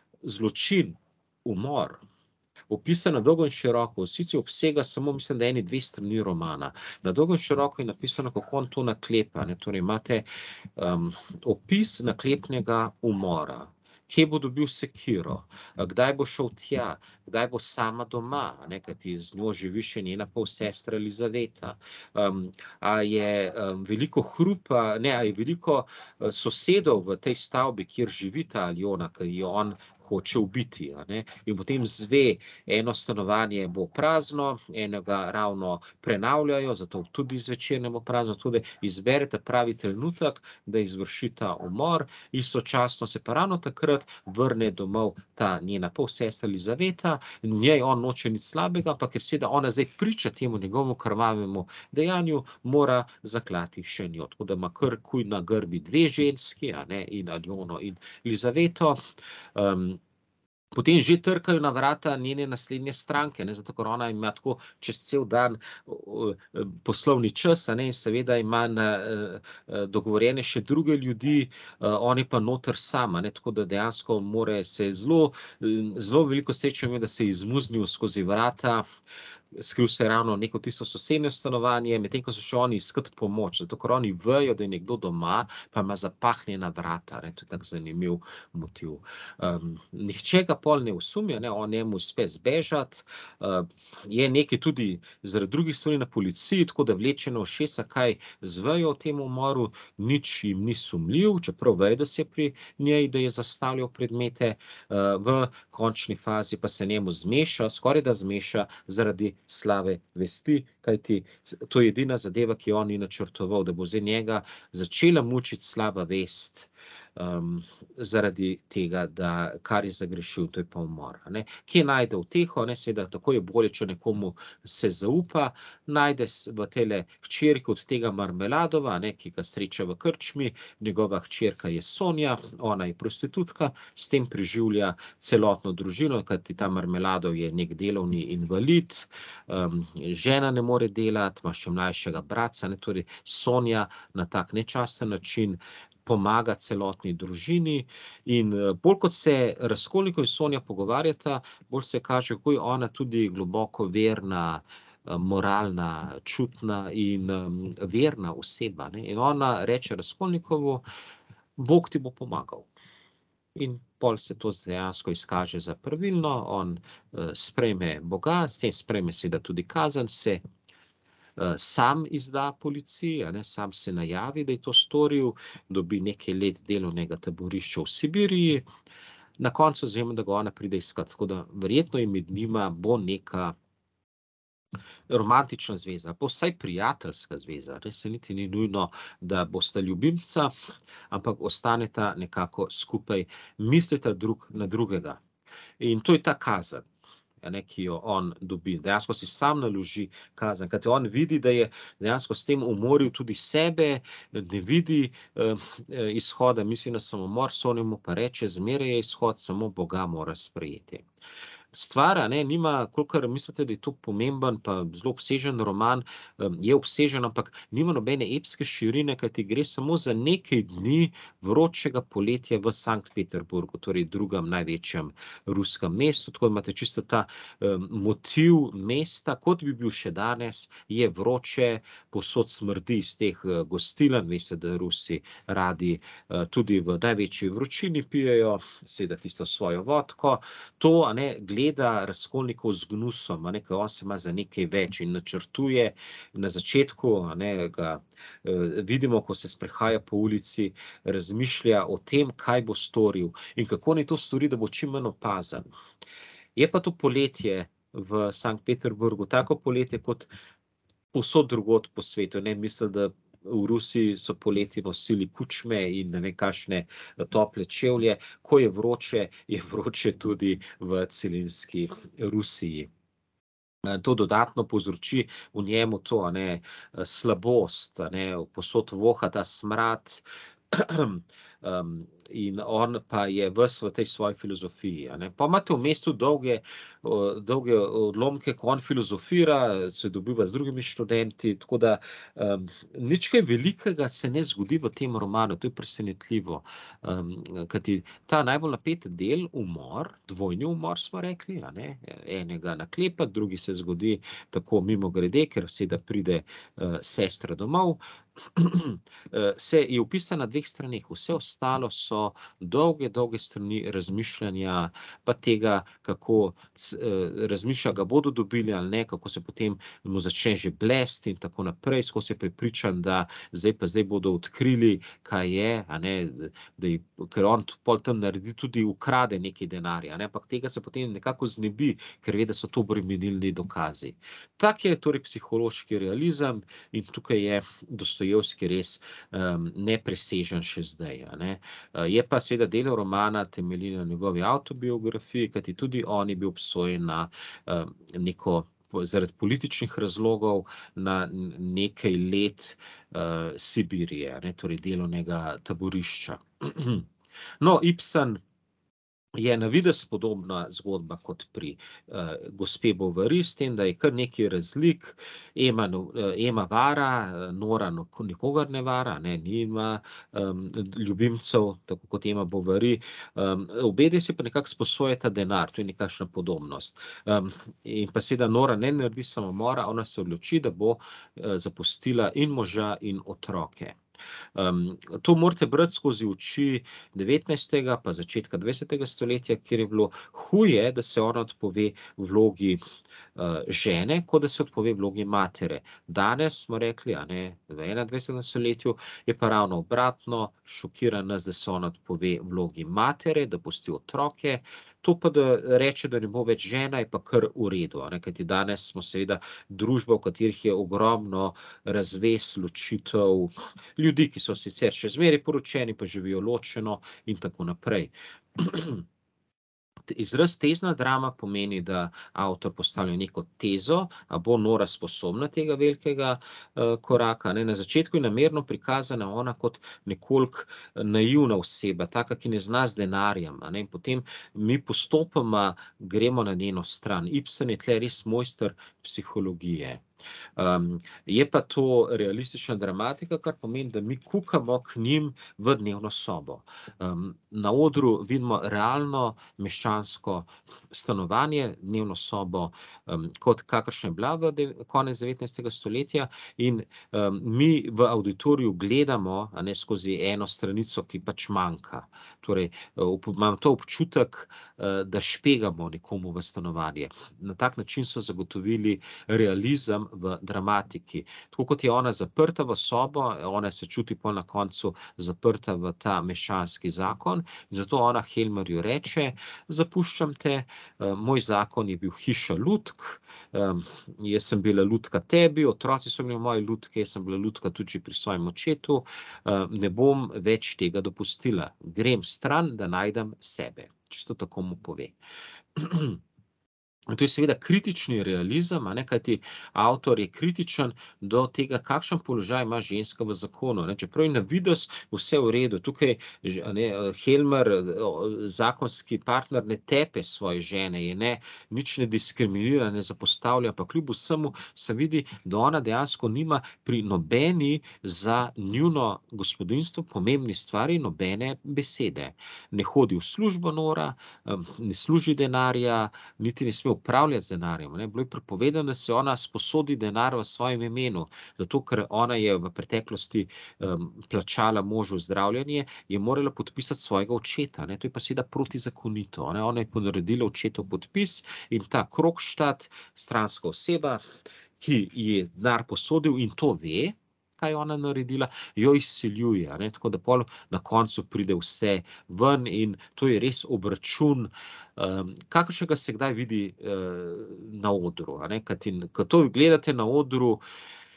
Speaker 1: zločin, umor, opisan na dolgo in široko, v resnici obsega samo, mislim, da eni dve strani romana. Na dolgo in široko je napisano, kako on to naklepa, ne. Torej imate um, opis naklepnega umora. Kje bo dobil sekiro, kdaj bo šel tja, kdaj bo sama doma, ne, kajti z njo živi še njena polsestra Elizaveta. Um, a je um, veliko hrupa, ne, a je veliko uh, sosedov v tej stavbi, kjer živi ta Aljona, ki jo on hoče ubiti, a ne, in potem zve, eno stanovanje bo prazno, enega ravno prenavljajo, zato tudi zvečer ne bo prazno, tudi izberete pravi trenutek, da izvrši ta umor, istočasno se pa ravno takrat vrne domov ta njena polsestra Elizaveta, njej on noče nič slabega, ampak ker seveda ona zdaj priča temu njegovemu krvavemu dejanju, mora zaklati še njo, tako da ima kar kuj na grbi dve ženski, a ne, in Aljono in Elizaveto. Um, Potem že trkajo na vrata njene naslednje stranke, ne, zato ker ona ima tako čez cel dan uh, poslovni čas, a ne, in seveda ima na, uh, dogovorjene še druge ljudi, uh, on je pa noter sam, a ne, tako da dejansko more se zelo, zelo veliko sreče imel, da se je izmuznil skozi vrata, skril se je ravno v neko tisto sosednje stanovanje, medtem ko so še oni iskati pomoč, zato ker oni vejo, da je nekdo doma, pa ima zapahnjena vrata, ne, to je tak zanimiv motiv. Um, nihče ga pol ne osumi, ne, on njemu uspe zbežati, uh, je nekaj tudi zaradi drugih stvari na policiji, tako da vleče na ušesa, kaj zvejo o tem umoru, nič jim ni sumljiv, čeprav vejo, da se je pri njej, da je zastavljal predmete, uh, v končni fazi pa se njemu zmeša, skoraj da zmeša zaradi slave vesti, kajti to je edina zadeva, ki jo on ni načrtoval, da bo zdaj njega začela mučiti slaba vest, um, zaradi tega, da kar je zagrešil, to je pa umor, a ne. Kje najde uteho, ne, seveda tako je bolje, če nekomu se zaupa, najde v tejle hčerki od tega Marmeladova, ne, ki ga sreča v krčmi, njegova hčerka je Sonja, ona je prostitutka, s tem preživlja celotno družino, kajti ta Marmeladov je nek delovni invalid, um, žena ne more delati, ima še mlajšega bratca, ne, torej Sonja na tak nečasten način pomaga celotni družini in bolj kot se Razkolnikov in Sonja pogovarjata, bolj se kaže, kako je ona tudi globoko verna, moralna, čutna in um, verna oseba, ne. In ona reče Razkolnikovu: Bog ti bo pomagal. In pol se to dejansko izkaže za pravilno, on uh, sprejme Boga, s tem sprejme seveda tudi kazen, se sam izda policiji, a ne, sam se najavi, da je to storil, dobi nekaj let delovnega taborišča v Sibiriji, na koncu izvemo, da ga ona pride iskat, tako da verjetno je med njima bo neka romantična zveza, pa vsaj prijateljska zveza, res se niti ni nujno, da bosta ljubimca, ampak ostaneta nekako skupaj, mislita drug na drugega. In to je ta kazen, ne, ki jo on dobi. Dejansko si sam naloži kazen, kajti on vidi, da je dejansko s tem umoril tudi sebe, ne vidi eh, izhoda, misli na samomor, Sonja mu pa reče, zmeraj je izhod, samo Boga mora sprejeti. Stvar, a ne, nima, kolikor mislite, da je to pomemben pa zelo obsežen roman, je obsežen, ampak nima nobene epske širine, kajti gre samo za nekaj dni vročega poletja v Sankt Peterburgu, torej drugem največjem ruskem mestu, tako imate čisto ta um, motiv mesta, kot bi bil še danes, je vroče, povsod smrdi iz teh uh, gostiln, veste, da Rusi radi uh, tudi v največji vročini pijejo, seveda tisto svojo vodko, to, a ne, gleda Razkolnikov z gnusom, a ne, ker on se ima za nekaj več in načrtuje. Na začetku, a ne, ga eh, vidimo, ko se sprehaja po ulici, razmišlja o tem, kaj bo storil in kako naj to stori, da bo čim manj opazen. Je pa to poletje v Sankt Peterburgu tako poletje, kot povsod drugod po svetu, ne misli, da v Rusiji so poleti nosili kučme in ne vem kakšne tople čevlje. Ko je vroče, je vroče tudi v celinski Rusiji. To dodatno povzroči v njemu to, a ne, slabost, a ne, povsod voha ta smrad, in on pa je ves v tej svoji filozofiji, a ne. Pol imate vmes tudi dolge, dolge odlomke, ko on filozofira, se dobiva z drugimi študenti, tako da, nič kaj velikega se ne zgodi v tem romanu, to je presenetljivo. Kajti ta najbolj napet del, umor, dvojni umor, smo rekli, a ne, enega naklepa, drugi se zgodi tako mimogrede, ker seveda pride, sestra domov, se je opisan na dveh straneh, vse ostalo so dolge, dolge strani razmišljanja, pa tega, kako razmišlja, ga bodo dobili ali ne, kako se potem mu začne že blesti in tako naprej, skozi je prepričan, da zdaj pa zdaj bodo odkrili, kaj je, a ne, da ker on pol tam naredi tudi, ukrade nekaj denarja, a ne, ampak tega se potem nekako znebi, ker ve, da so to obremenilni dokazi. Tak je torej psihološki realizem in tukaj je Dostojevski res, nepresežen še zdaj, a ne. Je pa seveda del romana temelji na njegovi avtobiografiji, kajti tudi on je bil obsojen na, neko, zaradi političnih razlogov, na nekaj let, Sibirije, a ne, torej delovnega taborišča. No, Ibsen je na videz podobna zgodba kot pri, gospe Bovary, s tem, da je kar nekaj razlik. Ema, Ema vara, Nora nikogar ne vara, ne, nima, ljubimcev, tako kot Ema Bovary. Obedve si pa nekako sposojata denar, to je nekakšna podobnost. In pa seveda Nora ne naredi samomora, ona se odloči, da bo, zapustila in moža in otroke. To morate brati skozi oči devetnajstega pa začetka dvajsetega stoletja, kjer je bilo huje, da se ona odpove vlogi, žene, kot da se odpove vlogi matere. Danes smo rekli, a ne, v enaindvajsetem stoletju je pa ravno obratno, šokira nas, da se ona odpove vlogi matere, da pusti otroke, to pa, da reče, da ne bo več žena, je pa kar v redu, a ne, kajti danes smo seveda družba, v katerih je ogromno razvez, ločitev, ljudi, ki so sicer še zmeraj poročeni, pa živijo ločeno in tako naprej. Izraz tezna drama pomeni, da avtor postavlja neko tezo, a bo Nora sposobna tega velikega, koraka, ne. Na začetku je namerno prikazana ona kot nekoliko naivna oseba, taka, ki ne zna z denarjem, a ne, in potem mi postopoma gremo na njeno stran. Ibsen je tule res mojster psihologije. Je pa to realistična dramatika, kar pomeni, da mi kukamo k njim v dnevno sobo. Na odru vidimo realno meščansko stanovanje, dnevno sobo, kot kakršna je bila v konec devetnajstega stoletja, in, mi v avditoriju gledamo, a ne, skozi eno stranico, ki pač manjka. Torej, imam to občutek, da špegamo nekomu v stanovanje. Na tak način so zagotovili realizem v dramatiki. Tako kot je ona zaprta v sobo, ona se čuti pol na koncu zaprta v ta meščanski zakon, zato ona Helmerju reče: "Zapuščam te, moj zakon je bil hiša lutk, jaz sem bila lutka tebi, otroci so bili moji lutki, jaz sem bila lutka tudi že pri svojem očetu, ne bom več tega dopustila. Grem stran, da najdem sebe." Čisto tako mu pove. To je seveda kritični realizem, a ne, kajti avtor je kritičen do tega, kakšen položaj ima ženska v zakonu, ne, čeprav je na videz vse v redu. Tukaj, a ne, Helmer, zakonski partner, ne tepe svoje žene, je ne, nič ne diskriminira, ne zapostavlja, pa kljub vsemu se vidi, da ona dejansko nima pri nobeni za njuno gospodinjstvo pomembni stvari nobene besede. Ne hodi v službo Nora, ne služi denarja, niti ne sme upravljati z denarjem, ne. Bilo je prepovedano, da si ona sposodi denar v svojem imenu, zato ker ona je v preteklosti, plačala možu zdravljenje, je morala podpisati svojega očeta, ne, to je pa seveda protizakonito, a ne. Ona je ponaredila očetov podpis in ta Krogstad, stranska oseba, ki ji je denar posodil in to ve, kaj je ona naredila, jo izsiljuje, a ne, tako da pol na koncu pride vse ven in to je res obračun, kakršnega se kdaj vidi, na odru, a ne, kajti ko to gledate na odru,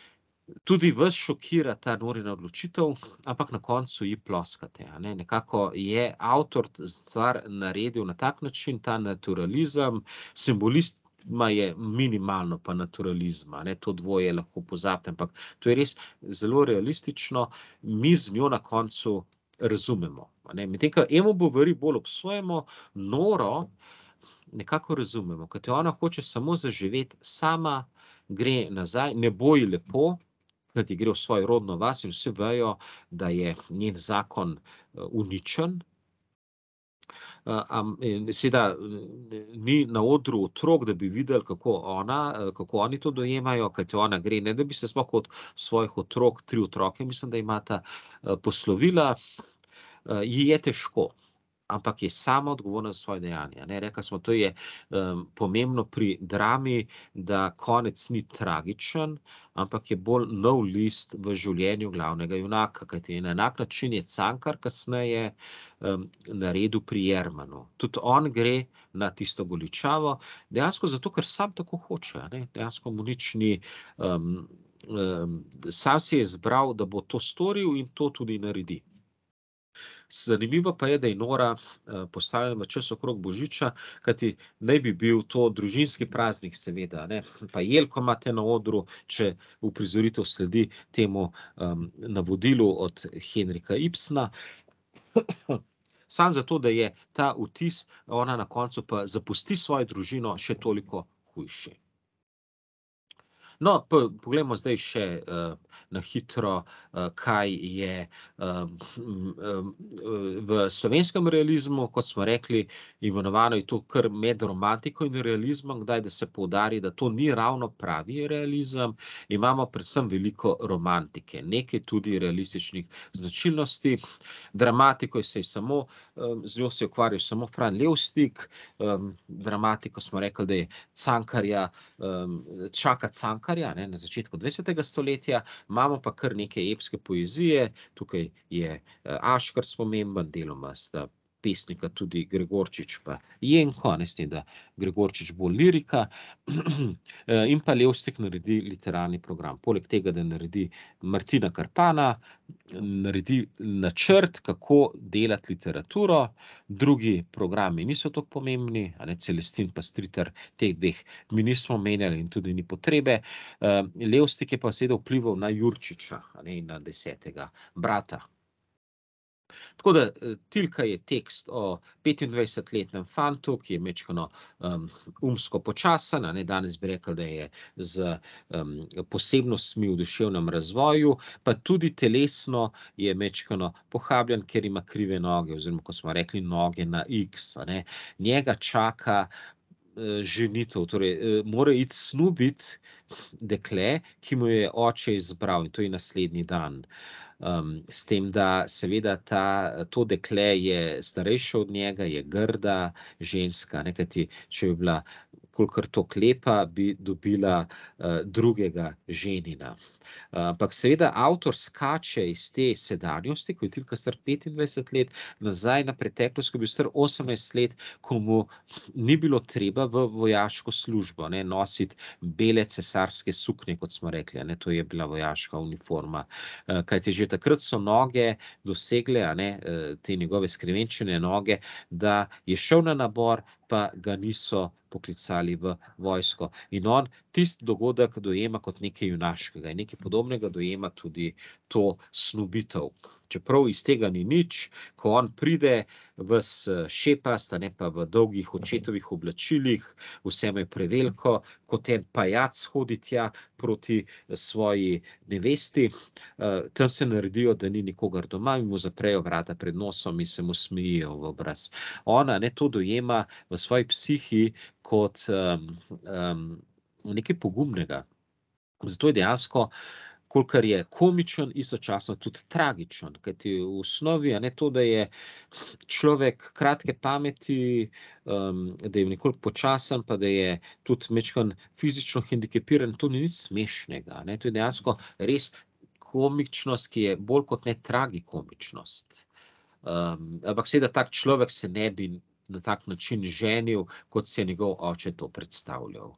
Speaker 1: tudi vas šokira ta Norina odločitev, ampak na koncu ji ploskate, a ne. Nekako je avtor stvar naredil na tak način, ta naturalizem, simbolizma je minimalno pa naturalizma, ne, to dvoje lahko pozabite, ampak to je res zelo realistično, mi z njo na koncu razumemo, a ne. Medtem ko Emo Bovary bolj obsojamo, Noro nekako razumemo, kajti ona hoče samo zaživeti, sama gre nazaj, ne bo ji lepo, kajti gre v svojo rodno vas in vsi vejo, da je njen zakon uničen. in seveda ni na odru otrok, da bi videli, kako ona, kako oni to dojemajo, kajti ona gre, ne da bi se sploh od svojih otrok, tri otroke mislim, da imata, poslovila, ji je težko, ampak je sama odgovorna za svoje dejanja, ne. Rekli smo, to je, pomembno pri drami, da konec ni tragičen, ampak je bolj nov list v življenju glavnega junaka, kajti na enak način je Cankar kasneje, naredil pri Jermanu. Tudi on gre na tisto Goličavo, dejansko zato, ker sam tako hoče, a ne, dejansko mu nič ni, sam si je izbral, da bo to storil in to tudi naredi. Zanimivo pa je, da je Nora, postavljena v čas okrog božiča, kajti naj bi bil to družinski praznik seveda, a ne, pa jelko imate na odru, če uprizoritev sledi temu, navodilu od Henrika Ibsena. Samo zato, da je ta vtis, ona na koncu pa zapusti svojo družino, še toliko hujši. No, poglejmo zdaj še, na hitro, kaj je, v slovenskem realizmu, kot smo rekli, imenovano je to kar med romantiko in realizmom, kdaj, da se poudari, da to ni ravno pravi realizem, imamo predvsem veliko romantike, nekaj tudi realističnih značilnosti. Dramatiko se je samo, z njo se je ukvarjal samo Fran Levstik, dramatiko smo rekli, da je Cankarja, čaka Cankarja, ne, na začetku dvajsetega stoletja, imamo pa kar nekaj epske poezije, tukaj je, Aškerc pomemben, deloma sta pesnika tudi Gregorčič pa Jenko, a ne, s tem, da Gregorčič bolj lirika, in pa Levstik naredi literarni program. Poleg tega, da naredi Martina Krpana, naredi načrt, kako delati literaturo, drugi programi niso toliko pomembni, a ne, Celestin pa Stritar, teh dveh mi nismo omenjali in tudi ni potrebe. Levstik je pa seveda vplival na Jurčiča, a ne, in na Desetega brata. Tako da, Tilka je tekst o petindvajsetletnem fantu, ki je majčkeno, umsko počasen, a ne, danes bi rekli, da je s, posebnostmi v duševnem razvoju, pa tudi telesno je majčkeno pohabljen, ker ima krive noge, oziroma kot smo rekli, noge na iks, a ne. Njega čaka, ženitev, torej, mora iti snubit dekle, ki mu je oče izbral, in to je naslednji dan. s tem, da seveda ta, to dekle je starejše od njega, je grda ženska, ne, kajti če bi bila kolikor toliko lepa, bi dobila, drugega ženina. ampak seveda avtor skače iz te sedanjosti, ko je Tilka star petindvajset let, nazaj na preteklost, ko je bil star osemnajst let, ko mu ni bilo treba v vojaško službo, ne, nositi bele cesarske suknje, kot smo rekli, a ne, to je bila vojaška uniforma. kajti že takrat so noge dosegle, a ne, te njegove skrivenčene noge, da je šel na nabor, pa ga niso poklicali v vojsko. In on tisti dogodek dojema kot nekaj junaškega in nekaj podobnega dojema tudi to snubitev. Čeprav iz tega ni nič, ko on pride ves šepast, a ne, pa v dolgih očetovih oblačilih, vse mu je preveliko, kot en pajac hodi tja proti svoji nevesti, tam se naredijo, da ni nikogar doma, in mu zaprejo vrata pred nosom in se mu smejijo v obraz. Ona, ne, to dojema v svoji psihi kot, nekaj pogumnega. Zato je dejansko, kolikor je komičen, istočasno tudi tragičen, kajti v osnovi, a ne, to, da je človek kratke pameti, da je nekoliko počasen, pa da je tudi majčkeno fizično hendikepiran, to ni nič smešnega, a ne, to je dejansko res komičnost, ki je bolj kot ne tragikomičnost. ampak seveda tak človek se ne bi na tak način ženil, kot si je njegov oče to predstavljal.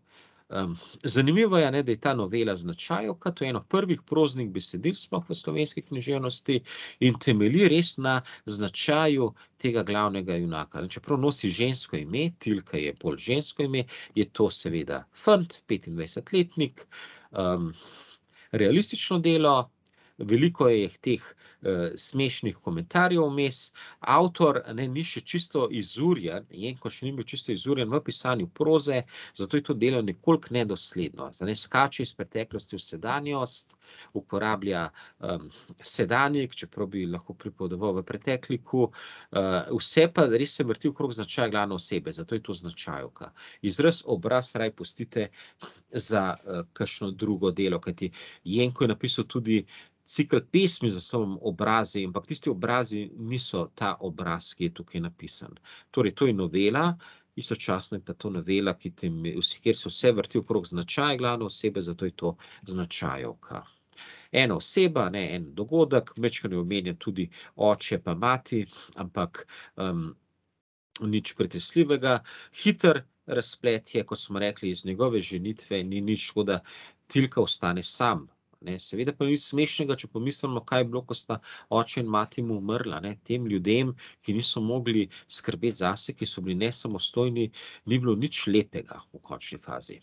Speaker 1: Um, zanimivo je, ne, da je ta novela značajevka, to je eno prvih proznih besedil sploh v slovenski književnosti in temelji res na značaju tega glavnega junaka. Čeprav nosi žensko ime, Tilka je bolj žensko ime, je to seveda fant, petindvajsetletnik, um, realistično delo, veliko je teh uh, smešnih komentarjev vmes. Avtor ne, ni še čisto izurjen, Jenko še ni bil čisto izurjen v pisanju proze, zato je to delo nekoliko nedosledno. Ne, skače iz preteklosti v sedanjost, uporablja um, sedanjik, čeprav bi lahko pripovedoval v pretekliku. Uh, vse pa res se vrti okrog značaja glavne osebe, zato je to značajevka. Izraz obraz raj pustite za uh, kakšno drugo delo, kajti Jenko je napisal tudi cikl pesmi z naslovom Obrazi, ampak tisti obrazi niso ta obraz, ki je tukaj napisan. Torej, to je novela, istočasno je pa to novela, ki tem, kjer se vse vrti okrog značaja glavne osebe, zato je to značajevka. Ena oseba, ne, en dogodek, majčkeno je omenjen tudi oče pa mati, ampak um, nič pretresljivega. Hiter razplet je, kot smo rekli, iz njegove ženitve, ni nič škoda, Tilka ostane sam. Ne, seveda pa ni smešnega, če pomislimo, kaj je bilo, ko sta oče in mati mu umrla. Ne. Tem ljudem, ki niso mogli skrbeti zase, ki so bili nesamostojni, ni bilo nič lepega v končni fazi.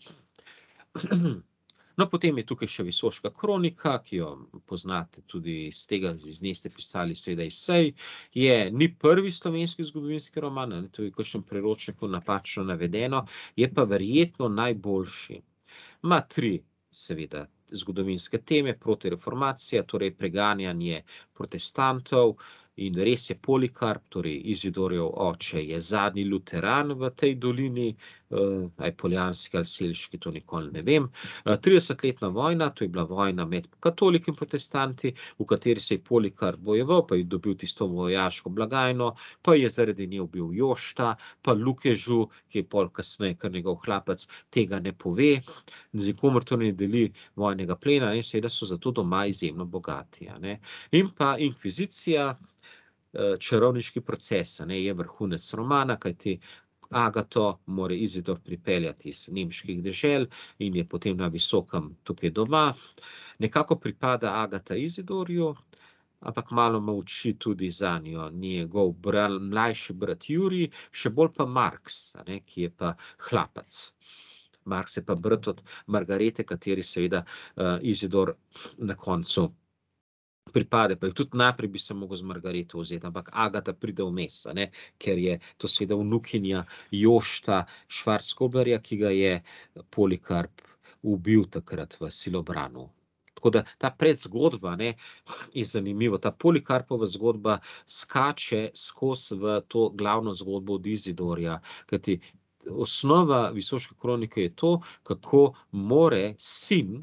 Speaker 1: No, potem je tukaj še Visoška kronika, ki jo poznate tudi iz tega, iz nje ste pisali seveda esej. Je, ni prvi slovenski zgodovinski roman, ne, to je v kakšnem priročniku napačno navedeno, je pa verjetno najboljši. Ma tri, seveda, zgodovinske teme, protireformacija, torej preganjanje protestantov, in res je Polikarp, torej Izidorjev oče, je zadnji luteran v tej dolini, aj poljanski ali selški, to nikoli ne vem. tridesetletna vojna, to je bila vojna med katoliki in protestanti, v kateri se je Polikarp bojeval, pa je dobil tisto vojaško blagajno, pa je zaradi nje ubil Jošta, pa Lukežu, ki je pol kasneje kar njegov hlapec, tega ne pove, z nikomer to ne deli vojnega plena in seveda so zato doma izjemno bogati. Ne. In pa inkvizicija, čarovniški proces, ne, je vrhunec romana, kajti Agato mora Izidor pripeljati iz nemških dežel in je potem na visokem tukaj doma. Nekako pripada Agata Izidorju, ampak malo molči tudi zanjo njegov bran, mlajši brat Jurij, še bolj pa Marks, ne, ki je pa hlapec. Marks je pa brat od Margarete, kateri seveda uh, Izidor na koncu pripade, pa tudi najprej bi se mogel z Margareto vzeti, ampak Agata pride vmes, ne, ker je to seveda vnukinja Jošta Švarckoblerja, ki ga je Polikarp ubil takrat v Silobranu. Tako da ta predzgodba, ne, je zanimiva, ta Polikarpova zgodba skače skozi v to glavno zgodbo od Izidorja, kajti osnova Visoške kronike je to, kako more sin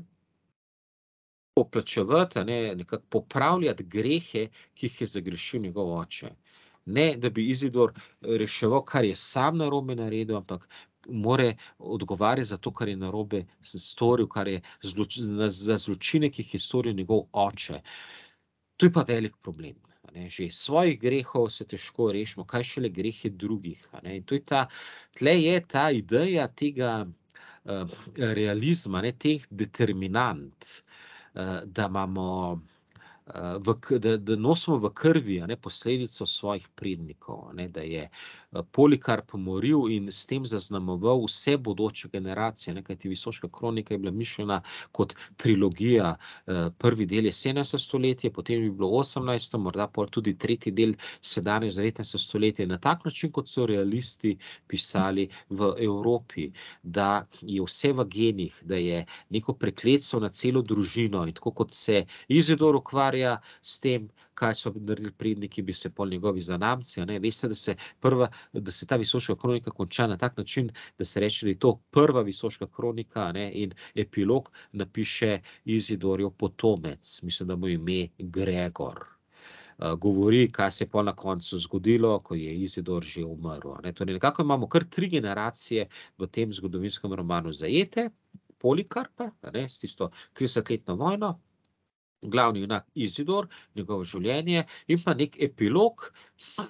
Speaker 1: poplačevati, ne, nekako popravljati grehe, ki jih je zagrešil njegov oče. Ne, da bi Izidor reševal, kar je sam narobe naredil, ampak more odgovarjati za to, kar je narobe storil, kar je zloč, za zločine, ki jih je storil njegov oče. To je pa velik problem. Ne, že svojih grehov se težko rešimo, kaj šele grehe drugih. Ne. In to je ta, tle je ta ideja tega uh, realizma, ne, teh determinant, da imamo, v, da, da nosimo v krvi, ne, posledico svojih prednikov, ne, da je Polikarp moril in s tem zaznamoval vse bodoče generacije, ne, kajti Visoška kronika je bila mišljena kot trilogija. Prvi del je sedemnajsto stoletje, potem je bilo osemnajsto, morda pol tudi tretji del sedanje devetnajsto stoletje, na tak način, kot so realisti pisali v Evropi, da je vse v genih, da je neko prekletstvo na celo družino in tako kot se Izidor ukvarja s tem, kaj so naredili predniki, bi se pol njegovi zanamci, ne, veste, da se prva, da se ta Visoška kronika konča na tak način, da se reče, da je to prva Visoška kronika, ne, in epilog napiše Izidorjev potomec, mislim, da mu ime Gregor. Uh, govori, kaj se je pol na koncu zgodilo, ko je Izidor že umrl. Ne. Torej, nekako imamo kar tri generacije v tem zgodovinskem romanu zajete, Polikarpa, ne, s tisto tridesetletno vojno, glavni junak Izidor, njegovo življenje in pa nek epilog,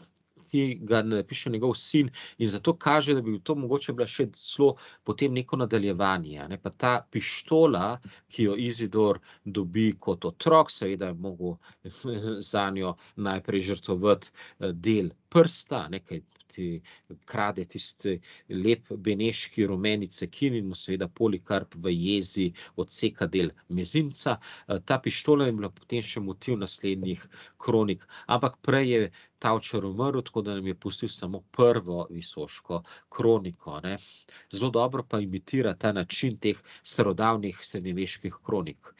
Speaker 1: ki ga napiše njegov sin in zato kaže, da bi to mogoče bila še celo potem neko nadaljevanje, a ne. Pa ta pištola, ki jo Izidor dobi kot otrok, seveda je mogel zanjo najprej žrtvovati del prsta, a ne, kaj ti krade tisti lep beneški rumeni cekin in mu seveda Polikarp v jezi odseka del mezinca. Ta pištola je bila potem še motiv naslednjih kronik, ampak prej je Tavčar umrl, tako da nam je pustil samo prvo Visoško kroniko, ne. Zelo dobro pa imitira ta način teh starodavnih srednjeveških kronik.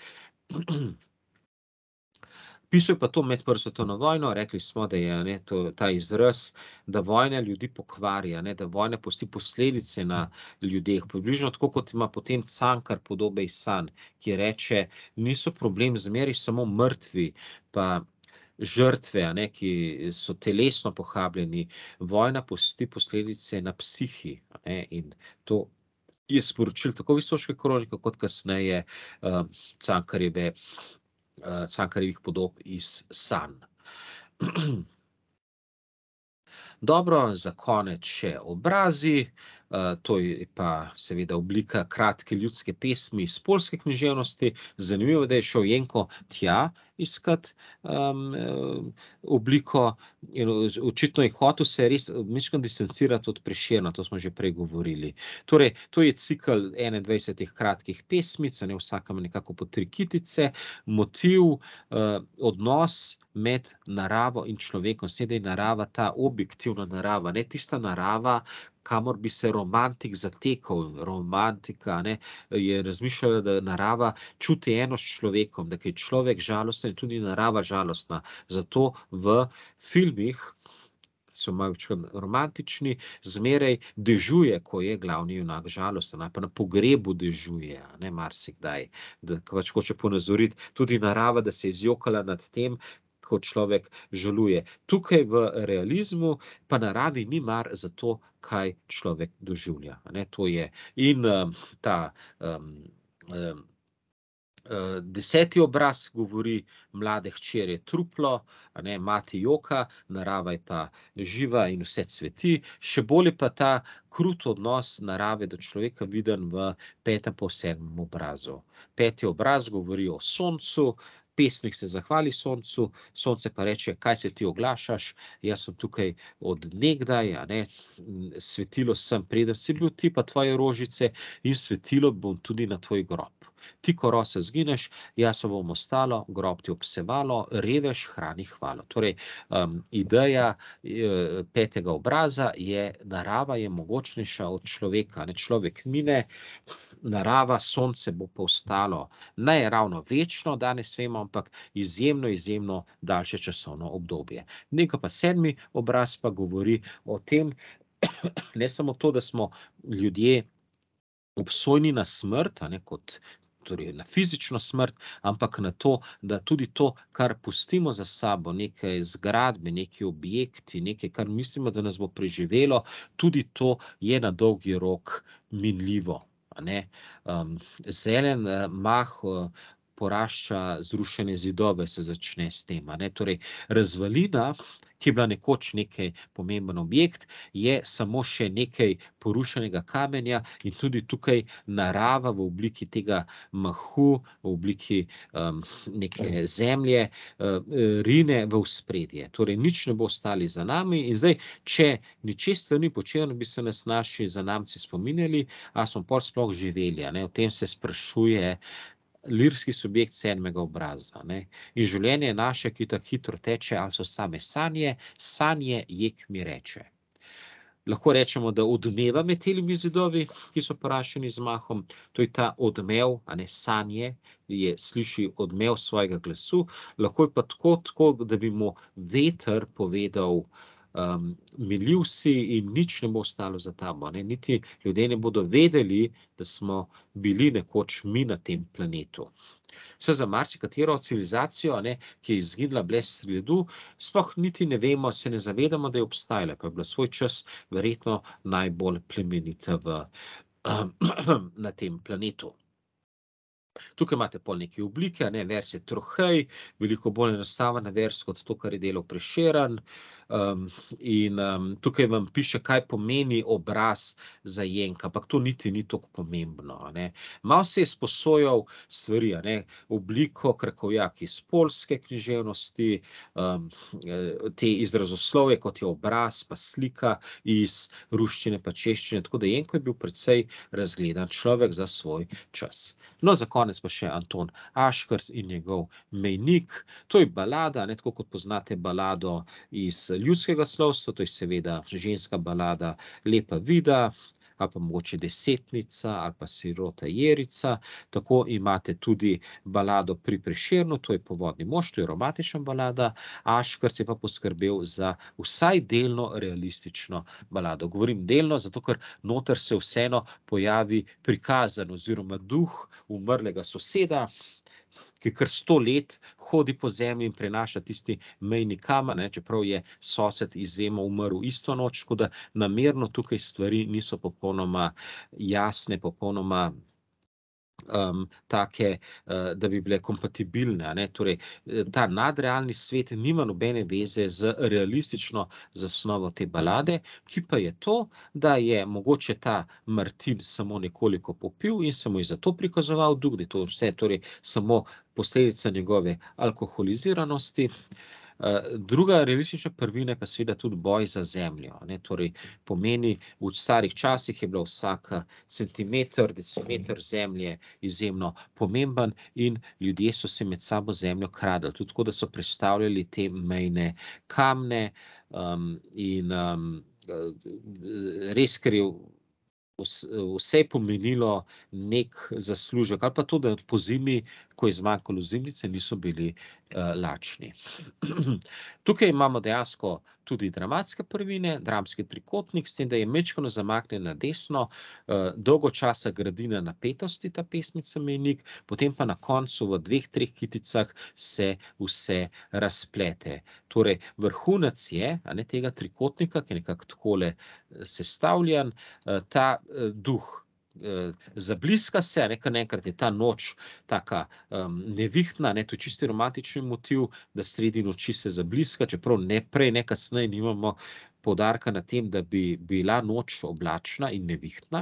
Speaker 1: Pisal je pa to med prvo svetovno vojno, rekli smo, da je, a ne, to ta izraz, da vojna ljudi pokvari, a ne, da vojna pusti posledice na ljudeh. Približno tako, kot ima potem Cankar podobe iz sanj, ki reče, niso problem zmeraj samo mrtvi pa žrtve, a ne, ki so telesno pohabljeni, vojna pusti posledice na psihi, a ne, in to je sporočil tako Visoške kronike kot kasneje uh, Cankarjeve Cankarjevih podob iz sanj. Dobro, za konec še obrazi, to je pa seveda oblika kratke ljudske pesmi iz poljske književnosti. Zanimivo, da je šel Jenko tja iskat um, obliko in očitno je hotel se res majčkeno distancirati od Prešerna, to smo že prej govorili. Torej, to je cikel enaindvajsetih kratkih pesmic, ne, vsaka ima nekako po tri kitice, motiv, uh, odnos med naravo in človekom, seveda je narava ta objektivna narava, ne tista narava, kamor bi se romantik zatekal. Romantika, ne, je razmišljala, da narava čuti eno s človekom, da je človek žalosten, je tudi narava žalostna. Zato v filmih, ki so malo romantični, zmeraj dežuje, ko je glavni junak žalosten, ali pa na pogrebu dežuje, ne, marsikdaj, da pač hoče ponazoriti tudi narava, da se je zjokala nad tem, ko človek žaluje. Tukaj v realizmu pa naravi ni mar za to, kaj človek doživlja, a ne, to je. In um, ta um, um, uh, deseti obraz govori, mlade hčere truplo, a ne, mati joka, narava je pa živa in vse cveti. Še bolj je pa ta krut odnos narave do človeka viden v petem pa v sedmem obrazu. Peti obraz govori o soncu, pesnik se zahvali soncu, sonce pa reče, kaj se ti oglašaš, jaz sem tukaj od nekdaj, a ne, svetilo sem, preden si bil ti, pa tvoje rožice, in svetilo bom tudi na tvoj grob. Ti, ko rose zgineš, jaz se bom ostalo, grob ti obsevalo, revež hrani hvalo. Torej, um, ideja uh, petega obraza je, narava je mogočnejša od človeka, ne, človek mine, narava, sonce bo pa ostalo, ne ravno večno, danes vemo, ampak izjemno, izjemno daljše časovno obdobje. Nekaj pa sedmi obraz pa govori o tem, ne samo to, da smo ljudje obsojeni na smrt, a ne, kot torej na fizično smrt, ampak na to, da tudi to, kar pustimo za sabo, neke zgradbe, neki objekti, nekaj, kar mislimo, da nas bo preživelo, tudi to je na dolgi rok minljivo. Ne, um, zelen uh, mah uh, porašča zrušene zidove, se začne s tem, a ne, torej razvalina, ki je bila nekoč nekaj pomemben objekt, je samo še nekaj porušenega kamenja in tudi tukaj narava v obliki tega mahu, v obliki um, neke zemlje, uh, rine v ospredje. Torej, nič ne bo ostali za nami in zdaj, če ničesar ni počelo, bi se nas naši zanamci spominjali, a smo pol sploh živeli, a ne, o tem se sprašuje lirski subjekt sedmega obraza, ne. In življenje naše, ki tako hitro teče, ali so same sanje, sanje jek mi reče. Lahko rečemo, da odmeva med temi zidovi, ki so poraščeni z mahom, to je ta odmev, a ne, sanje, je sliši odmev svojega glasu, lahko je pa tako, tako, da bi mu veter povedal, Um, miljiv si in nič ne bo ostalo za tabo, ne? Niti ljudje ne bodo vedeli, da smo bili nekoč mi na tem planetu. Vse za marsikatero civilizacijo, ne, ki je izginila brez sledu, sploh niti ne vemo, se ne zavedamo, da je obstajala, pa je bila svoj čas verjetno najbolj plemenita v, um, na tem planetu. Tukaj imate pol neke oblike, a ne, vers je trohej, veliko bolj enostaven vers kot to, kar je delal Prešeren. Um, in um, tukaj vam piše, kaj pomeni obraz zajenka, ampak to niti ni tako pomembno, a ne. Malo se je sposojal stvari, a ne, obliko krakovjak iz poljske književnosti, um, te izrazoslovje, kot je obraz, pa slika iz ruščine pa češčine, tako da Jenko je bil precej razgledan človek za svoj čas. No, za konec pa še Anton Aškerc in njegov Mejnik. To je balada, ne, tako kot poznate balado iz ljudskega slovstva, to je seveda ženska balada Lepa Vida, ali pa mogoče Desetnica, ali pa Sirota Jerica. Tako imate tudi balado pri Prešernu, to je Povodni mož, to je romantična balada, Aškerc je pa poskrbel za vsaj delno realistično balado. Govorim delno, zato ker noter se vseeno pojavi prikazan oziroma duh umrlega soseda, ki kar sto let hodi po zemlji in prenaša tisti mejni kamen, ne, čeprav je sosed, izvemo, umrl isto noč, tako da namerno tukaj stvari niso popolnoma jasne, popolnoma um, take, uh, da bi bile kompatibilne, a ne. Torej, ta nadrealni svet nima nobene veze z realistično zasnovo te balade, ki pa je to, da je mogoče ta Martin samo nekoliko popil in se mu je zato prikazoval duh, da je to vse torej samo posledica njegove alkoholiziranosti. Druga realistična prvina je pa seveda tudi boj za zemljo, ne, torej pomeni, v starih časih je bila vsaka centimeter, decimeter zemlje izjemno pomemben in ljudje so se med sabo zemljo kradli, tudi tako, da so prestavljali te mejne kamne, um, in um, res, ker je vse pomenilo nek zaslužek, ali pa to, da po zimi, ko je zmanjkalo ozimnice, niso bili uh, lačni. Tukaj imamo dejansko tudi dramatske prvine, dramski trikotnik, s tem, da je majčkeno zamaknjen na desno, uh, dolgo časa gradi na napetosti ta pesmica Mejnik, potem pa na koncu v dveh, treh kiticah se vse razplete. Torej, vrhunec je, a ne, tega trikotnika, ki je nekako takole sestavljen, uh, ta uh, duh zabliska se, ne, kar naenkrat je ta noč taka um, nevihtna, ne, to je čisti romantični motiv, da sredi noči se zabliska, čeprav ne prej, ne kasneje nimamo poudarka na tem, da bi bila noč oblačna in nevihtna.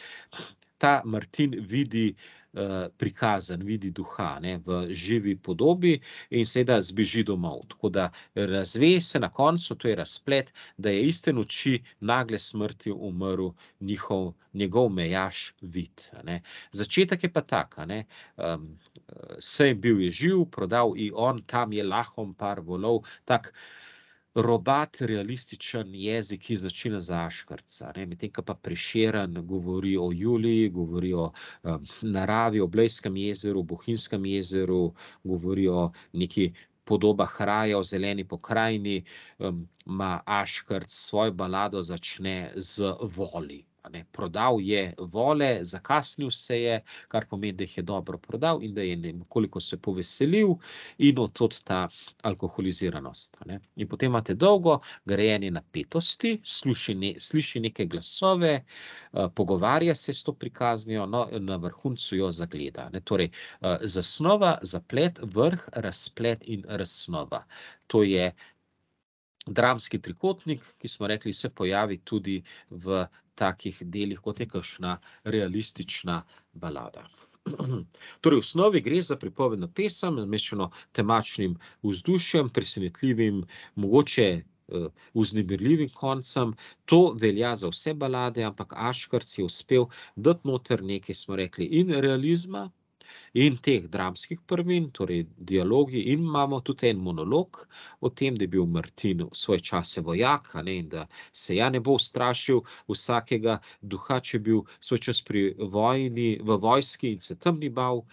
Speaker 1: Ta Martin vidi uh, prikazan, vidi duha, ne, v živi podobi in seveda zbeži domov. Tako da razve se na koncu, to je razplet, da je iste noči nagle smrti umrl njihov, njegov mejaš Vid, a ne. Začetek je pa tak, a ne, um, sej bil je živ, prodal i on, tam je lahom par volov, tak robat, realističen jezik, ki začina za Aškerca, ne, medtem ko pa Prešeren govori o Juliji, govori o um, naravi, o Blejskem jezeru, Bohinjskem jezeru, govori o neki podobah raja, o zeleni pokrajini, um, ima Aškerc svojo balado začne z voli. Ne, prodal je vole, zakasnil se je, kar pomeni, da jih je dobro prodal in da je nekoliko se poveselil in od tod ta alkoholiziranost. Ne. In potem imate dolgo grajenje napetosti, sluši, ne, sliši neke glasove, uh, pogovarja se s to prikaznijo, no, na vrhuncu jo zagleda. Ne. Torej, uh, zasnova, zaplet, vrh, razplet in razsnova. To je dramski trikotnik, ki smo rekli, se pojavi tudi v takih delih, kot je kakšna realistična balada. Torej, v osnovi gre za pripovedno pesem, zmešano temačnim vzdušjem, presenetljivim, mogoče uh, vznemirljivim koncem. To velja za vse balade, ampak Aškerc je uspel dati noter nekaj, smo rekli, in realizma, in teh dramskih prvin, torej dialogi, in imamo tudi en monolog o tem, da je bil Martin v svoj čas vojak, a ne, in da se ja ne bo ustrašil vsakega duha, če je bil svoj čas pri vojni, v vojski in se tam ni bal.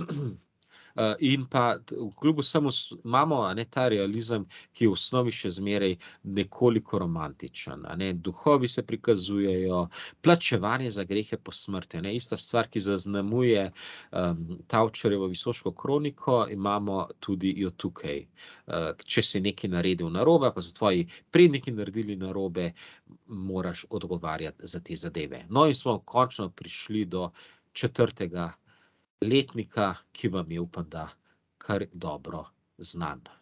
Speaker 1: Uh, in pa kljub vsemu imamo, a ne, ta realizem, ki je v osnovi še zmeraj nekoliko romantičen, a ne, duhovi se prikazujejo, plačevanje za grehe po smrti, ne, ista stvar, ki zaznamuje um, Tavčarjevo Visoško kroniko, imamo tudi jo tukaj. Uh, če si nekaj naredil narobe, pa so tvoji predniki naredili narobe, moraš odgovarjati za te zadeve. No, in smo končno prišli do četrtega letnika, ki vam je, upam, da kar dobro znan.